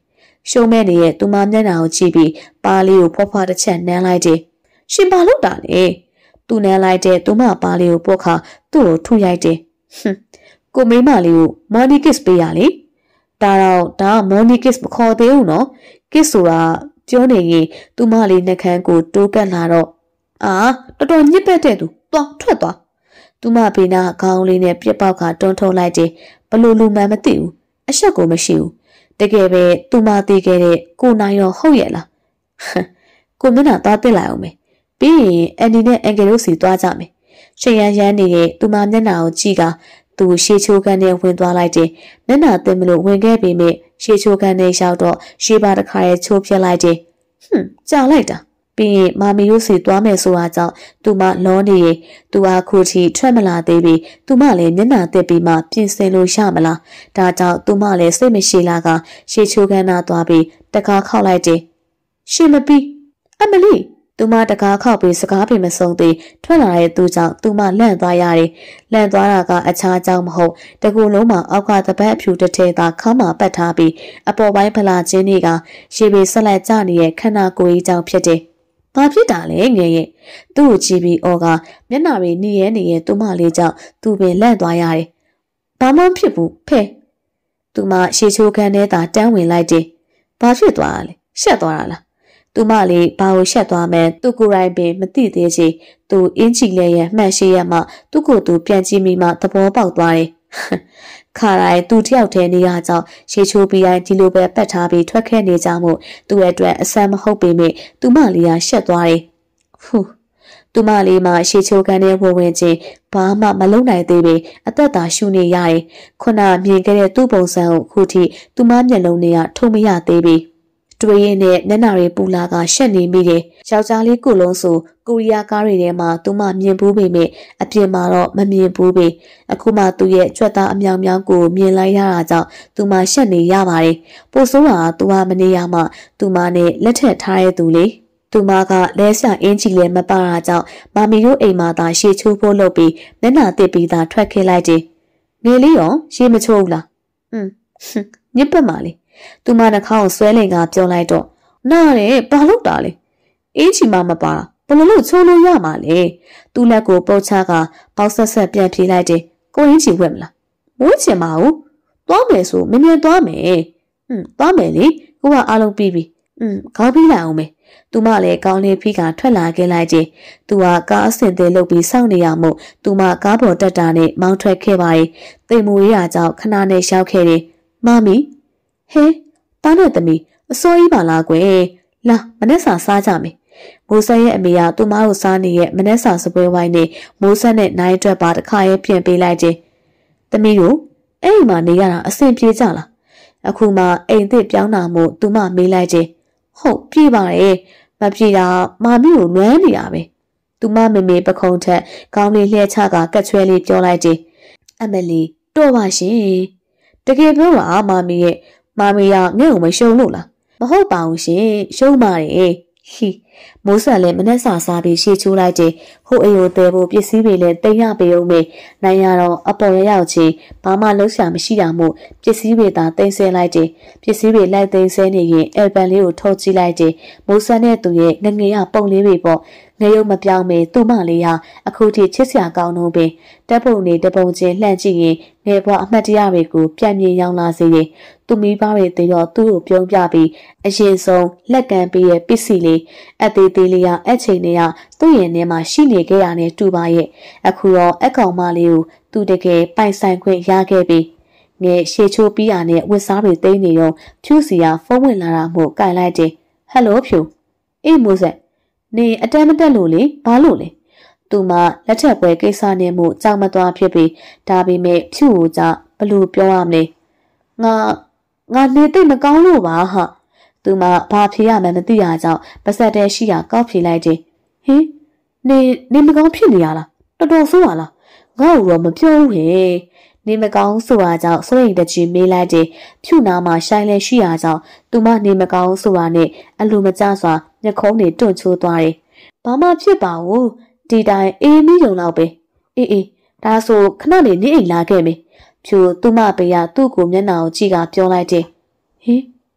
ရှုံးမဲ့နေတဲ့သူမမျက်နှာကိုကြည့်ပြီးပါလေးကိုဖွားဖွားတစ်ချက်နမ်းလိုက်တယ်။ရှင်ဘာလုပ်တာလဲ။သူနမ်းလိုက်တဲ့သူမပါလေးကိုပုတ်ခါသူ့ကိုထုရိုက်တယ်။ဟွန်းကိုမိမလေးကိုမော်နီကစ်ပေးရလေ။ဒါမော်နီကစ်မခေါ်သေးဘူးနော်။ကစ်ဆိုတာပြောနေရင်သူမလေးနှကန်းကိုတိုးကပ်လာတော့အာတော်တော်ညစ်ပတ်တဲ့သူသွားထွက်သွားသူမဖေနာခေါင်းလေးနဲ့ပြက်ပေါက်ကတွန်းထုတ်လိုက်တယ်ဘလို့လူမှန်မသိဘူးအဆက်ကိုမရှိဘူးတကယ်ပဲသူမသိခဲ့တဲ့ကိုနိုင်ရောဟုတ်ရဲ့လားကိုမျက်နှာသားတက်လိုက်အောင်မယ်ပြီးရင်အန်ဒီနဲ့အန်ကယ်တို့စီသွားကြမယ်ရှင်ရန်ရန်နေတဲ့သူမမျက်နှာကိုကြည့်ကသူရှေးချိုးခန်းနဲ့ဝင်သွားလိုက်တယ်မျက်နှာတင်မလို့ဝင်ခဲ့ပေမဲ့ရှေးချိုးခန်းနဲ့ရောက်တော့ရှေးပါတစ်ခါရဲ့ချိုးပြက်လိုက်တယ်ကြာလိုက်တာပြီးရင်မာမီတို့စီသွားမယ်ဆိုတာကြောင့်သူမလောနေရင်သူအားခုထိထွက်မလာသေးပြီသူမလည်းမျက်နှာတက်ပြီးမှပြင်ဆင်လို့ရမလားဒါကြောင့်သူမလည်းစိတ်မရှိလာကရှေးချိုးခန်းနာသွားပြီးတကားခောက်လိုက်တယ်ရှင်မပြီးအမလီသူမတကားခောက်ပြီးစကားပင်မဆုံးသေးထွက်လာတဲ့သူကြောင့်သူမလန့်သွားရတယ်လန့်သွားတာကအခြားကြောင့်မဟုတ်တကူလုံးမှာအောက်ကတပတ်အဖြူတစ်ထည်သာခါမှပတ်ထားပြီးအပေါ်ပိုင်းဖလာချင်းတွေကရေပေဆက်လက်ကျနေတဲ့ခန္ဓာကိုယ်ကြီးကြောင့်ဖြစ်တယ်ဘာဖြစ်တာလဲငယ်ရဲ့သူ့ကိုကြည့်ပြီးအော်ကမျက်နှာတွေနေရဲသူမလေးကြောင့်သူပင်လန့်သွားရတယ်ဘာမှမဖြစ်ဘူးဖဲသူမရှေချိုးခန်းထဲသာတန်းဝင်လိုက်တယ်ဘာဖြစ်သွားတာလဲရှက်သွားတာလားသူမလေးဘာကိုရှက်သွားမှန်းသူကိုယ်တိုင်ပင်မသိသေးချေသူအင်းချီလဲရဲ့မှန်ရှိရမှသူ့ကိုယ်သူပြန်ကြည့်မိမှသဘောပေါက်သွားတယ်ခါတိုင်းသူတယောက်တည်းနေရကြောင့်ရှေချိုးပြီးတိုင်းဒီလိုပဲပတ်ထားပြီးထွက်ခဲ့နေကြမှုသူ့အတွက်အဆန်းမဟုတ်ပေမဲ့သူမလေးကရှက်သွားတယ်ဟူသူမလေးမှရှေချိုးခန်းထဲဝင်ချင်းဘာမှမလုပ်နိုင်သေးပေအသက်သာရှူနေရတယ်ခုနမြင်ခဲ့တဲ့သူ့ပုံစံကိုခုထိသူမမျက်လုံးတွေကထုံမရသေးပြီတွေ့ရင်နဲ့မျက်နှာတွေပူလာကရှက်နေမိတယ်။ယောက်ျားလေးကိုလုံးဆိုကိုရီးယားကားတွေထဲမှာသူမမြင်ဘူးပေမဲ့အပြင်မှာတော့မမြင်ဘူးပေ။အခုမှသူ့ရဲ့ကြွက်သားအမြောင်မြောင်ကိုမြင်လိုက်ရတာကြောင့်သူမရှက်နေရပါတယ်။ပိုဆိုးတာသူကမနေရမှသူမနဲ့လက်ထက်ထားတဲ့သူလေ။သူမကလဲဆာအင်းကြီးလည်းမပါတာကြောင့်မာမီတို့အိမ်မှာသာရှေ့ချိုးဖို့လုပ်ပြီးမျက်နှာတစ်ပြီးသာထွက်ခဲ့လိုက်တယ်။ငယ်လေးရောရှေ့မချိုးဘူးလား။ညစ်ပတ်ပါလေ။သူမနှာခေါင်းဆွဲလင်ကပြောလိုက်တော့နားတယ်ဘာလို့တာလဲအင်းချီမမပါဘယ်လိုလုပ်ချိုးလို့ရမှာလဲသူ့လက်ကိုပုတ်ချကပေါက်ဆက်ဆက်ပြန်ပြေးလိုက်တယ်ကိုအင်းချီဝက်မလားဝတ်ချင်ပါဘူးသွားမယ်ဆိုမင်းမြန်သွားမယ်သွားမယ်လေကိုကအားလုံးပြီးပြီခေါင်းပြီးလိုက်အောင်မယ်သူမလည်းကောင်းလေးဖိကထွက်လာခဲ့လိုက်တယ်သူကကားအဆင်သေးလုပ်ပြီးစောင့်နေရမို့သူမကားပေါ်တက်တာနဲ့မောင်းထွက်ခဲ့ပါတယ်တိမ်မူရရကြောင့်ခဏနဲ့ရှောက်ခဲ့တယ်မမီဟဲတားနဲ့သမီးအစိုးရပါလားကွယ်လာမနေ့စာစားကြမယ်မိုးဆက်ရဲ့အမေကသူမတို့စားနေရဲ့မနေ့စာစပွဲဝိုင်းနဲ့မိုးဆက်နဲ့နိုင်အတွက်ပါတစ်ခါရဲ့ပြင်ပေးလိုက်တယ်သမီးတို့အဲ့ဒီမှာနေရတာအဆင်ပြေကြလားအခုမှအိမ်သစ်ပြောင်းတာမို့သူမမေးလိုက်တယ်ဟုတ်ပြေးပါရဲ့မပြေတာမာမီကိုလွမ်းနေရပဲသူမမေမေပခုံးထက်ကောင်းလေးလှဲချကကက်ချွဲလေးပြောလိုက်တယ်အမလီတော့ပါရှင်တကယ်ပြောတာမာမီရဲ့မာမီကငဲ့ကိုမရှုံလို့လားမဟုတ်ပါဘူးရှင်ရှုံးပါတယ်ဟီမိုးဆန်လည်းမနဲ့စာစားပြီးရှေ့ချိုးလိုက်တယ်ဟိုအိမ်ကိုတဲဖို့ပစ္စည်းတွေလည်းတင်ရပေအောင်မေနိုင်ရတော့အပေါ်ရရောက်ချင်းဘာမှလုံးရှာမရှိတာမို့ပစ္စည်းတွေသာတင်ဆဲလိုက်တယ်ပစ္စည်းတွေလိုက်တင်ဆဲနေရင်အယ်ပန်လေးကိုထုတ်ကြည့်လိုက်တယ်မိုးဆန်တဲ့သူရဲ့ငငယ်ရပုံလေးတွေပေါ့ငရုံမပြောင်းမေသူ့မလေးဟာအခုထိချစ်စရာကောင်းတော့ပင်တက်ပုံနေတပုံချင်းလှန့်ကြည့်ရင်ငယ်ဘွားအမှတ်တရတွေကိုပြန်မြင်ရောက်လာစေရင်သူမိဘတွေတေတော့သူ့ကိုပြုံးပြပြီးအရင်ဆုံးလက်ကမ်းပေးရဲ့ပစ္စည်းလေးအသေးသေးလေးကအချိန်နဲ့သူ့ရင်ထဲမှာရှိနေခဲ့ရတဲ့တူပါရဲ့အခုတော့အကောင်မလေးကိုသူတကယ်ပိုင်ဆိုင်ခွင့်ရခဲ့ပြီငယ်ရှေချိုးပြီးရတဲ့ဝတ်စားတွေသိမ်းနေတော့ဖြူစီကဖုန်းဝင်လာတာမို့ကင်လိုက်တယ်ဟယ်လိုဖြူအေးမိုးဆက်နေအတန်းမတက်လို့လေဘာလို့လဲသူမလက်ထက်ပွဲကိစ္စနဲ့မို့ကြောက်မသွားဖြစ်ပြီးဒါပေမဲ့ဖြူကိုကြဘလို့ပြောရမလဲငါနေသိမကောင်းလို့ပါဟာသူမဘာဖြေရမှန်းမသိရကြောင်းပါဆက်တဲရှိရာကောက်ဖြေလိုက်တယ်ဟင်နေမကောင်းဖြစ်နေရလားတော်တော်ဆိုးပါလားငါ့ကိုတော့မပြောဘူးဟဲ့နေမကောင်းဆိုတာကြောင့်စိုးရိမ်တကြီးမေးလိုက်တယ်ဖြူနာမှာရှိုင်းလဲရှိရကြောင်းသူမနေမကောင်းဆိုတာနဲ့အလိုမကျစွာမျက်ခုံးတွေတွန့်ချိုးသွားတယ်ဘာမှဖြစ်ပါဘူးဒီတိုင်းအေးမီးုံလောက်ပဲအေးဒါဆိုခဏနေနေအိမ်လာခဲ့မယ်ဖြူသူမပေးရသူ့ကိုမျက်နှာကိုကြည့်ကပြောလိုက်တယ်ဟင်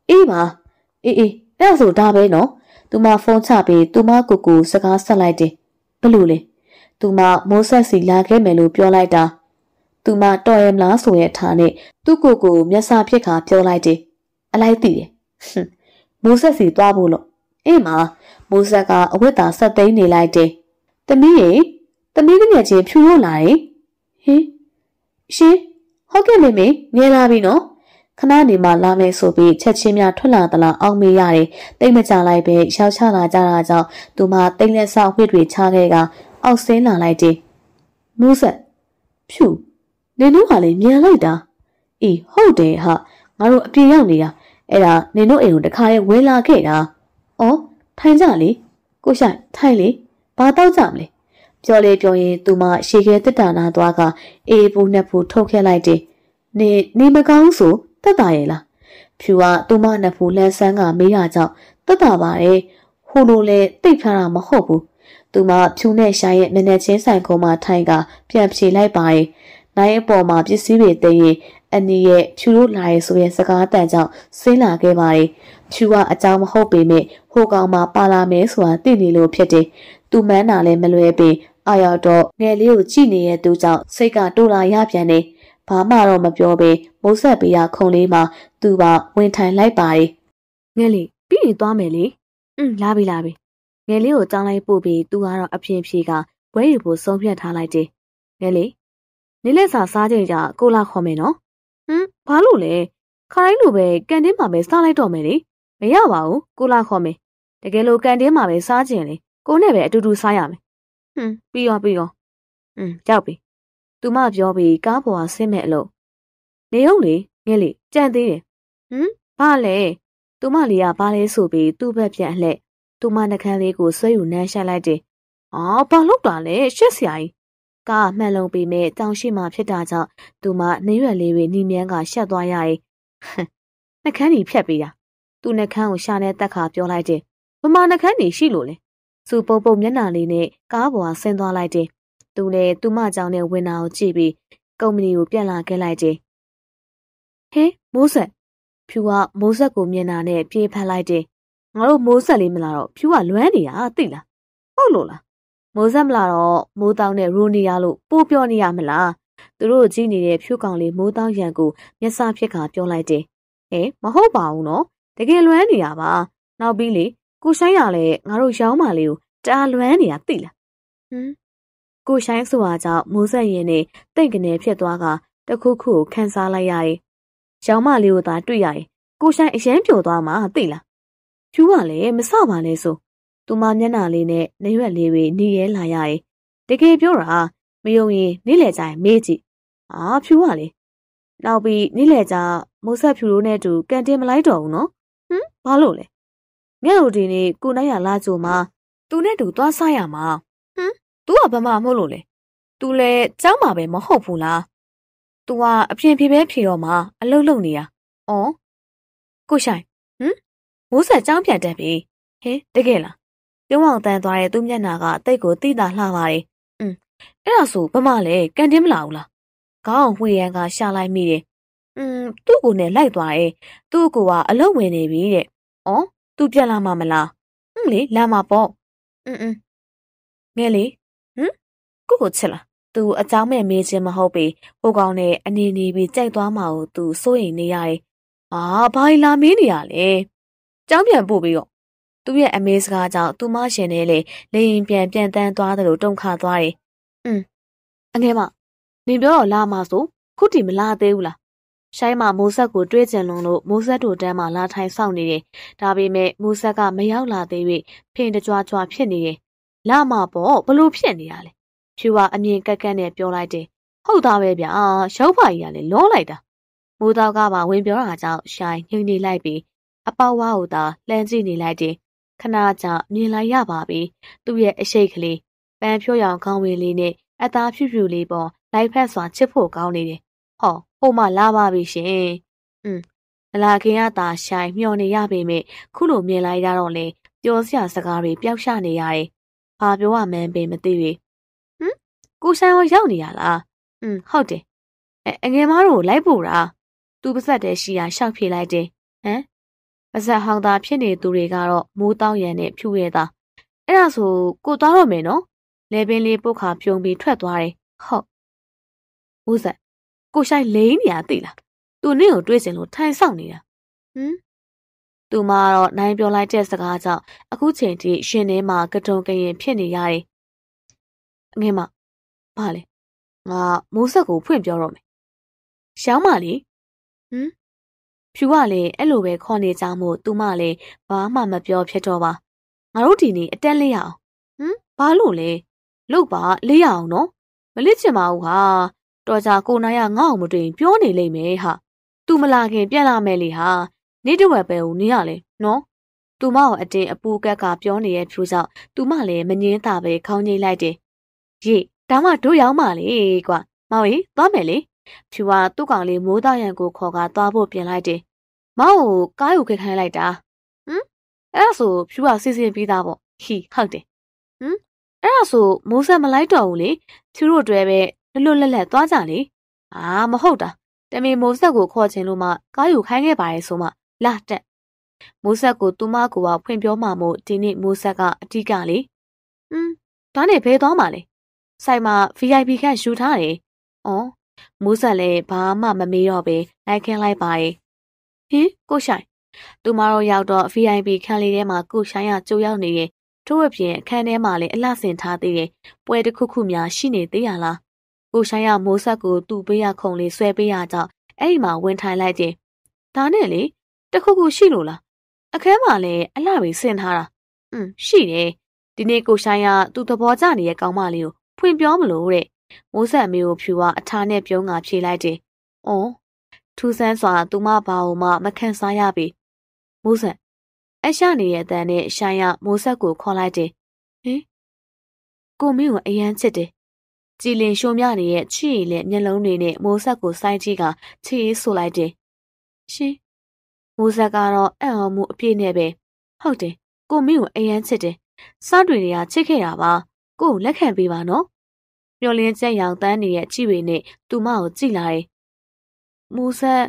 အေးပါအေးအဲ့ဒါဆိုတာပဲနော်သူမဖုန်းချပြီးသူမကိုစကားဆက်လိုက်တယ်ဘလို့လဲသူမမိုးဆက်စီလာခဲ့မယ်လို့ပြောလိုက်တာသူမတော်ရမလားဆိုရဲ့ထားနဲ့သူ့ကိုမျက်စာဖြစ်ခါပြောလိုက်တယ်အလိုက်တည်တယ်မိုးဆက်စီသွားဖို့လို့အေးမှာမိုးဆက်ကအဝတ်သာဆက်သိမ်းနေလိုက်တယ်သမီးရေသမီးကငယ်ချင်းဖြူလို့လာတယ်ဟင်ရှင်ဟုတ်ကဲ့မေငယ်လာပြီနော်ခဏနေမှလာမယ်ဆိုပြီးချက်ချင်းများထွက်လာသလားအောင်မေးရတယ်တိတ်မကြလိုက်ပဲရောက်ချလာကြတာကြောင့်သူမတိတ်လက်ဆောက်ဝှစ်တွေချခဲ့ကအောက်ဆင်းလာလိုက်တယ်မိုးဆက်ဖြူနင်တို့ကလည်းမြန်လိုက်တာအေးဟုတ်တယ်ဟာငါတို့အပြေရောက်နေတာအဲ့ဒါနင်တို့အိမ်ကိုတခါရဲဝဲလာခဲ့တာအော်ထိုင်ကြလေကိုဆိုင်ထိုင်လေဘာတော့ကြမလဲပြောလေပြောရင်သူမရှေခဲတက်တာနာသွားကအေးဘူးနှစ်ဖူထုတ်ခဲ့လိုက်တယ်နေမကောင်းဆိုတက်တာရဲ့လားဖြူကသူမနှစ်ဖူလှမ်းဆန်းကမေးရကြောင့်တက်တာပါတယ်ဟိုလိုလေတိတ်ဖျားတာမဟုတ်ဘူးသူမဖြူနဲ့ရှာရဲ့မျက်နှာချင်းဆိုင်ကုန်းမှာထိုင်ကပြန်ဖြေလိုက်ပါတယ်နိုင်အပေါ်မှာပစ္စည်းတွေသိရင်အနီရဲ့ဖြူလို့လာရဲဆိုရဲ့စကားတန်ကြောင့်ဆင်းလာခဲ့ပါတယ်ဖြူကအကြောင်းမဟုတ်ပေမဲ့ဟိုကောင်မှာပါလာမယ်ဆိုတာသိနေလို့ဖြစ်တယ်သူမန်းတာလည်းမလွယ်ပေအာရတော့ငယ်လေးကိုကြည့်နေတဲ့သူကြောင့်စိတ်ကတိုးလာရပြန်တယ်ဘာမှတော့မပြောပေမိုးဆက်ပေးရခုံလေးမှာသူကဝင်ထိုင်လိုက်ပါတယ်ငယ်လေးပြီးရင်သွားမယ်လေလာပြီငယ်လေးကိုကြောင်းလိုက်ပို့ပြီးသူကတော့အပြင်းဖြေကဘွဲရီဖို့ဆုံးဖြတ်ထားလိုက်တယ်ငယ်လေးနေလက်စာစားချိန်ကြကိုလာခေါ်မယ်နော်ဘာလို့လဲခရိုင်းလိုပဲကန်တင်းမှာပဲစားလိုက်တော့မယ်လေမရပါဘူးကိုလာခေါ်မယ်တကယ်လို့ကန်တင်းမှာပဲစားခြင်းလေကိုနဲ့ပဲအတူတူစားရမယ်ပြီးရောရောက်ပြီသူမပြောပြီးကားပေါ်ဆင်းမဲ့အလို့နေုံလေငယ်လေးကြံသေးတယ်ဘာလဲသူမလေးကဘာလဲဆိုပြီးသူ့ဘက်ပြန်လှည့်သူမနှကန်းလေးကိုဆွဲယူနှမ်းရှက်လိုက်တယ်ဘာလို့တာလဲရှက်စရာကြီးကားမှန်လုံးပြီးမဲ့တောင်ရှိမှဖြစ်တာကြောင့်သူမနှရွက်လေးတွေနှီးမြန်းကရှက်သွားရတယ်နှကန်းကြီးဖြတ်ပေးတာသူနှကန်းကိုရှာနဲ့တက်ခါပြောလိုက်တယ်ဘမနှကန်းကြီးရှိလို့လဲစူပုံမျက်နှာလေးနဲ့ကားပေါ်ဆင်းသွားလိုက်တယ်သူလည်းသူမကြောင့်နဲ့ဝင်တာကိုကြည့်ပြီးကုမ္ပဏီကိုပြန်လာခဲ့လိုက်တယ်ဟဲမိုးဆက်ဖြူကမိုးဆက်ကိုမျက်နှာနဲ့ပြေးဖက်လိုက်တယ်ငါတို့မိုးဆက်လေးမလာတော့ဖြူကလွမ်းနေတာသိလားဟုတ်လို့လားမိုးဆက်မလာတော့မိုးတောင်းနဲ့ရိုနီယာလို့ပိုးပြောနေရမလားသူတို့ကြည့်နေတဲ့ဖြူကောင်လေးမိုးတောင်းရန်ကိုမျက်စာဖြစ်ခါပြောလိုက်တယ်မဟုတ်ပါဘူးနော်တကယ်လွမ်းနေတာပါနောက်ပြီးလေကိုဆိုင်ရလဲငါတို့ရောင်းမာလေးကိုတအားလွမ်းနေတာသိလားကိုဆိုင်ဆိုတာကြောင့်မိုးဆက်ရင်နဲ့တိတ်ကနေဖြစ်သွားကတခုခုကိုခန်းစားလိုက်ရတယ်ရောင်းမလေးကိုသာတွေ့ရရင်ကိုဆိုင်အရင်ပြိုသွားမှာသိလားဖြူကလည်းမစပါနဲ့ဆိုသူမမျက်နှာလေးနဲ့နှရွက်လေးတွေနှီးရဲလာရတယ်တကယ်ပြောတာမယုံရင်နေ့လည်ကျရင်မေးကြည့်ဖြူကလေနောက်ပြီးနေ့လည်ကျမိုးဆက်ဖြူတို့နဲ့တူကန်တင်မလိုက်တော့ဘူးနော်ဘာလို့လဲငဲ့တို့ဒီနေ့ကိုနိုင်ရလာကြိုမှာသူနဲ့တူသွားစားရမှာသူကဘာမှမဟုတ်လို့လေသူလည်းကြောက်မှာပဲမဟုတ်ဘူးလားသူကအပြင်ဖြေပဲဖြေတော့မှအလုတ်လုံနေတာကိုဆိုင်မိုးဆက်ကြောင်းပြန်တက်ပြီတကယ်လားပြုံးအောင်တန်းသွားတဲ့သူ့မျက်နှာကတိတ်ကိုတိတာလှပါတယ်အဲ့ဒါဆိုဘာမှလဲကန်တင်းမလာဘူးလားခေါင်းဝှေ့ရန်ကရှာလိုက်မိတယ်သူ့ကိုနဲ့လိုက်သွားတယ်သူ့ကိုကအလုတ်ဝင်နေပြီတဲ့သူပြန်လာမှာမလားလေလာမှာပေါ့ငယ်လေးကိုချစ်လားသူအကြောင်းမဲ့မေးခြင်းမဟုတ်ပေဟိုကောင်နဲ့အနေနေပြီးကြိုက်သွားမှာကိုသူစိုးရိမ်နေရတယ်ဘာလာမေးနေရလဲကြောင်းပြန်ပို့ပြီးတော့သူ့ရဲ့အမေစကားကြောင့်သူမရှင်နဲ့လေရင်ပြန်တန်းသွားတယ်လို့တုံခါသွားတယ်အငယ်မနင်ပြောတော့လာမှာဆိုခုတီမလာသေးဘူးလားရှိုင်းမှာမိုးဆက်ကိုတွေးကြံလုံးလို့မိုးဆက်တို့တန်းမှာလာထိုင်ဆောင်နေတယ်ဒါပေမဲ့မိုးဆက်ကမရောက်လာသေး၍ဖင်တကြွဖြစ်နေတယ်လာမှာပေါ့ဘလို့ဖြစ်နေရလဲဖြူကအမြင်ကက်ကက်နဲ့ပြောလိုက်တယ်ဟုတ်သားပဲဗျာရုပ်ဖာကြီးကလည်းလောလိုက်တာမိုးသားကပါဝင်ပြောတာကြောင့်ရှိုင်းညှိနေလိုက်ပြီးအပေါဝါကိုသာလှမ်းကြည့်နေလိုက်တယ်ခဏကြာမြင်လိုက်ရပါပြီသူ့ရဲ့အရှိတ်ကလေးပန်းဖြိုးရောင်ခေါင်းဝေးလေးနဲ့အသားဖြူဖြူလေးပေါ်လိုက်ဖက်စွာချစ်ဖို့ကောင်းနေတယ်ဟိုမှလာပါပြီရှင်အလာခင်ကသာရှိုင်းမျောနေရပေမဲ့ခုလိုမြင်လိုက်ရတော့လေပြောစရာစကားတွေပျောက်ရှနေရတယ်ဘာပြောရမှန်းပင်မသိဘူးကိုဆိုင်ရောရောက်နေရလားဟုတ်တယ်အငယ်မတို့လိုက်ပို့တာသူပါစက်တဲ့ရှိရာရှောက်ဖြေလိုက်တယ်ပါဇက်ဟောင်းသားဖြစ်နေသူတွေကတော့မိုးတောင်းရံနဲ့ဖြူရဲတာအဲ့ဒါဆိုကိုသွားတော့မယ်နော်လေပင်လေးပုတ်ခါပြုံပြီးထွက်သွားတယ်ဟုတ်မိုးဆက်ကိုဆိုင်လိန်နေရသိလားသူနင့်ကိုတွေးစင်လို့ထိုင်ဆောင်နေတာသူမတော့နိုင်ပြောလိုက်တဲ့စကားကြောင့်အခုချိန်ထိရှင်ထဲမှာကတုံကရင်ဖြစ်နေရတယ်ငယ်မဘာလဲငါမိုးဆက်ကိုဖွင့်ပြောတော့မယ်ရှောင်းမလေးဖြူကလည်းအဲ့လိုပဲခေါ်နေကြမို့သူမလည်းဘာမှမပြောဖြစ်တော့ပါငါတို့ဒီနေ့အတက်လေးရအောင်ဘာလို့လဲလုတ်ပါလေးရအောင်နော်မလစ်ချင်ပါဘူးဟာတော်ကြကိုနိုင်ရငါ့အောင်မတွေ့ရင်ပြောနေလိမ့်မယ်ဟာသူမလာခင်ပြန်လာမယ်လေဟာနေတဝက်ပဲဦးနေရလေနော်သူမကိုအတင်းအပူကက်ကပြောနေတဲ့ဖြူကြောင့်သူမလည်းမငင်းတာပဲခေါင်းငိမ့်လိုက်တယ်ရေဒါမှတို့ရောက်မှလေကွာမောင်ကြီးသွားမယ်လေဖြူကသူ့ကောင်လေးမိုးသားရန်ကိုခေါ်ကသွားဖို့ပြင်လိုက်တယ်မောင်ကိုကားယူခက်ခိုင်းလိုက်တာအဲ့ဒါဆိုဖြူကစီစဉ်ပြီးသားပေါ့ဟီဟုတ်တယ်အဲ့ဒါဆိုမိုးဆက်မလိုက်တော့ဘူးလေဖြူတို့တွဲပဲလွတ်လွတ်လပ်လပ်သွားကြလေမဟုတ်တာတမင်မိုးဆက်ကိုခေါ်ချင်လို့မှကားယူခိုင်းခဲ့ပါရဲ့ဆိုမှလာတက်မိုးဆက်ကိုသူမကိုကဖွင့်ပြောမှမို့ဒီနေ့မိုးဆက်ကအတိကလေဒါနဲ့ဘယ်သွားမှလဲဆိုင်မှာ VIP ခန့်ယူထားတယ်မိုးဆက်လည်းဘာမှမမေးတော့ပဲလိုက်ခင်းလိုက်ပါရဲ့ကိုဆိုင်သူမတို့ရောက်တော့ VIP ခန်းလေးထဲမှာကိုဆိုင်ရကြိုရောက်နေရဲ့ထို့အပြင်အခန်းထဲမှာလည်းအလှဆင်ထားသေးတယ်ပွဲတစ်ခုခုများရှိနေသေးရလားကိုဆိုင်ရမိုးဆက်ကိုသူ့ပေးရခုံလေးဆွဲပေးရကြောင်းအဲ့ဒီမှာဝင်ထိုင်လိုက်တယ်ဒါနဲ့လေတခုခုရှိလို့လားအခန်းမှာလည်းအလှပဲဆင်ထားတာရှိတယ်ဒီနေ့ကိုဆိုင်ရသူ့သဘောကျနေတဲ့ကောင်းမလေးကိုဖွင့်ပြောမလို့တဲ့မိုးဆက်အမေကိုဖြူကအထားနဲ့ပြုံးကဖြေလိုက်တယ်ထူးဆန်းစွာသူမဘာကိုမှမခံစားရပြီမိုးဆက်အရှာနေရဲ့အတန်နဲ့ရှိုင်းရမိုးဆက်ကိုခေါ်လိုက်တယ်ကိုမင်းကိုအယမ်းချစ်တယ်ကြည်လင်ရှုံမြနေရဲ့ချစ်ရည်နဲ့မျက်လုံးတွေနဲ့မိုးဆက်ကိုစိုင်းကြည့်ကချစ်ရေးဆိုလိုက်တယ်ရှင်မိုးဆက်ကတော့အံ့ဩမှုအပြည့်နဲ့ပဲဟုတ်တယ်ကိုမင်းကိုအယမ်းချစ်တယ်စားတွေကချစ်ခဲ့တာပါကိုကိုလက်ခံပေးပါနော်မျောလင်းချက်ရောင်တန်းနေရဲ့ချစ်တွေနဲ့သူမကိုကြည့်လာတယ်မိုးဆက်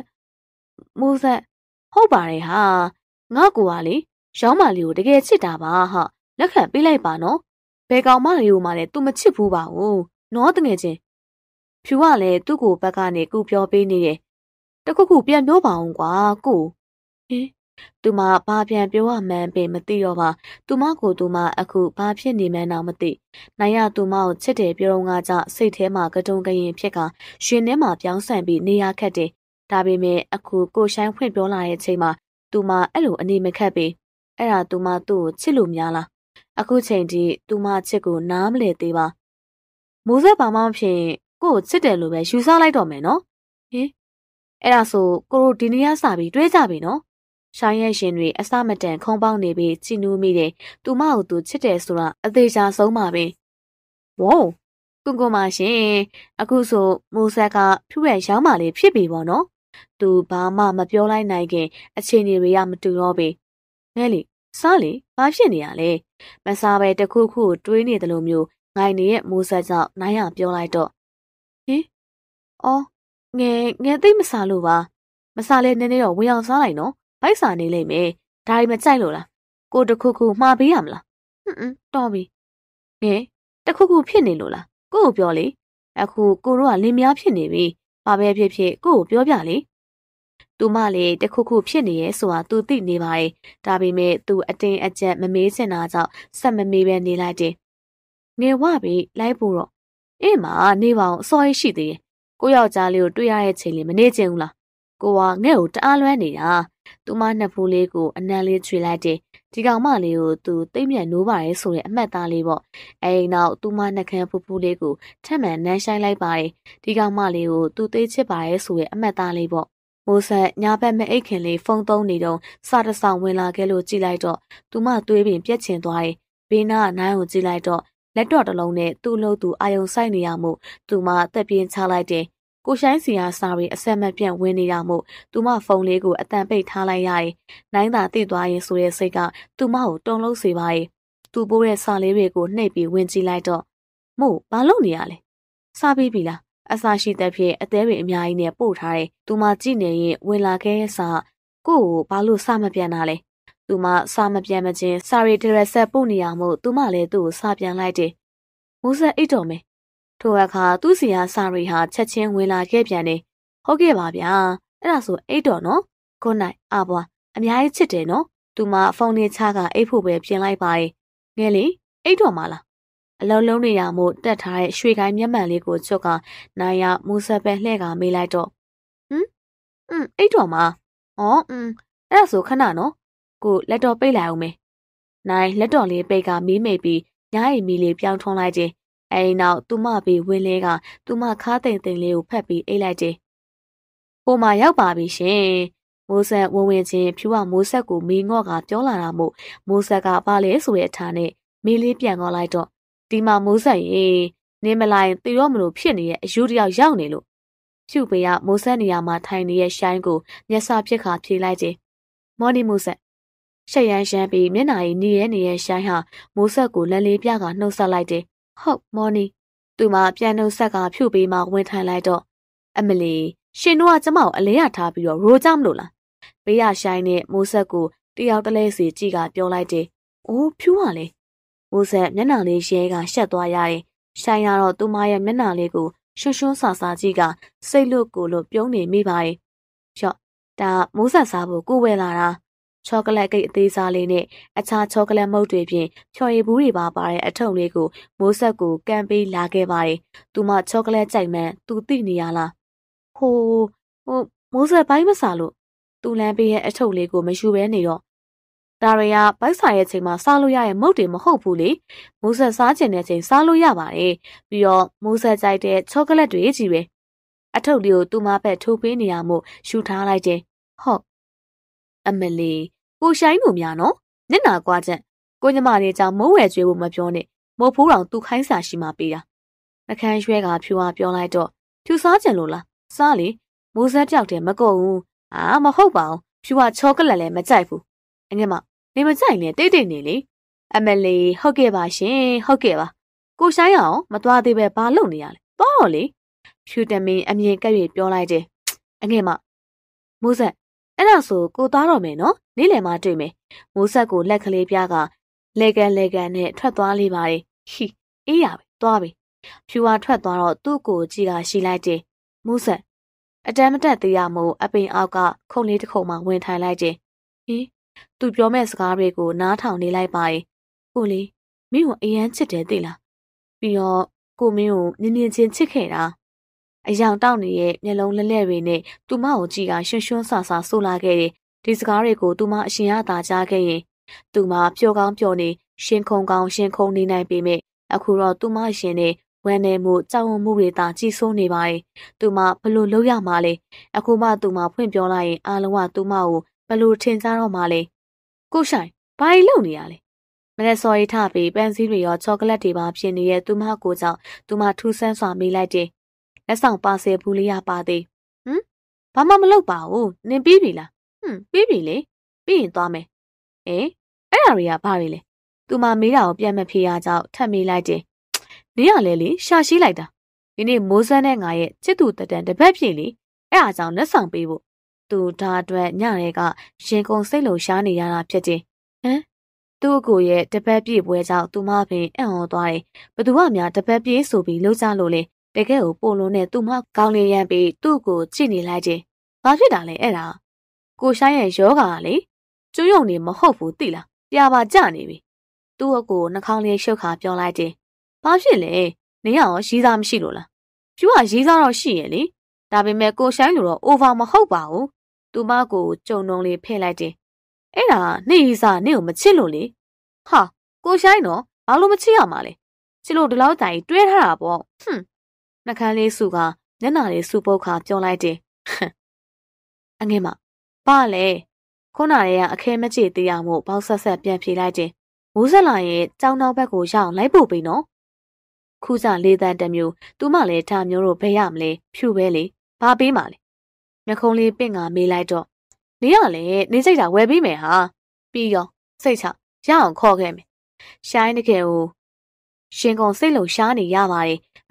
ဟုတ်ပါတယ်ဟာငါကိုကလေရောင်းမလေးကိုတကယ်ချစ်တာပါဟာလက်ခံပေးလိုက်ပါနော်ဘယ်ကောင်မလေးကိုမှလည်း तू မချစ်ဘူးပါဘူးနော်တငယ်ချင်းဖြူကလည်းသူ့ကိုဘက်ကနေကူပြောပေးနေတယ်တခုခုပြန်ပြောပါအောင်ကွာကိုသူမဘာပြန်ပြောရမှန်းပင်မသိတော့ပါသူမကိုသူမအခုဘာဖြစ်နေမှန်းတော့မသိနိုင်ရသူမကိုချစ်တယ်ပြောတော့ငါကြစိတ်ထဲမှာကတုံကရင်ဖြစ်ကရှင်ထဲမှာပြောင်းဆန်ပြီးနေရခက်တယ်ဒါပေမဲ့အခုကိုဆိုင်ဖွင့်ပြောလာတဲ့အချိန်မှာသူမအဲ့လိုအနေမခက်ပေအဲ့ဒါသူမသူ့ကိုချစ်လို့များလားအခုချိန်ထိသူမချစ်ကိုနားမလည်သေးပါမိုးဆက်ပါမှဖြစ်ကို့ကိုချစ်တယ်လို့ပဲယူဆလိုက်တော့မယ်နော်အဲ့ဒါဆိုကိုတို့ဒီနေ့စပြီးတွေးကြပြီနော်ရှိုင်းရဲ့ရှင်တွေအစမတန်ခုံပေါက်နေပြီးချီနူးမိတယ်သူမကိုသူချစ်တယ်ဆိုတာအသေးချာဆုံးပါပဲဝေါကွန်မရှင်အခုဆိုမိုးဆက်ကဖြူရဲ့ရောင်းမလေးဖြစ်ပြီပေါ့နော်သူဘာမှမပြောလိုက်နိုင်ခင်အခြေအနေတွေကမတူတော့ပေငဲလေစားလေဘာဖြစ်နေရလဲမစားပဲတခုခုတွေးနေတယ်လို့မျိုးငိုင်နေရဲ့မိုးဆက်ကြောင့်နိုင်ရပြောလိုက်တော့ငယ်သိမစားလို့ပါမစားလဲနည်းနည်းတော့ဝင်အောင်စားလိုက်နော်ဗိုက်စာနေလိမ့်မယ်ဒါရီမကြိုက်လို့လားကိုတခုခုမှားပေးရမလားတော်ပြီငယ်တခုခုဖြစ်နေလို့လားကိုကိုပြောလေအခုကိုတို့ကလင်းများဖြစ်နေပြီဘာပဲဖြစ်ဖြစ်ကိုကိုပြောပြလေသူမလည်းတခုခုဖြစ်နေရဲ့ဆိုတာသူသိနေပါတယ်ဒါပေမဲ့သူအတင်းအကျပ်မမေးချင်တာကြောင့်ဆက်မမေးပဲနေလိုက်တယ်ငယ်ဝပြီလိုက်ဖို့တော့နေပါအောင်အစောကြီးရှိသေးတယ်ကိုယောက်ျားလေးကိုတွေ့ရတဲ့ချိန်လေးမနေချင်ဘူးလားကိုကငဲ့ကိုတအားလွမ်းနေတာသူမနှစ်ဖူးလေးကိုအနံလေးချွေလိုက်တယ်ဒီကောင်မလေးကိုသူသိမ့်မြန်နိုးပါရဲဆိုတဲ့အမှတ်သားလေးပေါ့အဲဒီနောက်သူမနှက်ခမ်းဖူးဖူးလေးကိုထက်မှန်နမ်းဆိုင်လိုက်ပါတယ်ဒီကောင်မလေးကိုသူသိချစ်ပါရဲဆိုတဲ့အမှတ်သားလေးပေါ့မိုးဆက်ညာဘက်မအိတ်ခင်လေးဖုန်းသုံးနေတော့စာတဆောင်ဝင်လာခဲ့လို့ကြည့်လိုက်တော့သူမသွေးပင်ပြက်ချင်သွားတယ်ဘေးနားနိုင်ကိုကြည့်လိုက်တော့လက်တော့တစ်လုံးနဲ့သူ့လို့သူအာယုံဆိုင်နေရမှုသူမတက်ပြင်းချလိုက်တယ်ကိုဆိုင်စီယာစာရီအဆက်မပြတ်ဝင်နေတာမို့သူမဖုန်းလေးကိုအတန်ပိတ်ထားလိုက်ရတယ်။နိုင်သာတိသွားရင်ဆိုတဲ့စိတ်ကသူမကိုတုံလုံးစေပါရဲ့။သူပိုးတဲ့စာလေးတွေကိုနှိပ်ပြီးဝင်ကြည့်လိုက်တော့မို့ဘာလုပ်နေရလဲ။စာပြီးပြီလား။အစာရှိတဲ့ဖြစ်အသေးတွေအများကြီးနဲ့ပို့ထားတယ်။သူမကြည့်နေရင်ဝင်လာခဲ့တဲ့စာကိုဘာလို့စမပြန်တာလဲ။သူမစမပြန်မချင်းစာရီဒရက်ဆက်ပို့နေရမို့သူမလည်းသူ့ကိုစပြန်လိုက်တယ်။မိုးဆက်အိတ်တော်မယ်။ထိုအခါသူ့စီကစာရီဟာချက်ချင်းဝင်လာခဲ့ပြန်တယ်။ဟုတ်ကဲ့ပါဗျာ။အဲ့ဒါဆိုအိတ်တော်နော်။ခုနိုင်အဘွားအများကြီးချစ်တယ်နော်။သူမဖုန်းလေးချကအိတ်ဖို့ပဲပြင်လိုက်ပါတယ်။ငယ်လေးအိတ်တော်မလား။အလုံးလုံးနေရမို့တက်ထားတဲ့ရွှေကိုင်းမျက်မှန်လေးကိုချွတ်ကနိုင်ရမိုးဆက်ပဲလှဲ့ကမေးလိုက်တော့အိတ်တော်မအဲ့ဒါဆိုခဏနော်ကိုလက်တော်ပိတ်လိုက်အောင်မယ်နိုင်လက်တော်လေးပိတ်ကမီးမိတ်ပြီးညအိမ်မီလေးပြောင်းထွန်းလိုက်တယ်အဲ့နောက်သူမပြီးဝင်းလဲကသူမခါးတိမ်လေးကိုဖက်ပြီးအိတ်လိုက်တယ်ဟိုမှာရောက်ပါပြီရှင်မိုးဆက်ဝင်ချင်းဖြူကမိုးဆက်ကိုမီးငော့ကပြောလာတာမို့မိုးဆက်ကပါလဲဆိုတဲ့အထာနဲ့မီးလေးပြန်ခေါ်လိုက်တော့ဒီမှာမိုးဆက်ရေနင်းမလိုက်တေတော့မလို့ဖြစ်နေရဲ့အယူတယောက်ရောက်နေလို့ဖြူပေကမိုးဆက်နေရာမှာထိုင်နေတဲ့ရှိုင်းကိုမျက်စာဖြစ်ခါဖြေလိုက်တယ်မော်နီမိုးဆက်ရှက်ရန်ရှမ်းပြီးမျက်နှာရည်နေရဲ့ရှိုင်းဟာမိုးဆက်ကိုလက်လေးပြကနှုတ်ဆက်လိုက်တယ်ဟုတ်မော်နီသူမပြန်နှုတ်ဆက်ကဖြူပေးမှဝင်ထိုင်လိုက်တော့အမလီရှင်တို့ကကျမကိုအလဲရထားပြီးတော့ရိုးကြမလို့လားဘေးရရှိုင်းနဲ့မိုးဆက်ကိုတယောက်တလဲစီကြည့်ကပြောလိုက်တယ်အိုးဖြူကလေမိုးဆက်မျက်နှာလေးရဲကရှက်သွားရတယ်ရှိုင်းကတော့သူမရဲ့မျက်နှာလေးကိုရွှွှွန်းဆာဆာကြည့်ကစိတ်လွတ်ကိုလို့ပြုံးနေမိပါတယ်ချော့ဒါမိုးဆက်စားဖို့ကိုဝယ်လာတာချောကလက်ကိတ်အသေးစားလေးနဲ့အခြားချောကလက်မုတ်တွေဖြင့်ဖြော်ရည်ဘူးတွေပါတဲ့အထုပ်လေးကိုမိုးဆက်ကိုကမ်းပေးလာခဲ့ပါတယ်သူမချောကလက်ကြိုက်မှန်းသူသိနေရလားဟိုမိုးဆက်ဘိုင်းမစားလို့သူလမ်းပေးရဲ့အထုပ်လေးကိုမယူဘဲနေတော့ဒါတွေကဘိုက်စာရဲ့ချိန်မှာစားလို့ရရဲ့မုတ်တွေမဟုတ်ဘူးလေမိုးဆက်စားချင်တဲ့ချိန်စားလို့ရပါတယ်ပြီးတော့မိုးဆက်ကြိုက်တဲ့ချောကလက်တွေကြီးပဲအထုပ်လေးကိုသူမဘက်ထိုးပေးနေရမို့ယူထားလိုက်တယ်ဟုတ်အမလီကိုရှိုင်းတို့များနော်မျက်နှာကွာချက်ကိုညီမလေးကြောင့်မိုးဝယ်ကျွေးဖို့မပြောနဲ့မိုးဖိုးတော်သူခိုင်းစာရှိမှပေးတာအခန်းရွှဲကဖြူအားပြောလိုက်တော့ဖြူစားကြလို့လားစားလေမိုးဆက်ကြောက်တယ်မကုန်ဘူးမဟုတ်ပါဘူးဖြူကချောကလက်လည်းမကြိုက်ဘူးအငဲ့မနေမကြိုက်နဲ့တိတ်နေလေအမလီဟုတ်ကဲ့ပါရှင်ဟုတ်ကဲ့ပါကိုရှိုင်းအောင်မသွားသေးပဲဘာလုပ်နေရလဲသွားတော့လေဖြူတမင်းအမြင်ကပ်၍ပြောလိုက်တယ်အငဲ့မိုးဆက်အဲ့ဒါဆိုကိုသားတော့မယ်နော်နေ့လယ်မှတွေ့မယ်မိုးဆက်ကိုလက်ကလေးပြကလေကန်နဲ့ထွက်သွားလေးပါတယ်ဟီအေးရပဲသွားပြီဖြူဝါထွက်သွားတော့သူ့ကိုကြည့်ကရှိလိုက်တယ်မိုးဆက်အတန်းမတက်သေးရမို့အပင်အောက်ကခုံလေးတစ်ခုမှဝင်ထိုင်လိုက်တယ်ဟင်သူပြောမဲ့စကားတွေကိုနားထောင်နေလိုက်ပါရဲ့ကိုလေးမင်းကိုအရန်ချစ်တယ်သိလားပြီးတော့ကိုမင်းကိုမြင်ချင်းချစ်ခဲ့တာအယောင်တောက်နေတဲ့မျက်လုံးလဲ့တွေနဲ့သူမကိုကြည့်ကရွှွှန်းဆာဆိုလာခဲ့တယ်ဒီစကားတွေကိုသူမအရှင်ရသာကြားခဲ့ရင်သူမပျော်ကောင်းပျော်နေရှင်ခုံကောင်းရှင်ခုံနေနိုင်ပေမဲ့အခုတော့သူမရှင်နဲ့ဝမ်းနေမှုကြောက်ဝမှုတွေသာကြီးစိုးနေပါတယ်သူမဘလို့လုပ်ရမှာလဲအခုမှသူမဖွင့်ပြောလိုက်ရင်အားလုံးကသူမကိုဘလို့ထင်ကြတော့မှာလဲကိုရှိုင်းဘာလို့လုပ်နေရလဲမနေ့စော်ရီထပြီးပန်းစည်းတွေရောချောကလက်တွေပါဖြစ်နေတဲ့သူမကိုကြောင့်သူမထူးဆန်းစွာမေးလိုက်တယ်လက်ဆောင်ပါဆယ်ဘူးလေးရပါသေးဘာမှမလုပ်ပါဘူးနင်ပြီးပြီလားပြီးပြီလေပြီးရင်သွားမယ်အဲ့ဒါတွေကဘာတွေလဲသူမမေးတာကိုပြန်မဖြေရကြောင်းထပ်မေးလိုက်တယ်နင်ကလည်းလေရှာရှိလိုက်တာဒီနေ့မိုးစန်းနဲ့ငါရဲ့ချစ်သူတတန်တပတ်ပြည့်လေအဲ့အားကြောင့်လက်ဆောင်ပေးဖို့သူဒါအတွက်ညရဲကရင်ကုန်စိတ်လုံရှားနေရတာဖြစ်တယ်သူ့အကိုရဲ့တပတ်ပြည့်ပွဲကြောင့်သူမပင်အံ့ဩသွားတယ်ဘသူကများတပတ်ပြည့်ဆိုပြီးလှုပ်ကြလို့လေတကယ်ကိုပိုလုံးနဲ့သူမကောင်းလေးရမ်းပြီးသူ့ကိုကြည့်နေလိုက်တယ်ဘာဖြစ်တာလဲအဲ့ဒါကိုရှိုင်းရဲ့ယောဂါကလေကျွယုံနေမဟုတ်ဘူးသိလားပြာပါကြနေပြီသူ့အကိုနှာခေါင်းလေးရှုပ်ခါပြောလိုက်တယ်ဘာဖြစ်လဲနင်ကရောရီးစားမရှိလို့လားဖြူကရီးစားတော့ရှိရဲ့လေဒါပေမဲ့ကိုရှိုင်းလိုတော့ over မဟုတ်ပါဘူးသူမကိုကြုံတုံးလေးဖဲ့လိုက်တယ်အဲ့ဒါနေရီးစားနင့်ကိုမချစ်လို့လေဟာကိုရှိုင်းတော့ဘာလို့မချစ်ရမှာလဲချစ်လို့ဒီလောက်တိုင်တွေးထားတာပေါ့နှာခမ်းလေးစုကမျက်နှာလေးစုပုတ်ခါပြောလိုက်တယ်အငဲ့မဘာလဲခုနကအခဲမကြည့်သေးရမို့ဘောက်ဆက်ပြန်ဖြေလိုက်တယ်မိုးဆက်လာရင်ကြောင်းနောက်ဘက်ကိုရောက်လိုက်ပို့ပြီနော်ခုကြလေးတန်းတစ်မျိုးသူမလည်းဒါမျိုးတော့ဘယ်ရမလဲဖြူပဲလေဘာပေးမှလဲမျက်ခုံးလေးပင့်ကမေးလိုက်တော့နေရလေနေစိတ်တာဝယ်ပေးမယ်ဟာပြီးရောစိတ်ချရအောင်ခေါ်ခဲ့မယ်ရှိုင်းတကယ်ကိုရှင်ကုန်စိတ်လုံရှားနေရပါတယ်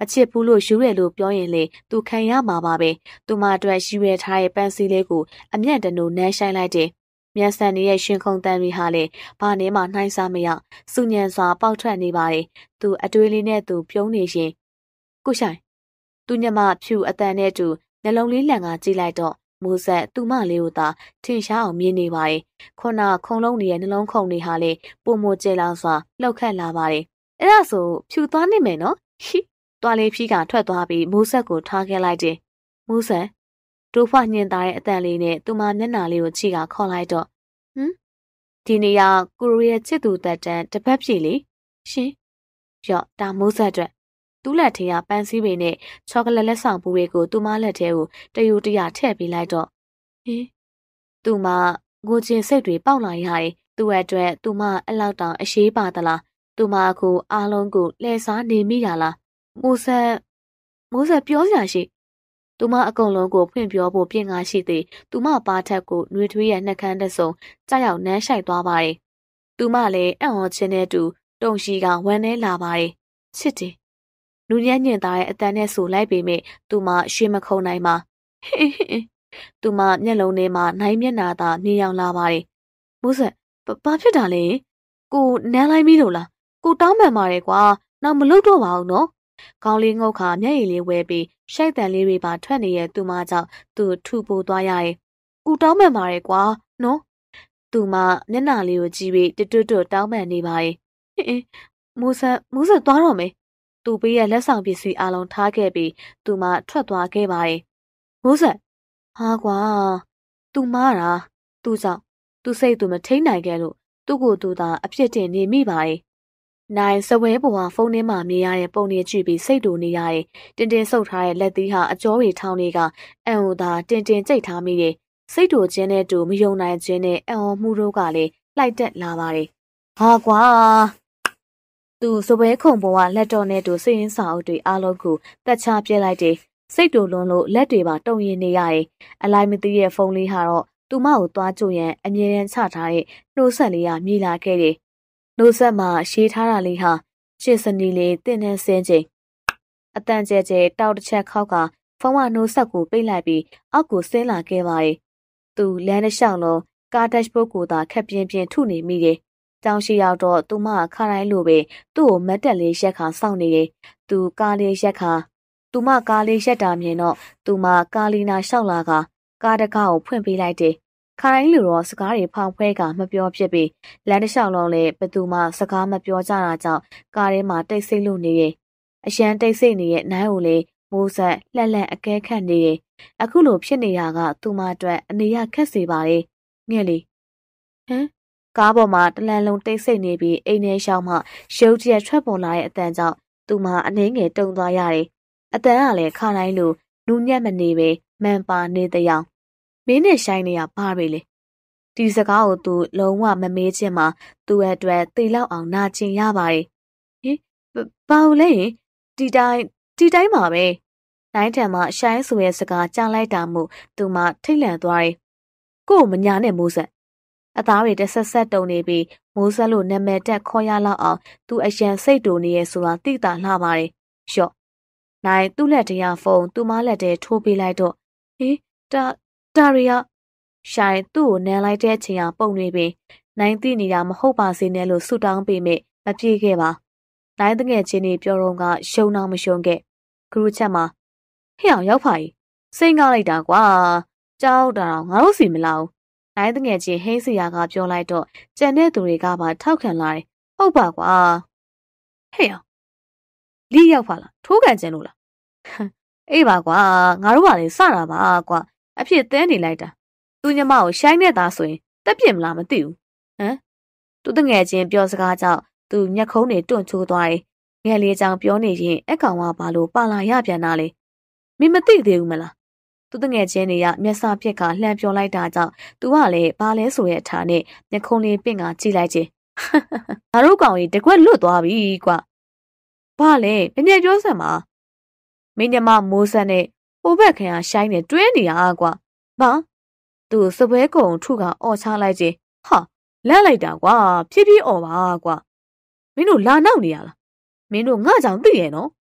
ချစ်ဘူးလို့ယူရဲလို့ပြောရင်လေသူခံရမှာပါပဲသူမအတွက်ယူရဲထားတဲ့ပန်းစည်းလေးကိုအမျက်တနိုးနမ်းဆိုင်လိုက်တယ်မြန်ဆန်နေတဲ့ရှင်ခုံတန်တွေဟာလေဘာနဲ့မှနှိုင်းစားမရစူညံစွာပေါက်ထွက်နေပါတယ်သူအတွေးလေးနဲ့သူပြုံးနေရှင်ကိုဆိုင်သူညမဖြူအတန်နဲ့တူနှလုံးလေးလှန်ကကြည့်လိုက်တော့မိုးဆက်သူမလေးကိုသာထင်ရှားအောင်မြင်နေပါတယ်ခုနခုံလုံးနေတဲ့နှလုံးခုံတွေဟာလေပုံမကျဲလောင်စွာလှုပ်ခတ်လာပါတယ်အဲ့ဒါဆိုဖြူသွားနေမယ်နော်ဟိသွားလေးဖြီးကထွက်သွားပြီးမိုးဆက်ကိုထားခဲ့လိုက်တယ်မိုးဆက်ဒိုးဖွားညင်သားတဲ့အတန်လေးနဲ့သူမမျက်နှာလေးကိုချိကခေါ်လိုက်တော့ဒီနေရာကိုရီးယားချစ်သူတက်တန်းတပတ်ပြည့်လေရှင်ရော့ဒါမိုးဆက်အတွက်သူ့လက်ထဲကပန်းစည်းပေနဲ့ချောကလက်လက်ဆောင်ပူတွေကိုသူမလက်ထဲကိုတယူတရထည့်ပေးလိုက်တော့ဟင်သူမငိုချင်းစိတ်တွေပေါက်လာရတယ်သူ့အတွက်သူမအလောက်တောင်အရှိပါသလားသူမအခုအားလုံးကိုလှည့်စားနေမိတာလားမိုးဆက်ပြောစရာရှိသူမအကုန်လုံးကိုဖွင့်ပြောဖို့ပြင်ကားရှိသည်သူမပါထက်ကိုနှွေးထွေးရဲ့နှက်ခမ်းတစ်စုံကြောက်ရောက်နမ်းရှိုက်သွားပါတယ်သူမလည်းအံ့ဩခြင်းနဲ့တူတုံရှိကဝမ်းနေလာပါတယ်ချစ်တယ်လူညံ့ညင်သားရဲ့အတန်နဲ့ဆိုလိုက်ပေမဲ့သူမရွှေမခုံနိုင်ပါသူမမျက်လုံးထဲမှာနိုင်မျက်နာသာမြင်ရောက်လာပါတယ်မိုးဆက်ဘာဖြစ်တာလဲကိုနမ်းလိုက်ပြီလို့လားကိုတောင်းပန်ပါတယ်ကွာနောက်မလုပ်တော့ပါဘူးနော်ခေါင်းလေးငုတ်ခါမျက်ရည်လေးဝဲပြီးရှိုက်တန်လေးတွေပါထွက်နေတဲ့သူမကြောင့်သူထူပိုသွားရတယ်ကိုတောင်းပန်ပါတယ်ကွာနော်သူမမျက်နှာလေးကိုကြည့်ပြီးတွတ်တောင်းပန်နေပါတယ်မိုးဆက်သွားတော့မယ်သူပေးရဲ့လက်ဆောင်ပစ္စည်းအလုံးထားခဲ့ပြီးသူမထွက်သွားခဲ့ပါတယ်မိုးဆက်ဟာကွာသူမားတာသူကြောင့်သူစိတ်သူမထိန်နိုင်ခဲ့လို့သူ့ကိုယ်သူသာအဖြစ်တင်နေမိပါတယ်နိုင်စဝဲပေါ်ကဖုန်းထဲမှာမြင်ရတဲ့ပုံတွေကြည့်ပြီးစိတ်တူနေရတယ်တင်တင်ဆုပ်ထားတဲ့လက်သီးဟာအကျော်တွေထောင်းတွေကအံ့ဩသာတင်တင်ကြိတ်ထားမိတယ်စိတ်တူခြင်းနဲ့တူမယုံနိုင်ခြင်းနဲ့အံ့ဩမှုတို့ကလည်းလှိုက်တက်လာပါတယ်ဟာကွာသူစပွဲခုံပေါ်ကလက်တော်နဲ့တူစိတ်ရင်းစာအုပ်တွေအားလုံးကိုတက်ချပြလိုက်တယ်စိတ်တူလွန်လို့လက်တွေပါတုံရင်နေရတယ်အလိုက်မသိရဲ့ဖုန်းလေးဟာတော့သူမကိုသွားကြိုရန်အမြဲတမ်းချထားတဲ့နှိုးဆက်လေးကမြည်လာခဲ့တယ်နှိုးဆက်မှာရှေးထားတာလေးဟာရှစ်စနီလေးတင်းနှင်းစင်းချိန်အတန်ကျဲကျဲတောက်တစ်ချက်ခောက်ကဖုန်းကနှိုးဆက်ကိုပိတ်လိုက်ပြီးအောက်ကိုဆင်းလာခဲ့ပါတယ်သူလမ်းတစ်လျှောက်လုံးကားဒက်ဘုတ်ကိုသာခက်ပြင်းပြင်းထုနေမိတယ်တောင်ရှိရောက်တော့သူမခါတိုင်းလိုပဲသူ့ကိုမတ်တက်လေးရက်ခါစောင့်နေတယ်သူကားလေးရက်ခါသူမကားလေးရက်တာမြင်တော့သူမကားလီနာလျှောက်လာကကားတကားကိုဖွင့်ပေးလိုက်တယ်ခါတိုင်းလူတော့စကားတွေဖောင်ဖွဲကမပြောဖြစ်ပြီးလမ်းတစ်လျှောက်လုံးလည်းဘသူမှစကားမပြောကြတာကြောင့်ကားထဲမှာတိတ်ဆိတ်လို့နေတယ်အရန်တိတ်ဆိတ်နေတဲ့နိုင်ကိုလည်းမိုးဆက်လှက်လှက်အကဲခတ်နေတယ်အခုလိုဖြစ်နေတာကသူမအတွက်အနေရခက်စေပါတယ်ငှက်လေးဟမ်ကားပေါ်မှာတလန်လုံးတိတ်ဆိတ်နေပြီးအိမ်ထဲရှောင်းမှရုပ်တရက်ထွက်ပေါ်လာတဲ့အတန်ကြောင့်သူမအနှင်းငယ်တုံသွားရတယ်အတန်ကလည်းခါတိုင်းလိုနူးညံ့မနေပဲမှန်ပါနေတဲ့ရောင်မင်းနဲ့ဆိုင်နေရဘာပဲလေဒီစကားကိုသူလုံးဝမမေးချင်မှသူ့အတွက်သေလောက်အောင်နာကျင်ရပါတယ်ဟင်ဘာလို့လဲဒီတိုင်းပါပဲနိုင်ထံမှာရှိုင်းဆိုရဲ့စကားကြားလိုက်တာမို့သူမှထိတ်လန့်သွားတယ်ကို့မညာနဲ့မိုးဆက်အသားတွေတဆက်ဆက်တုံနေပြီးမိုးဆက်လို့နာမည်တက်ခေါ်ရလောက်အောင်သူအရန်စိတ်တူနေရဲ့ဆိုတာသိတာလှပါတယ်ရော့နိုင်သူ့လက်တရားဖုန်းသူမလက်ထဲထိုးပေးလိုက်တော့ဟေးဒါရီယာရှိုင်းသူ့ကိုနမ်းလိုက်တဲ့အချိန်ကပုံနေပင်နိုင်သိနေတာမဟုတ်ပါစေနဲ့လို့ဆူတောင်းပေးမိမပြေခဲ့ပါနိုင်တငယ်ချင်းတွေပြောတော့ကရှုံတော့မရှုံခဲ့ဂရုချက်မှာဟဲ့အောင်ရောက်ပါ යි စိတ်ငေါလိုက်တာကွာကြောက်တာတော့ငါတို့စီမလာဘူးနိုင်တငယ်ချင်းဟိန်းစီယာကပြောလိုက်တော့ကြံတဲ့သူတွေကပါထောက်ခံလာတယ်ဟုတ်ပါကွာဟဲ့အောင်လီရောက်ပါလားထိုးကန်ကျင်လို့လားအေးပါကွာငါတို့ကလည်းစတာပါကွာအဖြစ်သဲနေလိုက်တာသူညမကိုရှိုင်းနေတာဆိုရင်တက်ပြစ်မလားမသိဘူးဟမ်သူတငယ်ချင်းပြောစကားကြောင့်သူညက်ခုံးတွေတွန့်ချိုးသွားတယ်ငယ်လေးချောင်ပြောနေရင်အကောင်ကဘာလို့ပါလာရပြန်တာလဲမင်းမသိသေးဘူးမလားသူတငယ်ချင်းတွေကမျက်စာပြက်ကလှမ်းပြောလိုက်တာကြောင့်သူကလည်းဘာလဲဆိုရဲ့အထာနဲ့ညက်ခုံးလေးပင့်ကကြည့်လိုက်ချင်းငါတို့ကောင်ကြီးတကွက်လွတ်သွားပြီကွာဘာလဲဘယ်နဲ့ပြောစမ်းပါမင်းညမမိုးဆက်နဲ့ဟိုဘက်ခင်ကရှိုင်းနေတွဲနေတာကွာဘာသူစပွဲကုံထုကအော်ချလိုက်ချင်းဟာလန့်လိုက်တာကွာဖြည်းဖြည်းအော်ပါကွာမင်းတို့လာနောက်နေရလားမင်းတို့ငါကြောင့်သိရဲ့နော်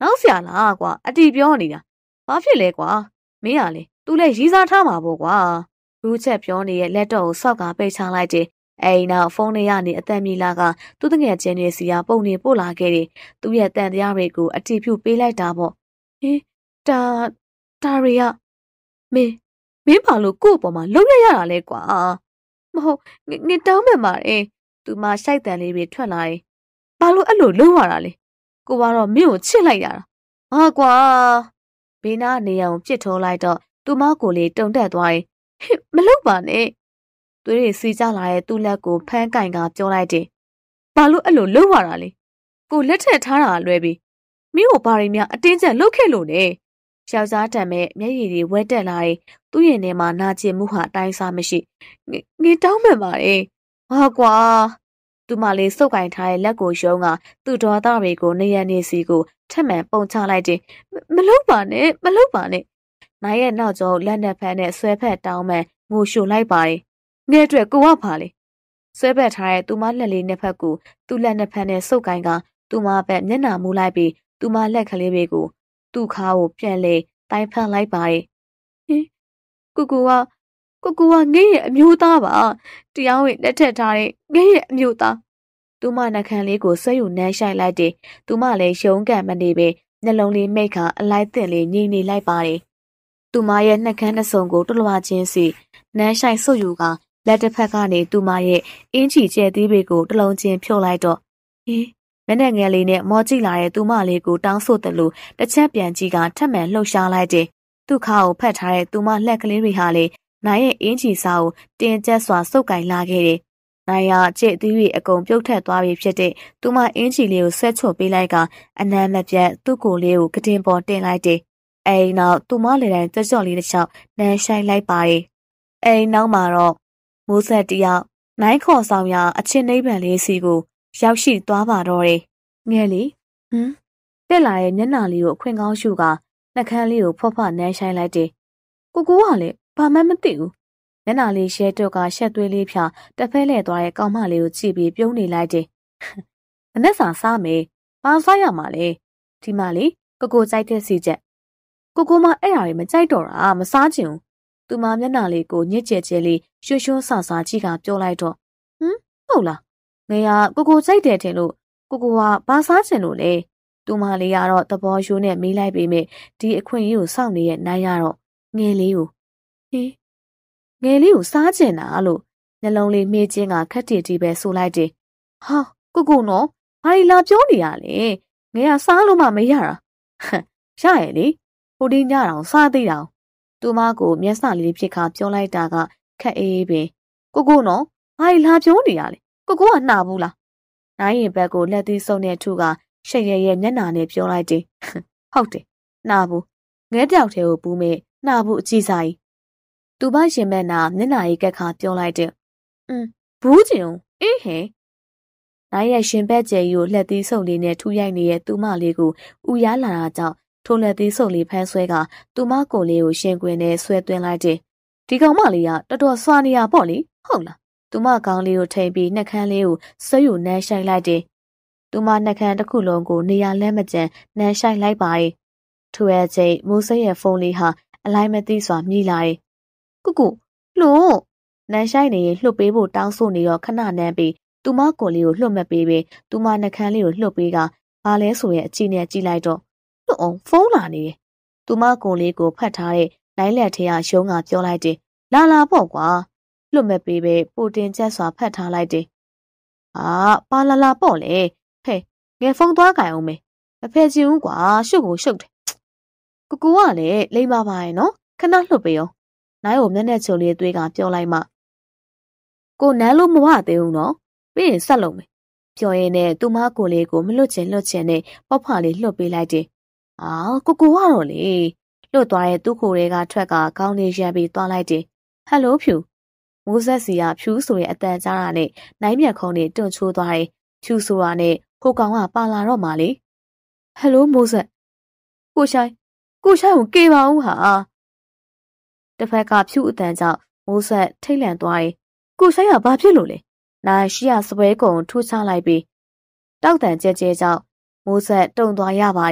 နောက်ဆရာလားကွာအတီပြောနေတာဘာဖြစ်လဲကွာမင်းကလေသူလည်းရီးစားထားမှာပေါ့ကွာဘရူးချက်ပြောနေတဲ့လက်တော့ကိုစောက်ကပိတ်ချလိုက်တယ်အိမ်နောက်ဖုန်းထဲကနေအသက်မီလာကသူ့တငယ်ချင်းတွေစီကပုံနေပို့လာခဲ့တယ်သူ့ရဲ့တန်တရားတွေကိုအတီဖြူပေးလိုက်တာပေါ့ဟင်ဒါတွေကမင်းဘာလို့ကို့အပေါ်မှာလုံရတာလဲကွာမဟုတ်ငင်တောင်းမှန်ပါတယ်သူမရှိုက်တန်လေးတွေထွက်လာတယ်ဘာလို့အဲ့လိုလုံရတာလဲကိုကတော့မင်းကိုချစ်လိုက်ရတာဟာကွာဘေးနားနေအောင်ပြစ်ထိုးလိုက်တော့သူမကိုလေတုံတက်သွားတယ်မလုပ်ပါနဲ့သူတွေစီကြလာတဲ့သူ့လက်ကိုဖမ်းကင်ကပြောလိုက်တယ်ဘာလို့အဲ့လိုလုံရတာလဲကိုလက်ထက်ထားတာလွဲပြီးမင်းကိုဘာတွေများအတင်းကျပ်လှုပ်ခဲ့လို့လဲယောက်ျားတံမဲ့မျက်ရည်တွေဝဲတက်လာတယ်သူ့ရင်ထဲမှာနာကျင်မှုဟာအတိုင်းစားမရှိငင်တောင်းမှန်ပါတယ်ဟာကွာသူမလေးစုပ်ကင်ထားတဲ့လက်ကိုယုံကသူ့ဒေါသတွေကိုနေရနေစီကိုထက်မှန်ပုံချလိုက်တယ်မလုပ်ပါနဲ့နိုင်ရဲ့နောက်ကျောလက်နဲ့ဖက်နဲ့ဆွဲဖက်တောင်းမှန်ငိုရှို့လိုက်ပါတယ်ငဲ့အတွက်ကိုကဖာလေဆွဲဖက်ထားတဲ့သူမလက်လေးနှစ်ဖက်ကိုသူ့လက်နှစ်ဖက်နဲ့စုပ်ကင်ကသူမဘက်မျက်နှာမူလိုက်ပြီးသူမလက်ကလေးတွေကိုသူ့ခါကိုပြန်လေတိုင်းဖက်လိုက်ပါတယ်ဟင်ကိုကငဲ့ရဲ့အမျိုးသားပါတရားဝင်လက်ထက်ထားတဲ့ငဲ့ရဲ့အမျိုးသားသူမနှခမ်းလေးကိုဆွဲယူနမ်းရှိုက်လိုက်တယ်သူမလည်းရုံးကန်မနေပဲနှလုံးလေးမိတ်ခါအလိုက်တင်လေးငြိမ်နေလိုက်ပါတယ်သူမရဲ့နှခမ်းတစ်စုံကိုတွလွှာချင်းစီနမ်းရှိုက်ဆွယူကလက်တစ်ဖက်ကနေသူမရဲ့အင်းချီကျဲသီးတွေကိုတလုံးချင်းဖြုတ်လိုက်တော့ဟင်မျက်နှာငယ်လေးနဲ့မောကြည့်လာတဲ့သူမလေးကိုတောင်းဆိုတယ်လို့တစ်ချက်ပြန်ကြည့်ကထပ်မံလှုပ်ရှားလိုက်တယ်သူ့ခါကိုဖတ်ထားတဲ့သူမလှက်ကလေးတွေဟာလေနိုင်ရဲ့အင်းချီစာကိုတင်ကျက်စွာစုပ်ကင်လာခဲ့တယ်နိုင်ရကျက်သီးတွေအကုန်ပြုတ်ထက်သွားပြီဖြစ်တဲ့သူမအင်းချီလေးကိုဆွဲချွတ်ပေးလိုက်ကအနမ်းမပြတ်သူ့ကိုယ်လေးကိုကတင်ပေါ်တင်လိုက်တယ်အိမ်နောက်သူမလေတိုင်းကြက်ကြော့လေးတစ်ချောင်းနမ်းဆိုင်လိုက်ပါတယ်အိမ်နောက်မှာတော့မိုးဆက်တယောက်နိုင်ခေါ်ဆောင်ရအချင်းနိဗ္ဗာန်လေးစီကိုရောက်ရှိသွားပါတော့တယ်ငယ်လေးတက်လာရဲ့မျက်နှာလေးကိုအခွင့်ကောင်းရှုကနှက်ခမ်းလေးကိုဖွက်ဖွက်နမ်းဆိုင်လိုက်တယ်ကိုကလည်းဘာမှမသိဘူးမျက်နှာလေးရှဲတုတ်ကရှက်သွေးလေးဖြာတစ်ဖက်လဲသွားတဲ့ကောင်မလေးကိုကြည့်ပြီးပြုံးနေလိုက်တယ်မနဲ့စာစားမယ်ဘာစားရမှာလဲဒီမလေးကိုကြိုက်တဲ့စီချက်ကိုမအဲ့ဟာတွေမကြိုက်တော့တာမစားချင်ဘူးသူမမျက်နှာလေးကိုညစ်ကျဲကျဲလေးရွှွှွဆဆကြီးကပြောလိုက်တော့ဟုတ်လားငယ်ကကိုကြိုက်တယ်ထင်လို့ကိုကဘာစားချင်လို့လဲသူမလေးကတော့သဘောရိုးနဲ့မေးလိုက်ပေမဲ့ဒီအခွင့်အရေးကိုစောင့်နေတဲ့နိုင်ရတော့ငယ်လေးကိုငယ်လေးကိုစားချင်တာလို့နှလုံးလေးမေးချင်းကခက်တီတီပဲဆိုလိုက်တယ်ဟာကိုနော်ဘာလို့လာပြောနေရလဲငယ်ကစားလို့မှမရတာရရဲ့လေဟိုဒီညတောင်စားသေးတာသူမကိုမျက်စလေးဖြစ်ခါပြောလိုက်တာကခက်အေးပင်ကိုနော်ဘာလို့လာပြောနေရလဲကိုကနှာဘူးလားနိုင်ရင်ဘက်ကိုလက်သီးစုံနဲ့ထုကရှက်ရဲ့မျက်နှာနဲ့ပြောလိုက်တယ်ဟုတ်တယ်နှာဘူးငဲပြောက်သေးကိုပူးမဲ့နှာဘူးအကြည့်စားကြီးသူမရှင်မဲ့နာမျက်နှာကြီးကက်ခါပြောလိုက်တယ်ဘူးကျင်အေးဟဲနိုင်ရဲ့ရှင်ဘက်ကျဲကြီးကိုလက်သီးစုံလေးနဲ့ထူရိုက်နေတဲ့သူမလေးကိုဥရားလာတာကြောင့်ထိုလက်သီးစုံလေးဖမ်းဆွဲကသူမကိုလေးကိုရှင်ကွင်းနဲ့ဆွဲသွင်းလိုက်တယ်ဒီကောင်မလေးကတော်တော်စွာနေရပေါ့လေဟုတ်လားသူမကောင်းလေးကိုထိန်ပြီးနှက်ခမ်းလေးကိုဆွဲယူနမ်းဆိုင်လိုက်တယ်သူမနှက်ခမ်းတစ်ခုလုံးကိုနေရာလဲမကျန်နမ်းဆိုင်လိုက်ပါရဲ့ထိုရဲ့ချိန်မိုးစိရဲ့ဖုန်းလေးဟာအလိုက်မသိစွာမြည်လာတယ်ကိုလို့နန်းဆိုင်နေရင်လှုပ်ပေးဖို့တောင်းဆိုနေတော့ခဏနန်းပြီးသူမကိုလေးကိုလှုပ်မပေးပဲသူမနှကန်းလေးကိုလှုပ်ပေးကဘာလဲဆိုရဲ့အကြည့်နဲ့ကြည့်လိုက်တော့လှုပ်အောင်ဖုန်းလာနေတယ်သူမကိုလေးကိုဖတ်ထားတဲ့နိုင်လက်ထဲကရုံးကပြောလိုက်တယ်လာပေါ့ကွာလှုပ်မပေးပဲပိုတင်ကျက်စွာဖတ်ထားလိုက်တယ်ပါလာပေါ့လေဟဲ့ငယ်ဖုန်းသွားကြအောင်မေမဖယ်ချင်ဘူးကွာရှုပ်ကိုရှုပ်တယ်ကိုကလည်းလိမ့်ပါပါရဲ့နော်ခဏလှုပ်ပေးအောင်နိုင်ကိုမျက်နှာချုံလေးသွေးကပြောလိုက်မှကိုနန်းလို့မဝသေးဘူးနော်ပြီးရင်ဆက်လုပ်မယ်ပြောရင်းနဲ့သူမကိုလေးကိုမလွတ်ချင်နဲ့ပေါက်ဖလေးလှုပ်ပေးလိုက်တယ်ကိုကတော့လေလွတ်သွားတဲ့သူ့ကိုယ်တွေကထွက်ကခေါင်းလေးရမ်းပြီးသွားလိုက်တယ်ဟယ်လိုဖြူမိုးဆက်စီကဖြူဆိုတဲ့အတန်ကြားတာနဲ့နိုင်မြက်ခုံးနဲ့တွန့်ချိုးသွားတယ်ဖြူဆိုတာနဲ့ဟိုကောင်ကပါလာတော့မှလေဟယ်လိုမိုးဆက်ကိုရှိုင်းကိုကေပါဦးဟာတစ်ဖက်ကဖြူအတန်ကြောင့်မိုးဆက်ထိတ်လန့်သွားတယ်ကိုရှိုင်းကဘာဖြစ်လို့လဲနိုင်ရှိရစပွဲကုံထိုးချလိုက်ပြီးတောက်တန်ကြဲကြောင့်မိုးဆက်တုံသွားရပါတယ်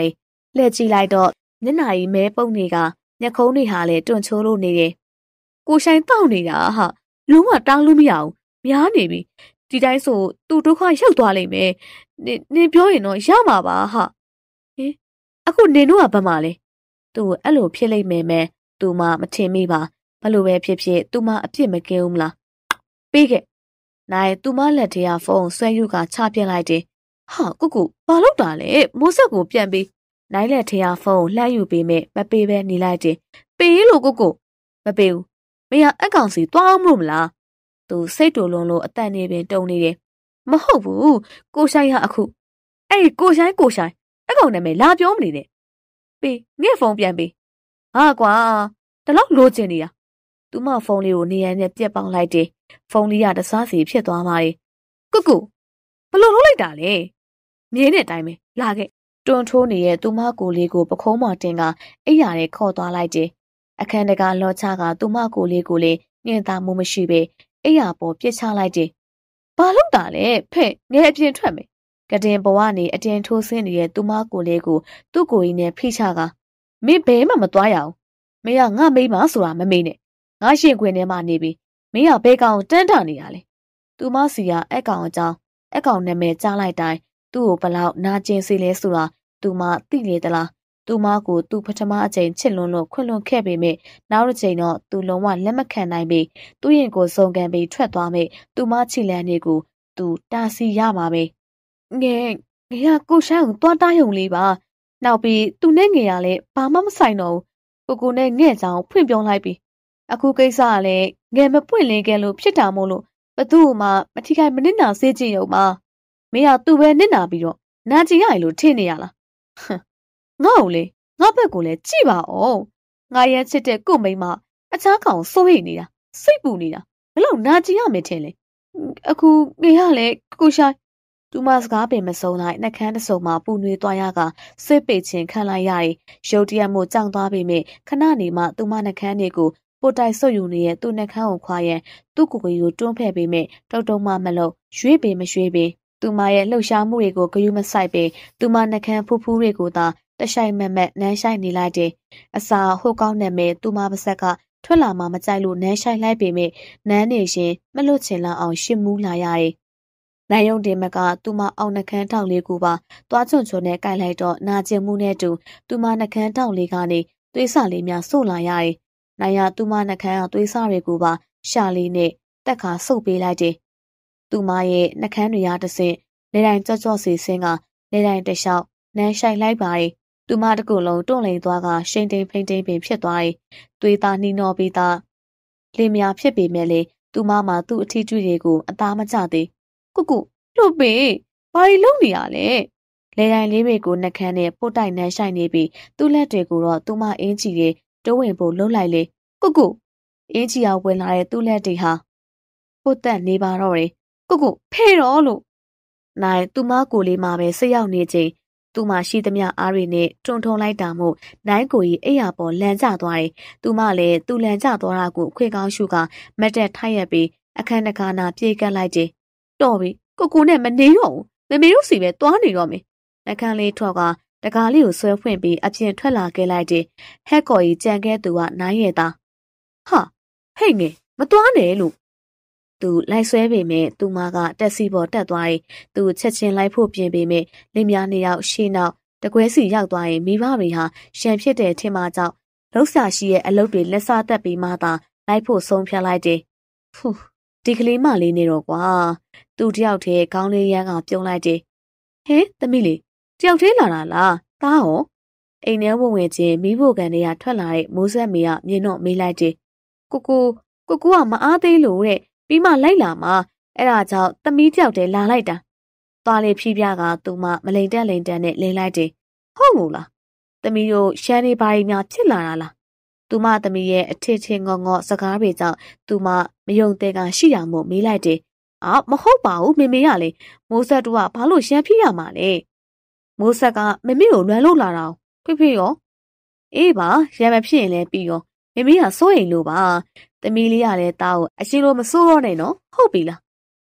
လှည့်ကြည့်လိုက်တော့မျက်နှာကြီးမဲပုတ်နေကညခုံးတွေဟာလည်းတွန့်ချိုးလို့နေတယ်ကိုဆိုင်တောက်နေတာဟာလုံးဝတောင်းလို့မရဘူးများနေပြီဒီတိုင်းဆိုသူ့ဒုက္ခရောက်သွားလိမ့်မယ်နင်ပြောရင်တော့ရမှာပါဟာဟင်အခုနင်တို့ကဘာမှလဲသူ့အဲ့လိုဖြစ်လိမ့်မယ်မဲသူမှမထင်မိပါဘလို့ပဲဖြစ်ဖြစ်သူမှအပြစ်မကင်းဘူးမလားပေးခဲ့နိုင်သူမလက်ထဲကဖုန်းဆွဲယူကချပြစ်လိုက်တယ်ဟာကုဘာလုပ်တာလဲမိုးဆက်ကိုပြန်ပေးနိုင်လက်ထဲကဖုန်းလှမ်းယူပေးမဲ့မပေးပဲနေလိုက်တယ်ပေးလို့ကုမပေးဘူးမင်းကအကောင်စီတွားအောင်မလို့မလားသူစိတ်တူလုံးလို့အတန်နေပင်တုံနေတယ်မဟုတ်ဘူးကိုဆိုင်ဟာအခုအဲ့ဒီကိုဆိုင်အကောင်နာမည်လာပြောမနေနဲ့ပေးငဲ့ဖုန်းပြန်ပေးဟာကွာဒီလောက်လိုချင်နေတာသူမဖုန်းလေးကိုနေရနဲ့ပြက်ပေါက်လိုက်တယ်ဖုန်းလေးကတစားစီဖြစ်သွားပါလေကုဘလို့လုပ်လိုက်တာလဲမြင်းတဲ့အတိုင်းပဲလာခဲ့တွန်းထိုးနေတဲ့သူမကိုလေးကိုပခုံးမတင်ကအိယာနဲ့ခေါ်သွားလိုက်တယ်အခန်းတကာလောချကသူမကိုလေးကိုလည်းညင်သာမှုမရှိပဲအိယာပေါ်ပြစ်ချလိုက်တယ်ဘာလုပ်တာလဲဖဲ့ငဲအပြင်ထွက်မယ်ကတင်ဘဝနေအတင်ထိုးဆင်းနေတဲ့သူမကိုလေးကိုသူ့ကိုယ်ကြီးနဲ့ဖိချကမင်းဘဲမှမသွားရအောင်မင်းကငါမိမဆိုတာမမေ့နဲ့ငါရှင်ခွင်ထဲမှာနေပြီမင်းကဘဲကောင်တန်းထနေရလဲသူမစီကအကောင်အကြောင်းအကောင်နာမည်ကြားလိုက်တိုင်းသူ့ကိုဘလောက်နာကျင်စေလဲဆိုတာသူမသိနေသလားသူမကိုသူပထမအချိန်ချစ်လွန်းလို့ခွင့်လွန်ခဲ့ပေမဲ့နောက်တစ်ချိန်တော့သူလုံးဝလက်မခံနိုင်ပြီသူ့ရင်ကိုစုံကန်ပြီးထွက်သွားမဲ့သူမချီလန်းနေကိုသူတာစီရမှာပဲငယ်ကကိုရှမ်းကိုတွားတားယုံလေးပါနောက်ပြီးသူနဲ့ငယ်ရလဲဘာမှမဆိုင်တော့ဘူးကိုနဲ့ငဲ့ချောင်းဖွင့်ပြောလိုက်ပြီအခုကိစ္စကလည်းငယ်မပွင့်လင်းခဲ့လို့ဖြစ်တာမို့လို့ဘသူ့မှမထိခိုက်မနစ်နာစေချင်ရုံပါမင်းကသူ့ပဲနစ်နာပြီးတော့နာကျင်ရလို့ထင်နေရလားငါ့ကိုလေငါ့ဘက်ကိုလည်းကြည့်ပါအောင်ငါရဲ့ချစ်တဲ့ကိုမိမအခြားကောင်စိုးရိမ်နေတာစိတ်ပူနေတာဘလို့နာကျင်ရမယ်ထင်လဲအခုငယ်ရလဲကိုရှိုင်းသူမစကားပင်မဆုံးလိုက်နှကန်းတစ်စုံမှာပူနွေးသွားရကဆွေးပေချင်းခံလိုက်ရတယ်ရုတ်တရက်မှကြောင်သွားပေမဲ့ခဏနေမှသူမနှကန်းတွေကိုပိုတိုက်ဆွတ်ယူနေတဲ့သူ့နှကန်းကိုခွာရန်သူ့ကိုယ်ကိုတွန်းဖက်ပေမဲ့တုံတုံမှမလို့ရွေးပေမရွှေ့ပေသူမရဲ့လှုပ်ရှားမှုတွေကိုဂရုမစိုက်ပေသူမနှကန်းဖူးဖူးတွေကိုသာတရှိုင်မက်မက်နမ်းရှိုက်နေလိုက်တယ်အစာဟိုကောင်းနဲ့မဲ့သူမပါဆက်ကထွက်လာမှမကြိုက်လို့နမ်းရှိုက်လိုက်ပေမဲ့နမ်းနေရှင်မလွတ်ချင်လောက်အောင်ရှစ်မူးလာရတယ်နိုင်ယုံတင်မကသူမအောင်နှကန်းထောက်လေးကိုပါသွားချွန်ချွန်နဲ့ကိုက်လိုက်တော့နာကျင်မှုနဲ့တူသူမနှကန်းထောက်လေးကနေသွေးစလေးများဆို့လာရတယ်နိုင်ရသူမနှကန်းကသွေးစတွေကိုပါရှာလေးနဲ့တက်ခါဆုပ်ပေးလိုက်တယ်သူမရဲ့နှကန်းတွေရတဆင့်လေတိုင်းကြော့ကြော့စီဆင်းကလေတိုင်းတလျှောက်နမ်းရှိုက်လိုက်ပါတယ်သူမတကူလုံးတွန့်လိန်သွားကရှိန်တိန်ဖိန်တိန်ပင်ဖြစ်သွားတယ်သွေးသားနှီးနှောပြီးသားလင်းများဖြစ်ပေမဲ့လေသူမမှာသူ့အထီးကျွေးတွေကိုအသားမကျသေးကုလှုပ်ပေဘာလို့လုံနေရလဲလေတိုင်းလေးတွေကိုနှကန်းနဲ့ပို့တိုက်နှမ်းရှိုက်နေပြီးသူ့လက်တွေကိုတော့သူမအင်းကြီးရဲ့တိုးဝင်ဖို့လှုပ်လိုက်လေကုအင်းကြီးအောင်ဝင်လာတဲ့သူ့လက်တွေဟာပို့တက်နေပါတော့တယ်ကုဖဲတော့လို့နိုင်သူမကိုလေးမှာပဲစိတ်ရောက်နေချိန်သူမရှိသမျှအားတွေနဲ့တွန်းထုံလိုက်တာမို့နိုင်ကိုကြီးအိယာပေါ်လန်ကျသွားတယ်သူမလည်းသူလန်ကျသွားတာကိုခွေကောင်းရှုကမတ်တက်ထိုက်ရပြီးအခန်းတကာနာပြေးကပ်လိုက်တယ်တော်ပြီကိုနဲ့မနေတော့ဘူးမမေတို့စီပဲသွားနေတော့မယ်နှကန်းလေးထွက်ကတကားလေးကိုဆွဲဖွင့်ပြီးအပြင်ထွက်လာခဲ့လိုက်တယ်ဟက်ကော်ကြီးကြံခဲ့သူကနိုင်ရတာဟာဟဲ့ငယ်မသွားနဲ့လို့သူလိုက်ဆွဲပေမဲ့သူမကတက်စီပေါ်တက်သွားရင်သူချက်ချင်းလိုက်ဖို့ပြင်ပေမဲ့လင်းများနှစ်ယောက်ရှေ့နောက်တကွဲစီရောက်သွားရင်မိဘတွေဟာရှံဖြစ်တဲ့ထင်မှကြောင့်လှုပ်ရှားရှိရဲ့အလုပ်တွေလက်စားတက်ပြီးမှသာလိုက်ဖို့ဆုံးဖြတ်လိုက်တယ်ဖူးဒီကလေးမလေးနေတော့ကွာသူတယောက်တည်းခေါင်းလေးရမ်းကပြုံးလိုက်တယ်ဟဲသမီးလေးတယောက်တည်းလာတာလားသားဟောအိမ်ထဲဝင်ချင်းမိဖို့ကန်တွေကထွက်လာတဲ့မိုးဆက်မေကမြင်တော့မေးလိုက်တယ်ကိုကမအားသေးလို့တဲ့ပြီးမှလိုက်လာမှာအဲ့ဒါကြောင့်သမီးတယောက်တည်းလာလိုက်တာသွားလေဖြီးပြကသူမမလိန်တက်လိန်တက်နဲ့လင်းလိုက်တယ်ဟုတ်မို့လားသမီးတို့ရှမ်းနေပါရီများဖြစ်လာတာလားသူမသမီးရဲ့အထစ်ထင်ငေါငေါစကားတွေကြောင့်သူမမယုံတဲ့ကရှိတာမို့မေးလိုက်တယ်မဟုတ်ပါဘူးမေရလေမိုးဆက်တို့ကဘာလို့ရှမ်းဖြစ်ရမှာလဲမိုးဆက်ကမမေကိုလွမ်းလို့လာတာဖေရောအေးပါရံမဖြစ်ရင်လည်းပြီးရောမမေကစိုးရင်လို့ပါသမီးလေးရတဲ့သားကိုအရှင်လိုမစိုးတော့နဲ့နော်ဟုတ်ပြီလားသူ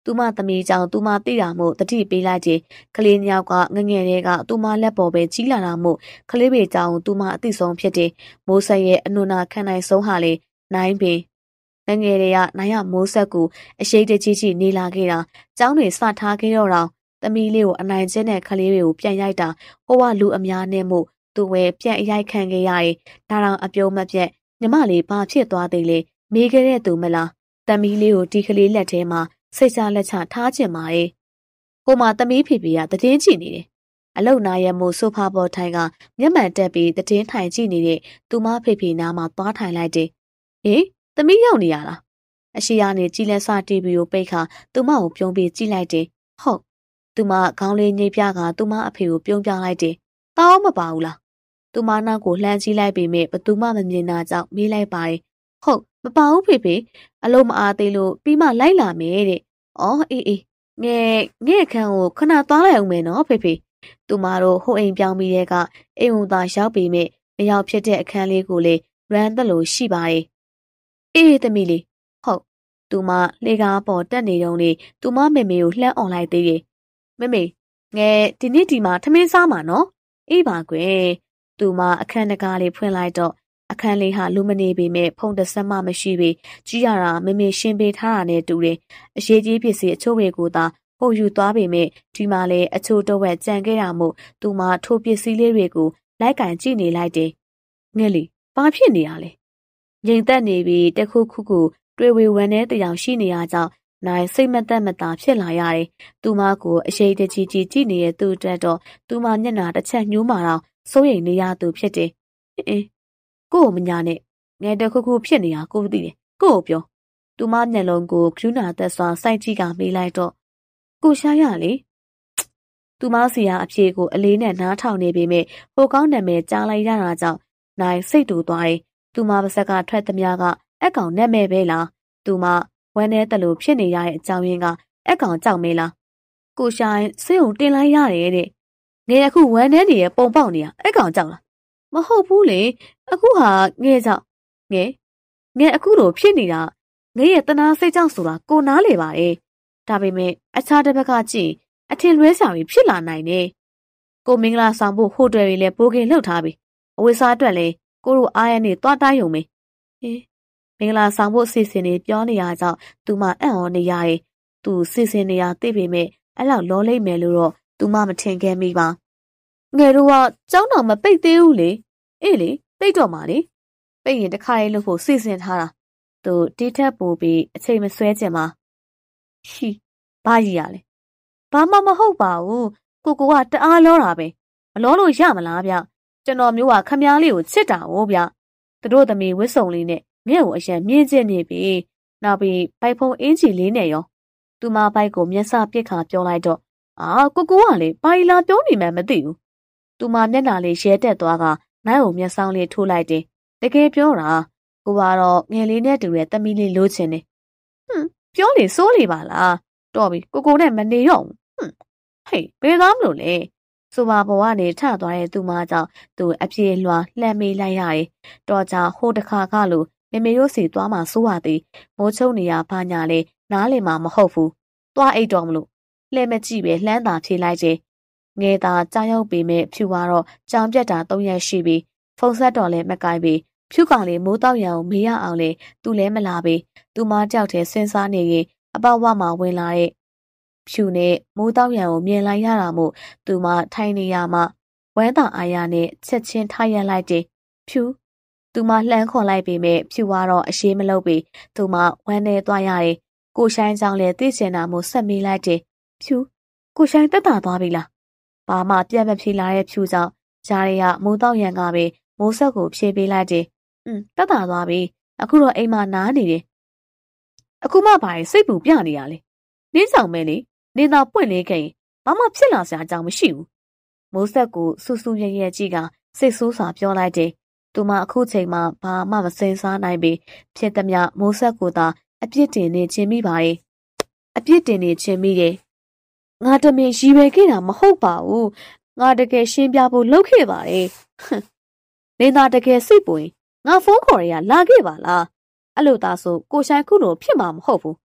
သူမသမီးကြောင့်သူမသိတာမို့တတိပေးလိုက်တယ်ကလေးညောက်ကငငယ်တွေကသူမလက်ပေါ်ပဲကြီးလာတာမို့ကလေးပေကြောင့်သူမအသိဆုံးဖြစ်တယ်မိုးဆက်ရဲ့အနုနာခံနိုင်ဆုံးဟာလေနိုင်ပင်ငငယ်တွေကနိုင်ရမိုးဆက်ကိုအရှိတ်တကြီးကြီးနေလာခဲ့တာကျောင်းတွေစထားခဲ့တော့တောင်သမီးလေးကိုအနိုင်ကျင့်တဲ့ကလေးတွေကိုပြန်ရိုက်တာဟိုကလူအများနဲ့မို့သူဝဲပြန်အရိုက်ခံခဲ့ရတယ်ဒါတောင်အပြုံးမပြတ်ညီမလေးဘာဖြစ်သွားသေးလဲမေးခဲ့တဲ့သူမလားသမီးလေးကိုဒီကလေးလက်ထဲမှာစိတ်ချလက်ချထားချင်ပါရဲ့။ကိုမသမီးဖေဖေကတည်င်းကြည့်နေတယ်။အလုတ်နာရဲ့မို့ဆိုဖာပေါ်ထိုင်ကမျက်မှန်တက်ပြီးတည်င်းထိုင်ကြည့်နေတဲ့သူမဖေဖေနားမှာသွားထိုင်လိုက်တယ်။ဟေးသမီးရောက်နေရလား။အရှိရနေကြည်လက်စတီဗီကိုပိတ်ခါသူမကိုပြုံးပြီးကြည့်လိုက်တယ်။ဟုတ်။သူမခေါင်းလေးညိပြကသူမအဖေကိုပြုံးပြလိုက်တယ်။တောင်းမပါဘူးလား။သူမနောက်ကိုလှမ်းကြည့်လိုက်ပေမဲ့ဘသူမှမမြင်တာကြောင့်မေးလိုက်ပါတယ်။ဟုတ်မပါဘူးဖေဖေအလုံးမအားသေးလို့ပြီးမှလိုက်လာမယ်တဲ့။အော်အေးငဲ့ခန်းကိုခဏသွားလိုက်အောင်မယ်နော်ဖေဖေ။သူမတို့ဟိုအိမ်ပြောင်းပြီးတဲ့ကအိမ်ဝင်သာရောက်ပြီးမြမရောက်ဖြစ်တဲ့အခန်းလေးကိုလေရန်သက်လို့ရှိပါတယ်။အေးသမီးလေးဟုတ်သူမလေကားပေါ်တက်နေတော့လေသူမမေမေကိုလှမ်းអော်လိုက်သေးတယ်။မေငဲဒီနေ့ဒီမှာထမင်းစားမှာနော်။အေးပါကွယ်။သူမအခန်းတကားလေးဖွင့်လိုက်တော့အခန်းလေးဟာလူမနေပေမဲ့ဖုံတဆက်မှမရှိပေကြီးရတာမမေရှင်းပေးထားတာနဲ့တူတယ်အရေးကြီးပစ္စည်းအချို့တွေကိုသာဟိုယူသွားပေမဲ့ဒီမှာလည်းအချို့တော့ဝက်ကြံခဲ့တာမို့သူမထိုးပစ္စည်းလေးတွေကိုလိုက်ကင်ကြည့်နေလိုက်တယ်ငဲ့လေဘာဖြစ်နေရလဲငြိမ်သက်နေပြီးတခုခုကိုတွေ့ဝေဝမ်းတဲ့တောင်ရှိနေရကြောင်းနိုင်စိတ်မသက်မသာဖြစ်လာရတယ်သူမကိုအရေးတကြီးကြည့်နေတဲ့သူ့အတွက်တော့သူမမျက်နှာတစ်ချက်ညှိုးမာတော့စိုးရိမ်နေရသူဖြစ်တယ်ကို့မညာနဲ့ငယ်တခုခုဖြစ်နေတာကိုသိတယ်ကို့ပြောသူမမျက်လုံးကိုကရုဏာသက်စွာစိုက်ကြည့်ကမေးလိုက်တော့ကိုရှားရလေသူမစီယာအဖြေကိုအလေးနဲ့နားထောင်နေပေမဲ့ဟိုကောင်းနာမည်ကြားလိုက်ရတာကြောင့်နိုင်စိတ်တူသွားတယ်သူမပါစက်ကထွက်သမျှကအကောင်နဲ့မဲ့ပဲလားသူမဝမ်းနဲ့တလို့ဖြစ်နေရတဲ့အကြောင်းရင်းကအကောင်ကြောက်မေးလားကိုရှားစိတ်ုံတင်လိုက်ရတယ်တဲ့ငယ်အခုဝမ်းနဲ့နေရပုံပေါက်နေရအကောင်ကြောက်လားမဟုတ်ဘူးလေအခုဟာငဲကြောင့်ငဲအခုလိုဖြစ်နေတာငဲရဲ့တနာစိတ်ကြောင့်ဆိုတာကိုနားလေပါတယ်ဒါပေမဲ့အခြားတစ်ဘက်ကကြည့်အထင်လွဲဆောင်ပြီးဖြစ်လာနိုင်တယ်ကိုမင်္ဂလာဆောင်ဖို့ဟိုတယ်တွေလည်းပိုကင်လှုပ်ထားပြီအဝိစားအတွက်လည်းကိုတို့အားရနေသွားတိုင်းုံပဲမင်္ဂလာဆောင်ဖို့စီစဉ်နေပြောနေရကြောင့်သူမအံ့ဩနေရတယ်သူစီစဉ်နေရသိပေမဲ့အဲ့လောက်လောလိမ့်မယ်လို့တော့သူမမထင်ခဲ့မိပါငယ်တို့ကကျောင်းတော်မပိတ်သေးဘူးလေအေးလေပိတ်တော့မှလေပိတ်ရင်တစ်ခါလေးလို့ဖို့စီစဉ်ထားတာသူတီးထက်ပို့ပြီးအချိန်မဆွဲချင်ပါရှီဘာကြီးရလဲဘာမှမဟုတ်ပါဘူးကိုကတအားလောတာပဲမလောလို့ရမလားဗျကျွန်တော်မျိုးကခမားလေးကိုချစ်တာ哦ဗျသူတို့သမီးဝစ်စုံလေးနဲ့ငဲ့ကိုအရင်မြင်းကျင်နေပြီနောက်ပြီးဘိုက်ဖုံအင်းကြီးလေးနဲ့ရောသူမဘိုက်ကိုမျက်စပစ်ခါပြောလိုက်တော့ကိုကလေဘာလာပြောနေမှမသိဘူးသူမမျက်နှာလေးရဲတက်သွားကနိုင်ကိုမျက်စောင်းလေးထိုးလိုက်တယ်တကယ်ပြောတာကိုကတော့ငယ်လေးနဲ့တူတဲ့သမီးလေးလိုချင်တယ်ပြောလေစိုးလေပါလားတော်ပြီကိုနဲ့မနေတော့ဘူးဟေးဘယ်သားမလို့လဲဆိုပါဘဝကနေထသွားတဲ့သူမကြောင့်သူအပြေလွှာလှမ်းမေးလိုက်ရတယ်တော်ကြဟိုတခါကလို့မေမေတို့စီသွားမှစိုးရသည်မိုးချုံနေရဘာညာလဲနားလည်မှာမဟုတ်ဘူးသွားအိတ်တော်မလို့လှဲမကြည့်ပဲလှမ်းသာဖြေလိုက်တယ်ငယ်သာကြောင်ရောက်ပေမဲ့ဖြူကတော့ကြောင်ပြက်တာ3ရက်ရှိပြီဖုန်းဆက်တော့လဲမကိုင်းပြီဖြူကောင်လေးမိုးတောက်ရအောင်မေးရအောင်လဲသူလဲမလာပြီသူမကြောက်တယ်စဉ်းစားနေရင်အပေါက်ဝမှာဝင်လာတဲ့ဖြူနဲ့မိုးတောက်ရံကိုမြင်လိုက်ရတာမို့သူမထိုင်နေရမှဝမ်းသာအားရနဲ့ချက်ချင်းထားရလိုက်တယ်ဖြူသူမလှမ်းခေါ်လိုက်ပေမဲ့ဖြူကတော့အရှိမလုပ်ပြီသူမဝမ်းနေသွားရတယ်ကိုရှိုင်းကြောင့်လဲသိချင်တာမို့ဆက်မေးလိုက်တယ်ဖြူကိုရှိုင်းတက်တာသွားပြီလားဘာမှပြတ်မဖြေလာတဲ့ဖြူကြောင့်ဂျားရီကမိုးတောက်ရံကပဲမိုးဆက်ကိုဖြေပေးလိုက်တယ်တက်တာသွားပြီအခုတော့အိမ်မှာနားနေတယ်အခုမှဘာစိတ်ပူပြနေရလဲနင်းဆောင်မဲလေနင်းသာပွင့်လေးခဲ့ရင်ဘာမှဖြစ်လာစရာအကြောင်းမရှိဘူးမိုးဆက်ကိုစူးစူးရဲရဲကြည့်ကစိတ်ဆိုးစွာပြောလိုက်တယ်သူမအခုချိန်မှာဘာမှမစင်စားနိုင်ပေဖြစ်သမျှမိုးဆက်ကိုသာအပြစ်တင်နေခြင်းမိပါရဲ့အပြစ်တင်နေခြင်းမိတယ်ငါတမင်ရီပဲခဲ့တာမဟုတ်ပါဘူးငါတကယ်ရှင်းပြဖို့လုပ်ခဲ့ပါတယ်နင်းသာတကယ်စိတ်ပူရင်ငါဖုန်းခေါ်ရလာခဲ့ပါလားအဲ့လိုသားဆိုကိုဆိုင်ခုလိုဖြစ်မှာမဟုတ်ဘူး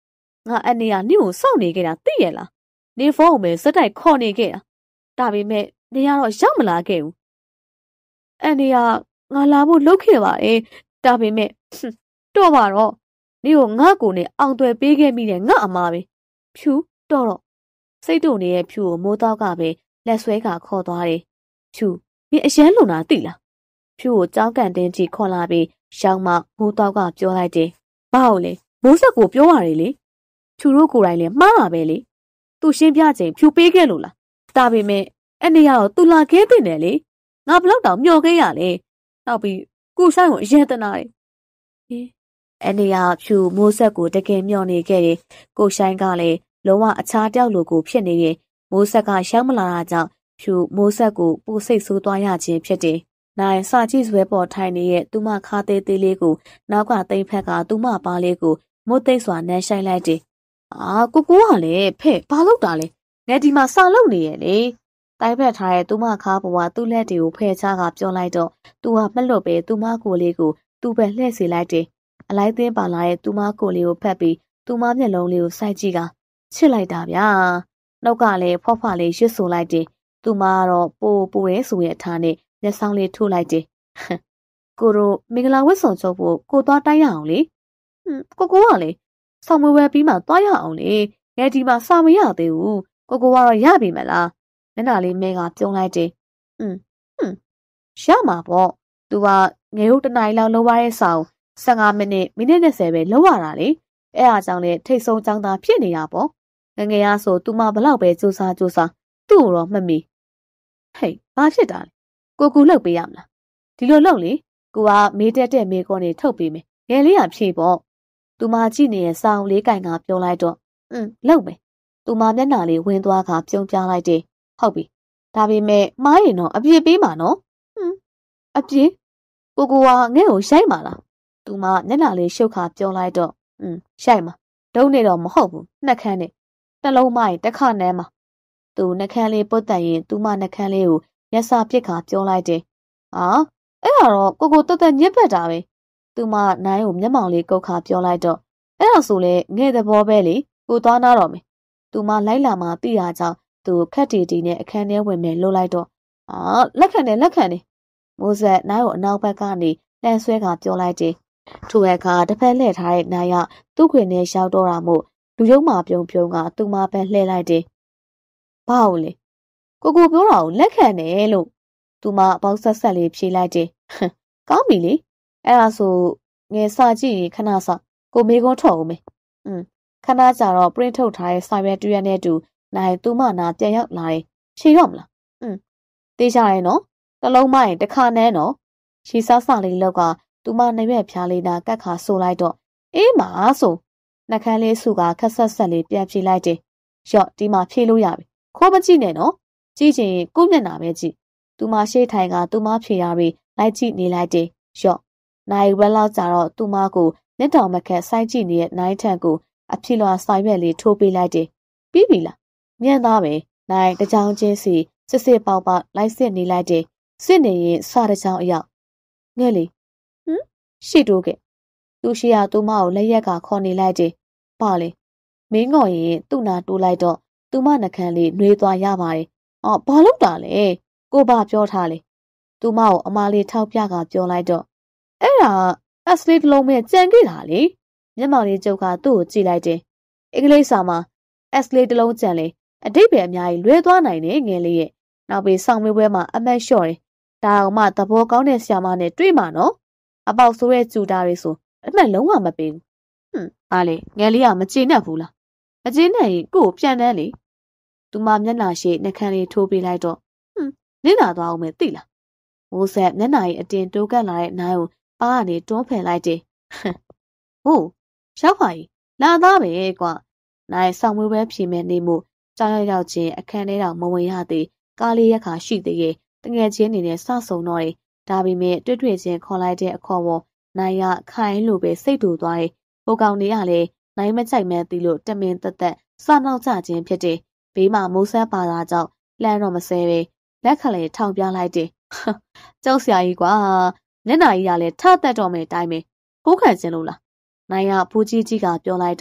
ငါအနေကနင့်ကိုစောင့်နေခဲ့တာသိရလားနေဖုန်းကိုပဲစက်တိုက်ခေါ်နေခဲ့တာဒါပေမဲ့နေရတော့ရောက်မလာခဲ့ဘူးအနေကငါလာဖို့လုပ်ခဲ့ပါတယ်ဒါပေမဲ့တော့ပါတော့နေကိုငါ့ကိုနဲ့အောင်သွယ်ပေးခဲ့မိတဲ့ငါအမားပဲဖြူတော့စိတ်တို့နေတဲ့ဖြူကိုမိုးတော့ကပဲလက်ဆွဲကခေါ်သွားတယ်ဖြူမင်းအရန်လုံတာသိလားဖြူကိုကြောင်းကန်တင်းကြည့်ခေါ်လာပြီးရှောင်းမမိုးတော့ကပြောလိုက်တယ်ဘာလို့လဲမိုးဆက်ကိုပြောရတယ်လေဖြူတို့ကိုယ်တိုင်လည်းမှားတာပဲလေသူရှင်းပြချိန်ဖြူပေးခဲ့လို့လားဒါပေမဲ့အနေရတော့သူလာခဲ့တဲ့တယ်လေငါဘလောက်တောင်မျောခဲ့ရလဲနောက်ပြီးကိုဆိုင်ကိုအရင်တနာတယ်အနေရဖြူမိုးဆက်ကိုတကယ်မျောနေခဲ့တယ်ကိုဆိုင်ကလည်းလုံးဝအခြားတယောက်လိုကိုဖြစ်နေရင်မိုးဆက်ကရှောင်းမလာတာကြောင့်ဖြူမိုးဆက်ကိုပူစိတ်ဆိုးသွားရခြင်းဖြစ်တယ်နိုင်စာကြည့်ဆွဲပေါ်ထိုင်နေတဲ့သူမခါသေးသေးလေးကိုနောက်ကသိမ့်ဖက်ကသူမပါလေးကိုမုတ်သိမ့်စွာနမ်းဆိုင်လိုက်တယ်ကိုကလည်းဖဲ့ဘာလုပ်တာလဲငါဒီမှာစာလုပ်နေရဲ့လေတိုင်းဖက်ထားတဲ့သူမခါဘဝသူ့လက်တွေကိုဖယ်ချကပြောလိုက်တော့သူကမလွတ်ပဲသူမကိုလေးကိုသူ့ပဲလှည့်စေလိုက်တယ်အလိုက်သင်းပါလာတဲ့သူမကိုလေးကိုဖက်ပြီးသူမမျက်လုံးလေးကိုစိုက်ကြည့်ကချစ်လိုက်တာဗျာနှုတ်ကလည်းဖွားဖွားလေးရွတ်ဆိုလိုက်တယ်သူမကတော့ပိုရဲဆိုရဲ့အထားနဲ့လက်ဆောင်လေးထိုးလိုက်တယ်ကိုတို့မင်္ဂလာဝတ်ဆောင်ချုပ်ဖို့ကိုသွားတိုက်ရအောင်လေကိုကလည်းဆောင်းမွေးဝဲပြီးမှသွားရအောင်လေငယ်ဒီမှာစာမရသေးဘူးကိုကတော့ရပြီမလားမျက်နှာလေးမဲကပြုံးလိုက်တယ်ရမှာပေါ့သူကငယ်တို့တနားရီလောက်လောက်ရတဲ့ဆောင်15မိနစ်20ပဲလောက်ရတာလေအဲ့အားကြောင့်လေထိတ်ဆုံးចောင်းသားဖြစ်နေတာပေါ့ငယ်ရဆိုသူမဘလောက်ပဲစူးစားသူ့ကိုတော့မှတ်မိဟေးဘာဖြစ်တာလဲကိုလှုပ်ပေးရမလားဒီလိုလှုပ်လေကိုကမေးတက်မေးခွန်းနေထုတ်ပေးမယ်ငယ်လေးကဖြေပေါ့သူမကြည့်နေတဲ့စောင်းလေးကင်ကပြောလိုက်တော့လှုပ်မယ်သူမမျက်နှာလေးဝင်သွားကပြုံးပြလိုက်တယ်ဟုတ်ပြီဒါပေမဲ့မားရင်တော့အပြည့်ပေးမှာနော်အပြည့်ကိုကငဲ့ကိုရိုက်မှာလားသူမမျက်နှာလေးရှုပ်ခါပြောလိုက်တော့ရိုက်မှာဒုံနေတော့မဟုတ်ဘူးနှက်ခမ်းနဲ့နှလုံးမရင်တစ်ခါနမ်းမှာသူနှက်ခမ်းလေးပုတ်တန်ရင်သူမနှက်ခမ်းလေးကိုမျက်စာပစ်ခါပြောလိုက်တယ်အဲ့ဒါတော့ကိုတက်ညစ်ပတ်တာပဲသူမနိုင်ကိုမျက်မှောင်လေးကုတ်ခါပြောလိုက်တော့အဲ့ဒါဆိုလေငဲ့သဘောပဲလေကိုသွားနာတော့မယ်သူမလိုက်လာမှသိရကြောင်းသူခက်တီနဲ့အခန်းထဲဝင်မယ်လို့လိုက်တော့လက်ခံတယ်မိုးဆက်နိုင်ကိုအနောက်ဘက်ကနေလန့်ဆွဲကပြောလိုက်တယ်ထိုအခါတစ်ဖက်လှည့်ထားတဲ့နိုင်ရသူ့ခွေနဲ့ရောက်တော့တာမို့လူယုံမာပြုံကသူမပဲလှည့်လိုက်တယ်ဘာလို့လဲကိုပြောတာကိုလက်ခံတယ်လို့သူမပေါက်ဆက်လေးဖြေလိုက်တယ်ကောင်းပြီလေအဲ့ဒါဆိုငယ်စာကြည့်ရင်ခဏစကိုမေကုန်းထော်ဦးမယ်ခဏကြာတော့ print ထုတ်ထားတဲ့စာရွက်တူရနဲ့တူနိုင်သူမနာပြန်ရောက်လာတယ်ဖြေတော့မလားတေးကြရဲနော်တလုံးမရင်တစ်ခါနဲနော်ရှီဆလေးလောက်ကသူမနှရွက်ဖျားလေးနာကတ်ခါဆိုလိုက်တော့အေးမာဆိုနှကန်းလေးစုကခက်ဆက်လေးပြန်ဖြေလိုက်တယ်ရော့ဒီမှာဖြေလို့ရပြီခိုးမကြည့်နဲ့နော်ကြည့်ချင်ကိုမျက်နှာပဲကြည့်သူမရှိထိုင်ကသူမဖြေရပြီးလိုက်ကြည့်နေလိုက်တယ်ရော့နိုင်ဝက်လောက်ကြာတော့သူမကိုလက်တော်မခက်စိုက်ကြည့်နေတဲ့နိုင်ထန်ကိုအဖြစ်လွှာဆိုင်ရွက်လေးထိုးပေးလိုက်တယ်ပြီးပြီလားမြန်သားပဲနိုင်တကြောင်ချင်းစီစစ်ပေါက်လိုက်စစ်နေလိုက်တယ်စစ်နေရင်စတကြောင်အရောက်ငဲ့လေရှီတိုးကသူရှိရသူမကိုလက်ရက်ကခေါ်နေလိုက်တယ်ပါလေမင်းငေါ်ရင်သူ့နာတိုးလိုက်တော့သူမနှကန်းလေးနှွေးသွားရပါတယ်ဘာလို့တာလဲကို爸ပြောထားလေသူမကိုအမလေးထောက်ပြကပြောလိုက်တော့အဲ့ဒါအစလေးတစ်လုံးမဲ့ကြံခဲ့တာလေမျက်မှောင်လေးကျုပ်ကသူ့ကိုကြည့်လိုက်တယ်အင်္ဂလိပ်စာမှာအစလေးတစ်လုံးကြံလေအတိတ်ပဲအများကြီးလွဲသွားနိုင်တယ်ငယ်လေးရဲ့နောက်ပြီးဆောင်မေးပွဲမှာအမတ်လျှော့တယ်ဒါအောင်မှသဘောကောင်းတဲ့ဆရာမနဲ့တွေ့မှာနော်အပေါက်ဆိုးတဲ့ကျူတာတွေဆိုအမှန်လုံးဝမပေးဘူးအားလေငယ်လေးကမကျေနပ်ဘူးလားမကျေနပ်ရင်ကို့ကိုပြန်တန်းလေသူမမျက်နှာရှိနှကန်းလေးထိုးပေးလိုက်တော့နင့်လာသွားအောင်မယ်သိလားမိုးဆက်မျက်နှာကြီးအတင်တိုးကပ်လာတဲ့နိုင်ကိုပါကနေတွန်းဖယ်လိုက်တယ်ဟုတ်ရောက်ပါ යි လာသားပဲကွာနိုင်ဆောင်မွေးပဲဖြေမဲ့နေမှုကြောင်ရောက်ချင်းအခန်းထဲတောင်မဝင်ရသေးကားလေးရက်ခါရှိသေးရဲ့တငယ်ချင်းနေနဲ့စဆုံတော့တယ်ဒါပေမဲ့တွေ့ချင်းခေါ်လိုက်တဲ့အခေါ်ပေါ်နိုင်ရခိုင်းလို့ပဲစိတ်တူသွားတယ်ဟိုကောင်တွေကလည်းနိုင်မကြိုက်မှန်းသိလို့တမင်သက်စနောက်ကြခြင်းဖြစ်တယ်ဘေးမှာမိုးဆက်ပါတာကြောင့်လမ်းတော့မဆဲပဲလက်ခလေးထောင်ပြလိုက်တယ်ကျောက်ဆရာကြီးကွာမျက်နှာကြီးကလည်းထသက်တော့မယ်တိုင်းပဲဖိုးခံခြင်းလို့လားနိုင်ရဖူးကြီးကပြောလိုက်တော့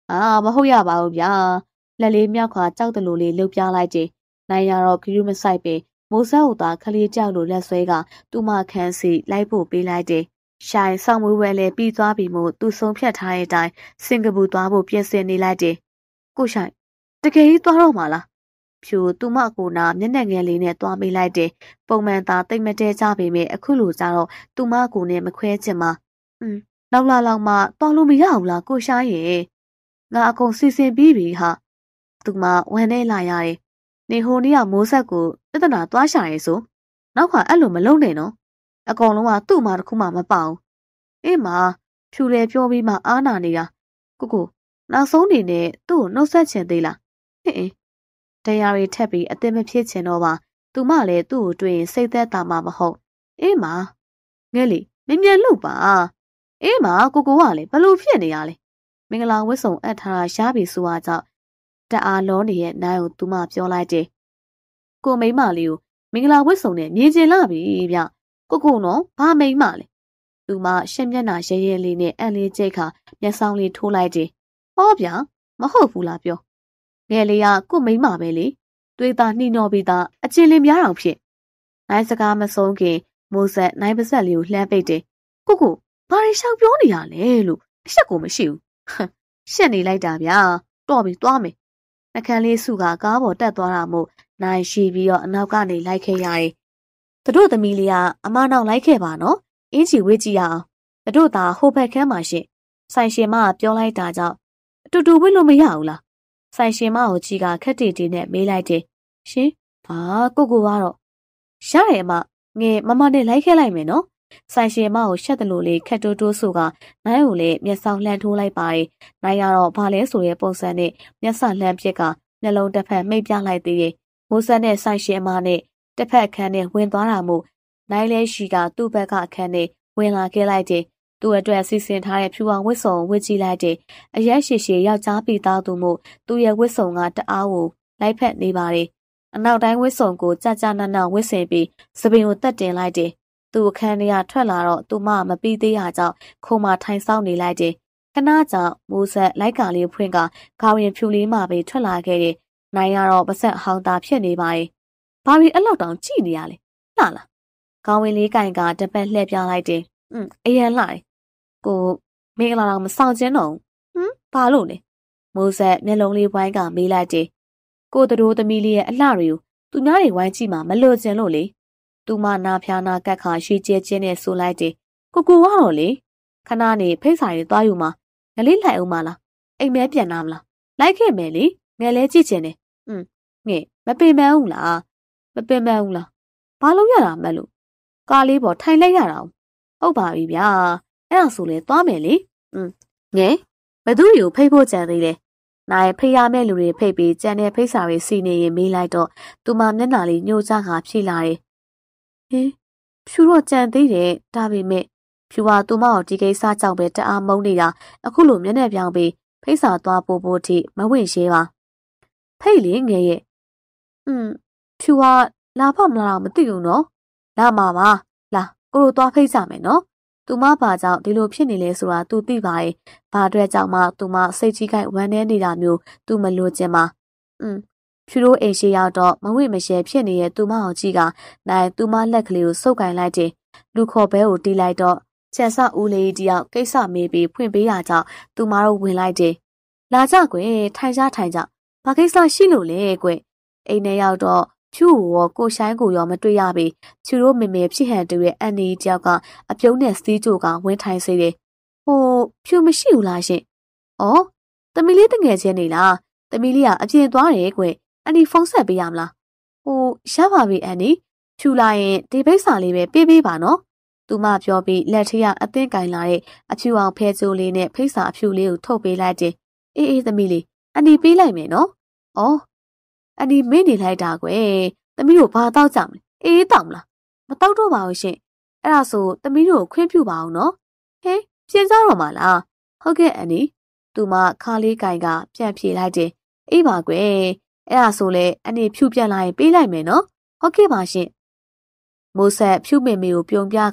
မဟုတ်ရပါဘူးဗျာလက်လေးမြောက်ခါကြောက်တယ်လို့လေးလှုပ်ပြလိုက်တယ်နိုင်ရတော့ဂရုမဆိုင်ပဲမိုးဆက်ဟိုသာခလေးကြောက်လို့လက်ဆွဲကသူ့မခန်းစီလိုက်ဖို့ပေးလိုက်တယ်ရှိုင်ဆောင်မွေးဝဲလဲပြီးသွားပြီမို့သူဆုံးဖြတ်ထားတဲ့အတိုင်းစင်ကာပူသွားဖို့ပြင်ဆင်နေလိုက်တယ်ကိုရှိုင်တကယ်ကြီးသွားတော့မှာလားဖြူသူ့မကိုနာမျက်နှာငယ်လေးနဲ့သွားမိလိုက်တယ်ပုံမှန်သာတိတ်မတဲကြပေမဲ့အခုလိုကြတော့သူ့မကိုနဲ့မခွဲချင်မှာနောက်လာလောက်မှသွားလို့မရဘူးလားကိုရှိုင်းရဲ့ငါအကုန်စီစဉ်ပြီးပြီဟာသူမဝမ်းနေလာရတယ်နေဟိုနေ့ကမိုးဆက်ကိုပြဿနာသွားရှာရဲဆိုနောက်ခါအဲ့လိုမလုပ်နဲ့နော်အကောင်လုံးကသူ့မှာတခုမှမပေါအောင်အေးမဖြူလေပြောပြီးမှအားနာနေတာကိုနောက်ဆုံးနေနဲ့သူ့ကိုနှုတ်ဆက်ချင်သေးလားဟင်တရားရီထက်ပြီးအသက်မဖြစ်ချင်တော့ပါသူမလည်းသူ့ကိုတွေ့ရင်စိတ်သက်သာမှာမဟုတ်အေးမငဲလေမြန်လုပ်ပါအေးမကိုကလည်းဘလို့ဖြစ်နေရလဲမင်္ဂလာဝတ်စုံအပ်ထားတာရှားပြီဆိုတာကြောင့်တအားလောနေရဲ့နိုင်ကိုသူမပြောလိုက်တယ်ကိုမိမလေးကိုမင်္ဂလာဝတ်စုံနဲ့မြင်ကျင်လာပြီဗျကိုနော်ဘာမိမလဲသူမရှက်မျက်နှာရဲရဲလေးနဲ့အန်လေးကျိတ်ခါမျက်စောင်းလေးထိုးလိုက်တယ်ဟောဗျမဟုတ်ဘူးလားပြောငယ်လေးကကိုမိမပဲလေသွေးသားနှိနော်ပြီးသားအချင်းလေးများအောင်ဖြစ်နိုင်စကားမဆုံးခင်မိုးဆက်နိုင်ပါဆက်လေးကိုလှမ်းပိတ်တယ်ကိုဘာတွေရှောက်ပြောနေရလဲလို့အရှက်ကိုမရှိဘူးရှက်နေလိုက်တာဗျာတော့ပြီးသွားမယ်နှကန်းလေးစုကကားပေါ်တက်သွားတာမို့နိုင်ရှိပြီးတော့အနောက်ကနေလိုက်ခဲ့ရတယ်သူတို့သမီးလေးကအမနောက်လိုက်ခဲ့ပါနော်အင်းချီဝေးကြည့်ရအောင်သူတို့သာဟိုဘက်ခန်းမှာရှင်ဆိုင်ရှင်မကပြောလိုက်တာကြောင့်အတူတူဝေးလို့မရဘူးလားဆိုင်ရှင်မကိုကြီးကခက်တီတီနဲ့မေးလိုက်တယ်ရှင်ကိုကတော့ရတယ်အမငယ်မမနဲ့လိုက်ခဲ့လိုက်မယ်နော်ဆိုင်ရှင်မကိုရှက်တယ်လို့လေခက်တိုးတိုးဆိုကနိုင်ကိုလည်းမျက်စောင်းလှမ်းထိုးလိုက်ပါတယ်နိုင်ရတော့ဘာလဲဆိုရဲပုံစံနဲ့မျက်စလှမ်းဖြစ်ကနှလုံးတစ်ဖက်မှိတ်ပြလိုက်သေးတယ်မိုးဆက်နဲ့ဆိုင်ရှင်မနဲ့တစ်ဖက်အခန်းနဲ့ဝင်သွားတာမို့နိုင်လဲရှိကသူ့ဘက်ကအခန်းနဲ့ဝင်လာခဲ့လိုက်တယ်သူ့အတွက်စီစဉ်ထားတဲ့ဖြူအောင်ဝတ်စုံဝတ်ကြည့်လိုက်တယ်အရက်ရှည်ရှည်ယောက်ျားပိသားသူမို့သူ့ရဲ့ဝတ်စုံကတအားကိုလိုက်ဖက်နေပါတယ်အနောက်တိုင်းဝတ်စုံကိုကြာကြာနာနာဝတ်ဆင်ပြီးစပင်ကိုတက်တင်လိုက်တယ်သူ့အခန်းထဲကထွက်လာတော့သူမမပြီးသေးရကြောင်းခုံမထိုင်ဆောင်နေလိုက်တယ်ခဏကြာမိုးဆက်လိုက်ကာလေးဖွင့်ကခေါင်းရင်ဖြူလေးမှပဲထွက်လာခဲ့တယ်နိုင်ရတော့ပါဆက်ဟောင်းတာဖြစ်နေပါတယ်ဘာပြီးအဲ့လောက်တောင်ကြည့်နေရလဲလှလားခေါင်းဝင်လေးကင်ကတပတ်လှည့်ပြလိုက်တယ်အရန်လှတယ်ကိုမင်္ဂလာတော်မဆောင်ကျင်းတော့ဘာလို့လဲမိုးဆက်မျက်လုံးလေးဝိုင်းကမေးလိုက်တယ်ကိုတို့သမီးလေးရဲ့အလှတွေကိုသူများတွေဝိုင်းကြည့်မှမလို့ကျင်လို့လေသူမနာဖျားနာကက်ခါရွှေကျဲကျင်းနဲ့ဆိုလိုက်တယ်ကိုကတော့လေခဏနေဖိတ်စာတွေသွားယူမှာငလေးလိုက်အောင်မလားအိမ်မဲပြန်လာမလားလိုက်ခဲ့မယ်လေငယ်လဲကြည့်ချင်တယ်ငယ်မပင်ပန်းဘူးလားဘာလို့ရတာမလို့ကားလေးပေါ်ထိုင်လိုက်ရတာဟုတ်ပါပြီဗျာအဲ့ဒါဆိုလေသွားမယ်လေငယ်ဘသူတွေကိုဖိတ်ဖို့ကြံသေးလဲနိုင်ဖိတ်ရမယ့်လူတွေဖိတ်ပြီးကြံတဲ့ဖိတ်စာတွေစီနေရင်မေးလိုက်တော့သူမမျက်နှာလေးညှို့ချခါဖြေလာတယ်ဖြူတော့ကြံသေးတယ်ဒါပေမဲ့ဖြူကသူမကိုဒီကိစ္စကြောင့်ပဲတအားမုန်းနေတာအခုလိုမျက်နှာပြောင်းပြီးဖိတ်စာသွားပို့ဖို့ထိမဝင်ရဲပါဖိတ်လေငယ်ရဲ့ဖြူကလာဖို့မလာတော့မသိဘူးနော်လာမှာပါလာကိုတို့သွားဖိတ်ကြမယ်နော်သူမဘာကြောင့်ဒီလိုဖြစ်နေလဲဆိုတာသူသိပါရဲ့ဘာအတွက်ကြောင့်မှသူမစိတ်ကြီးကိုက်ဝမ်းနည်းနေတာမျိုးသူမလိုချင်ပါဖြူတို့အိမ်ရှိရောက်တော့မဝိမရှဲဖြစ်နေတဲ့သူမအောင်ကြီးကနိုင်သူမလက်ကလေးကိုစုပ်ကိုင်လိုက်တယ်လူခေါ်ဘဲကိုတီးလိုက်တော့ချက်ဆဦးလေးတယောက်ကိစ္စမေးပြီးဖွင့်ပေးရကြောင်းသူမတို့ဝင်လိုက်တယ်လာကြကွယ်ထိုင်ကြဘာကိစ္စရှိလို့လဲကွအိမ်ထဲရောက်တော့ဖြူရောကိုရှိုင်းကိုရောမတွေ့ရပြီဖြူတို့မေမေဖြစ်ဟန်တူရဲ့အန်နီတယောက်ကအပြုံးနဲ့စီးကြိုကဝင်းထိုင်စေတယ်ဖြူမရှိဘူးလားရှင်သမီးလေးတငယ်ချင်းနေလားသမီးလေးကအပြင်သွားတယ်ကွအန်နီဖုန်းဆက်ပေးရမလားရပါပြီအန်နီဖြူလာရင်ဒီပိတ်စာလေးပဲပေးပါနော်သူမပြောပြီးလက်ထက်အသင်းကင်လာတဲ့အဖြူအောင်ဖဲကြိုးလေးနဲ့ဖိတ်စာအဖြူလေးကိုထုတ်ပေးလိုက်တယ်အေးသမီးလေးအန်နီပေးလိုက်မယ်နော်အန်ဒီမင်းနေလိုက်တာကွယ်သမီးတို့ဘာတောက်ကြမလဲအေးတောက်မလားမတောက်တော့ပါဘူးရှင်အဲ့ဒါဆိုသမီးတို့ခွင့်ပြုပါအောင်နော်ပြင်ကြတော့မှာလားဟုတ်ကဲ့အန်ဒီသူမခါလေးကင်ကပြန်ဖြေလိုက်တယ်အေးပါကွယ်အဲ့ဒါဆိုလေအန်ဒီဖြူပြန်လာရင်ပေးလိုက်မယ်နော်ဟုတ်ကဲ့ပါရှင်မိုးဆက်ဖြူမေမေကိုပြုံပြက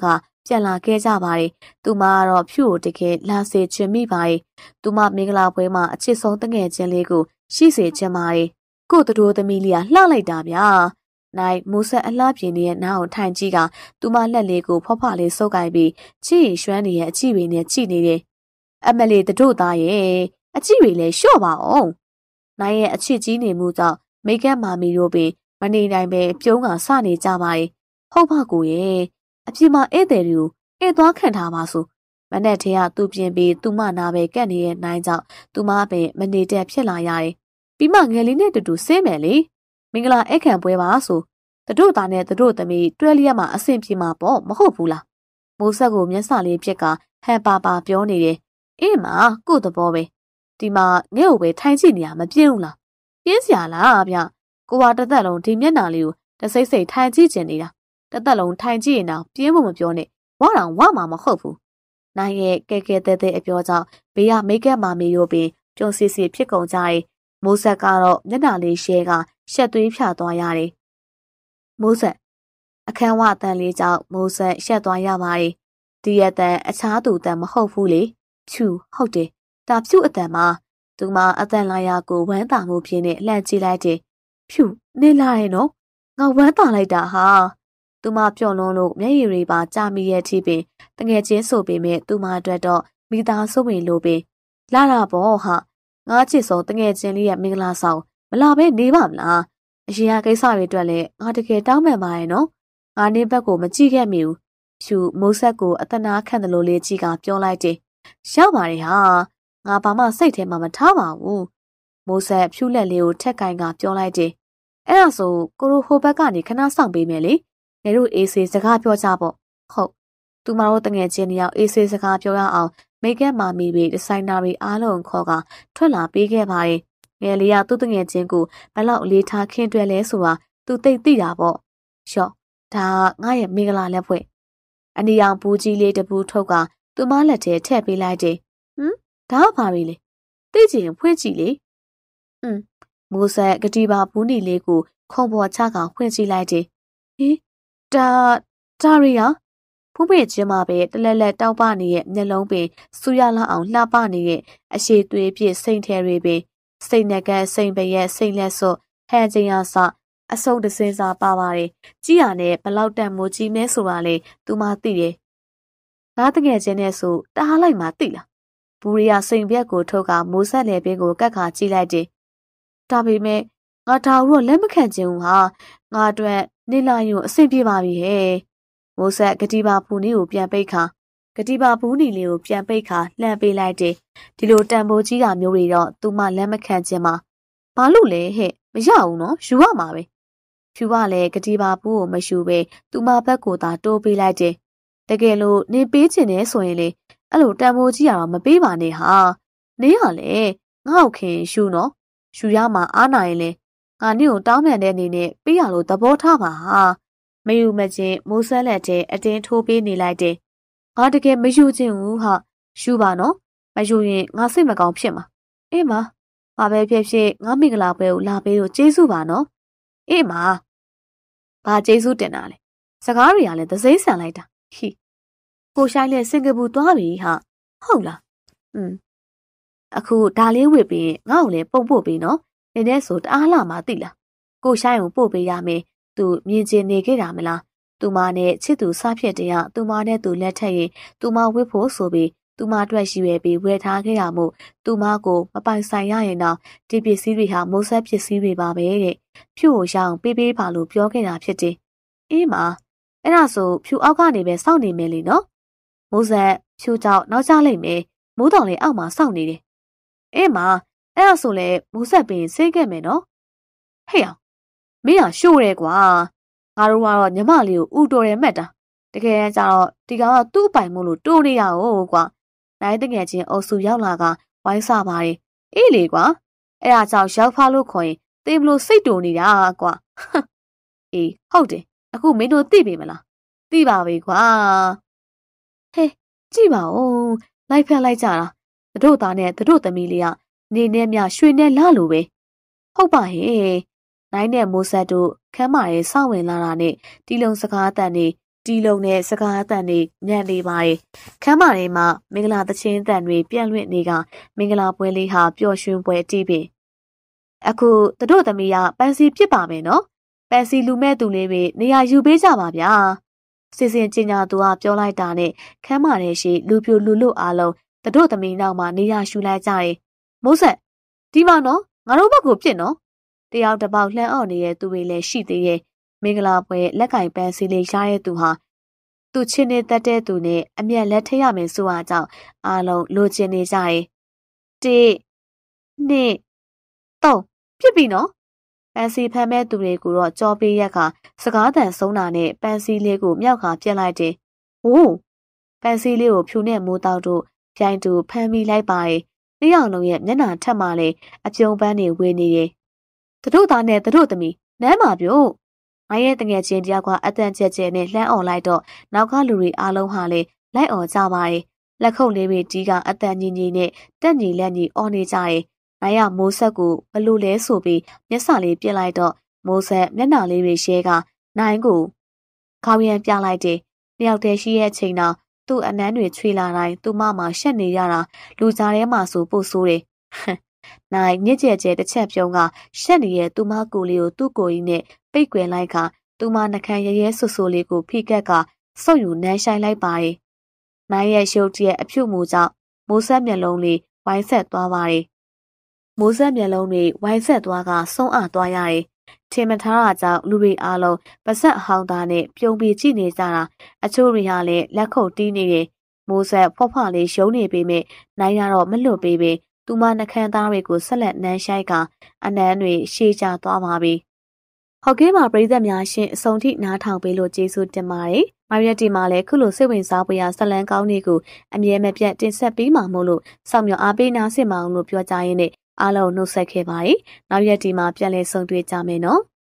ပြန်လာခဲ့ကြပါတယ်။သူမကတော့ဖြူကိုတကယ်လာစေချင်မိပါတယ်။သူမမင်္ဂလာပွဲမှာအချစ်ဆုံးတငယ်ချင်းလေးကိုရှိစေချင်ပါတယ်။ကို့တို့သမီးလေးကလှလိုက်တာဗျာ။နိုင်မိုးဆက်အလှပြင်းနေတဲ့နားကိုထိုင်ကြည့်ကသူမလက်လေးကိုဖွားဖွားလေးဆုပ်ကိုင်ပြီးချီရွှမ်းနေရဲ့အကြည့်တွေနဲ့ကြည့်နေတယ်။အမလေးတို့သားရဲ့အကြည့်တွေလည်းလျှော့ပါအောင်။နိုင်ရဲ့အချစ်ကြီးနေမှုကြောင့်မိကက်မာမီတို့ပင်မနေနိုင်ပဲပြုံးကစနေကြပါတယ်။ဟုတ်ပါကိုရဲ့အပြင်မှာဧည့်သည်တွေကိုဧည့်သွားခံထားပါဆိုမနဲ့ထဲကသူ့ပြင်ပြီးသူ့မနာပဲကက်နေတဲ့နိုင်ကြောင့်သူမပင်မနေတတ်ဖြစ်လာရတယ်။ပြီးမှငယ်လေးနဲ့တူတူဆင်းမယ်လေမင်္ဂလာအခမ်းပွဲပါဆိုတို့သားနဲ့တို့သမီးတွဲလျက်မှာအဆင်ပြေမှာပေါ့မဟုတ်ဘူးလားမိုးဆက်ကိုမျက်စာလေးပြက်ကဟန်ပါပါပြောနေတယ်အေးမကို့သဘောပဲဒီမှာငဲ့ကိုပဲထိုင်ကြည့်နေရမပြင်းဘူးလားပြင်းစရာလားဗျကိုကတစ်သက်လုံးဒီမျက်နှာလေးကိုတစိမ့်စိမ့်ထိုင်ကြည့်ကျင်နေတာတစ်သက်လုံးထိုင်ကြည့်ရင်တော့ပြင်းဖို့မပြောနဲ့ဝါတော့ဝါမှာမဟုတ်ဘူးနိုင်ရဲ့ကဲကဲတဲတဲအပြောကြောင့်ဘေးကမိတ်ကပ်မာမီတို့ပင်ကြုံစီစီဖြစ်ကုန်ကြတယ်မိုးဆက်ကတော့မျက်နှာလေးရှဲကရှက်သွေးဖြာသွားရတယ်မိုးဆက်အခန်းဝအတန်လေးကြောင့်မိုးဆက်ရှက်သွားရပါတယ်ဒီရတန်အခြားသူတန်မဟုတ်ဘူးလေဖြူဟုတ်တယ်ဒါဖြူအတန်မှာသူမအတန်လာရကိုဝမ်းသာမှုပြင်းနဲ့လှမ်းကြည့်လိုက်တယ်ဖြူနေလာရဲ့နော်ငါဝမ်းသာလိုက်တာဟာသူမပျော်လွန်းလို့မျက်ရည်တွေပါကြာမိရဲ့အထိပင်တငယ်ချင်းဆိုပေမဲ့သူမအတွက်တော့မိသားစုဝင်လိုပင်လာတာပေါ့ဟာငါချစ်ဆုံးတငယ်ချင်းလေးရဲ့မင်္ဂလာဆောင်မလာပဲနေပါမလားအရင်ကကိစ္စတွေအတွက်လည်းငါတကယ်တောင်းပန်ပါရဲ့နော်ငါနေဘက်ကိုမကြည့်ခဲ့မိဘူးဖြူမိုးဆက်ကိုအတနာခံတယ်လို့လေးကြီးကပြောလိုက်တယ်ရောက်ပါတယ်ဟာငါဘာမှစိတ်ထဲမှာမထားပါဘူးမိုးဆက်ဖြူလက်လေးကိုထက်ကင်ကပြောလိုက်တယ်အဲ့ဒါဆိုကိုရိုဟိုဘက်ကနေခဏဆောင်ပေးမယ်လေငါတို့အေးဆေးစကားပြောကြပေါ့ဟုတ်သူမတို့တငယ်ချင်းတယောက်အေးဆေးစကားပြောရအောင်မိတ်ကပ်မာမီတွေဒီဇိုင်နာတွေအားလုံးခေါ်ကထွက်လာပေးခဲ့ပါတယ်ငယ်လေးကသူ့တငယ်ချင်းကိုဘယ်လောက်အလေးထားခင်းတွဲလဲဆိုတာသူသိတာပေါ့ရှော့ဒါငါရဲ့မင်္ဂလာလက်ဖွဲ့အနီရောင်ဘူးကြီးလေးတပူးထုတ်ကသူမလက်ထဲထည့်ပေးလိုက်တယ်ဒါကဘာလဲသိချင်ဖွင့်ကြည့်လေမိုးဆက်ကတိပါဘူးနီလေးကိုခုံပေါ်ချကဖွင့်ကြည့်လိုက်တယ်ဟေးဒါရီယာဖူးပေချင်းမှာပဲတလက်လက်တောက်ပနေရဲ့မျက်လုံးပင်စူရလာအောင်လှပနေရဲ့အရှိသွေးပြည့်စိန်ထဲတွေပင်စိတ်နကစိန်ပရဲ့စိတ်လက်စွပ်ဟန်ချင်းရစအစုံတစင်းစားပါပါတယ်ကြည်ရနဲ့ဘလောက်တန်မိုးကြီးမဲဆိုတာလေသူမသိတယ်ငါတငယ်ချင်းနဲ့ဆိုတားလိုက်မှသိလားဘူရီယာစိန်ပြက်ကိုထုတ်ကမိုးဆက်လေပင်ကိုကတ်ခါကြည့်လိုက်တယ်ဒါပေမဲ့ငါဒါတော့လက်မခံချင်ဘူးဟာငါအတွက်နေလာရင်အဆင်ပြေပါပြီဟဲ့မိုးဆက်ကတိပါဖူနီကိုပြန်ပိတ်ခါကတိပါဘူးနီလေးကိုပြန်ပိတ်ခါလှမ်းပေးလိုက်တယ်ဒီလိုတန်ဖိုးကြီးတာမျိုးတွေတော့သူမလက်မခံချင်ပါဘာလို့လဲဟဲ့မရဘူးနော်ယူရမှာပဲဖြူကလည်းကတိပါဘူးကိုမယူပဲသူမဘက်ကိုသာတိုးပေးလိုက်တယ်တကယ်လို့နေပေးချင်တယ်ဆိုရင်လေအဲ့လိုတန်ဖိုးကြီးရတော့မပေးပါနဲ့ဟာနေရလေငါ့ခင်ယူနော်ယူရမှာအားနိုင်ရင်လေငါနေ့ကိုတောင်းပန်တဲ့အနေနဲ့ပေးရလို့သဘောထားပါဟာမယူမချင်းမိုးဆက်လက်တဲ့အတင်းထိုးပေးနေလိုက်တယ်ငါတကယ်မယူချင်ဘူးဟာယူပါနော်မယူရင်ငါစိတ်မကောင်းဖြစ်မှာအေးမဘာပဲဖြစ်ဖြစ်ငါမင်္ဂလာပွဲကိုလာပေးလို့ကျေးဇူးပါနော်အေးမဘာကျေးဇူးတင်တာလဲစကားတွေကလည်းသစိမ့်ဆန်လိုက်တာဟိကိုရှိုင်းလည်းစင်ကာပူသွားပြီဟာဟုတ်လားအခုဒါလေးဝစ်ပြီးငါ့ကိုလည်းပုံပို့ပေးနော်နင်းနဲ့ဆိုတအားလာမှသိလားကိုရှိုင်းကိုပို့ပေးရမယ်သူမြင်ချင်နေခဲ့တာမလားသူမနဲ့ချစ်သူစားဖြစ်တဲ့သူမနဲ့သူလက်ထက်ရင်သူမဝစ်ဖို့ဆိုပြီးသူမအတွက်ရှိရပြီးဝယ်ထားခဲ့ရမို့သူမကိုမပိုင်ဆိုင်ရရင်တော့ဒီပစ္စည်းတွေဟာမိုးဆက်ပစ္စည်းတွေပါပဲတဲ့ဖြူကိုရအောင်ပေးပေးပါလို့ပြောခဲ့တာဖြစ်တယ်အေးမအဲ့ဒါဆိုဖြူအောက်ကနေပဲစောင့်နေမယ်လေနော်မိုးဆက်ဖြူကြောက်နောက်ကျလိုက်မယ်မိုးတောင်လေးအောက်မှာစောင့်နေတယ်အေးမအဲ့ဒါဆိုလေမိုးဆက်ပင်ဆင်းခဲ့မယ်နော်ဟဲ့အောင်မင်းကရှို့ရဲကွာငါတို့ကတော့ညီမလေးကိုဥတော်ရဲမှတ်တာတကယ်ကြတော့ဒီကောင်ကသူ့ပိုင်မို့လို့တိုးနေရအောင်ကွာနိုင်တငယ်ချင်းအုပ်စုရောက်လာကဝိုင်းစားပါတယ်အေးလေကွာအဲ့ဒါကြောင့်ရောက်ဖားလို့ခေါ်ရင်တေးမလို့စိတ်တူနေတာကွာအေးဟုတ်တယ်အခုမင်းတို့သိပြီမလားသိပါပြီကွာဟဲ့ကြည့်ပါဦးလိုက်ဖက်လိုက်ကြတာတို့သားနဲ့တို့သမီးလေးကနေနဲ့မြရွှေနဲ့လာလို့ပဲဟုတ်ပါဟဲ့နိုင်တဲ့မိုးဆက်တို့ခမ်းမာရဲစောင့်ဝင်လာတာနဲ့တီလုံစကားတန်နေတီးလုံးနဲ့စကားအသံတွေညံ့နေပါတယ်ခမ်းမထဲမှာမင်္ဂလာသချင်းအသံတွေပြန့်လွင့်နေကမင်္ဂလာပွဲလေးဟာပျော်ရွှင်ပွဲတီးပင်အခုတို့သမီးကပန်းစီဖြစ်ပါမယ်နော်ပန်းစီလူမဲ့သူလေးတွေနေရာယူပေးကြပါဗျာစီစဉ်ကျင်ညာသူကပြောလိုက်တာနဲ့ခမ်းမထဲရှိလူပြိုလူလွတ်အားလုံးတို့သမီးနောက်မှာနေရာယူလိုက်ကြတယ်မိုးဆက်ဒီမှာနော်ငါတို့ဘက်ကိုပြစ်နော်တယောက်တစ်ပေါက်လှမ်းအော်နေတဲ့သူတွေလည်းရှိသေးရဲ့မင်္ဂလာပွဲလက်ကင်ပန်းစီလေးရတဲ့သူဟာသူချင်းနေတတ်တဲ့သူနဲ့အမျက်လက်ထရမယ်ဆိုအားကြောင့်အားလုံးလိုချင်နေကြတယ်1 2 3ဖြစ်ပြီနော်ပန်းစီဖမ်းမဲ့သူတွေကိုတော့ကြောပေးရက်ကစကားတန်ဆုံးတာနဲ့ပန်းစီလေးကိုမြောက်ကပြက်လိုက်တယ်ဟိုးပန်းစီလေးကိုဖြူနဲ့မိုးတောက်တို့ပြိုင်တူဖမ်းမိလိုက်ပါရဲ့နှစ်ယောက်လုံးရဲ့မျက်နှာထက်မှလည်းအပြုံးပန်းတွေဝေနေတယ်တို့သားနဲ့တို့သမီးနမ်းပါပြို့ငါရဲ့တငယ်ချင်းတယောက်ကအတန်ကျဲကျဲနဲ့လှမ်းអော်လိုက်တော့နောက်ကလူတွေအားလုံးဟာလည်းလိုက်អော်ကြပါရဲ့လက်ခုပ်လေးတွေတီးကအတန်ညီညီနဲ့တက်ညီလက်ညီអော်နေကြရဲ့နိုင်ရမိုးဆက်ကိုဘလို့လဲဆိုပြီးမျက်စာလေးပြစ်လိုက်တော့မိုးဆက်မျက်နှာလေးတွေရှဲကနိုင်ကိုခေါင်းရံပြလိုက်တယ်နှစ်ယောက်တည်းရှိရဲ့အချိန်တော့သူ့အနမ်းတွေချွေလာတိုင်းသူ့မရှက်နေရတာလူကြားထဲမှာဆိုပို့ဆိုးတယ်နိုင်ညစ်ကြဲကြဲတစ်ချက်ပြုံးကရှက်နေတဲ့သူမကိုလေးကိုသူ့ကိုကြီးနဲ့ပိတ်ကွယ်လိုက်ကသူမနှခမ်းရဲရဲဆူဆူလေးကိုဖိကက်ကစုပ်ယူနမ်းဆိုင်လိုက်ပါတယ်နိုင်ရဲ့ရုပ်တရက်အဖြူမူကြောင့်မိုးဆက်မျက်လုံးလေးဝိုင်းဆက်သွားပါတယ်မိုးဆက်မျက်လုံးတွေဝိုင်းဆက်သွားကဆုံးအသွားရတယ်ထင်မထားတာကြောင့်လူတွေအားလုံးပါဆက်အဟောင်းသားနဲ့ပြုံးပြီးကြည့်နေကြတာအချို့တွေဟာလည်းလက်ခုပ်တီးနေတယ်မိုးဆက်ဖွားဖွားလေးရုံးနေပေမဲ့နိုင်ရတော့မလွတ်ပေးပဲသူမနှခမ်းသားတွေကိုဆက်လက်နမ်းရှိုက်ကအနမ်းတွေရှေ့ကျသွားပါပြီဟုတ်ကဲ့ပါပရိသတ်များရှင်အဆုံးထိနားထောင်ပေးလို့ကျေးဇူးတင်ပါတယ်။မာရီယက်တီမှာလည်းခုလိုစိတ်ဝင်စားဖွယ်ရာဇာတ်လမ်းကောင်းတွေကိုအမြဲမပြတ်တင်ဆက်ပေးမှာမို့လို့စောင့်မျှော်အားပေးနားဆင်ပါအောင်လို့ပြောကြရင်းနဲ့အားလုံးနှုတ်ဆက်ခဲ့ပါတယ်။နောက်ရက်ဒီမှာပြန်လည်ဆုံတွေ့ကြမယ်နော်။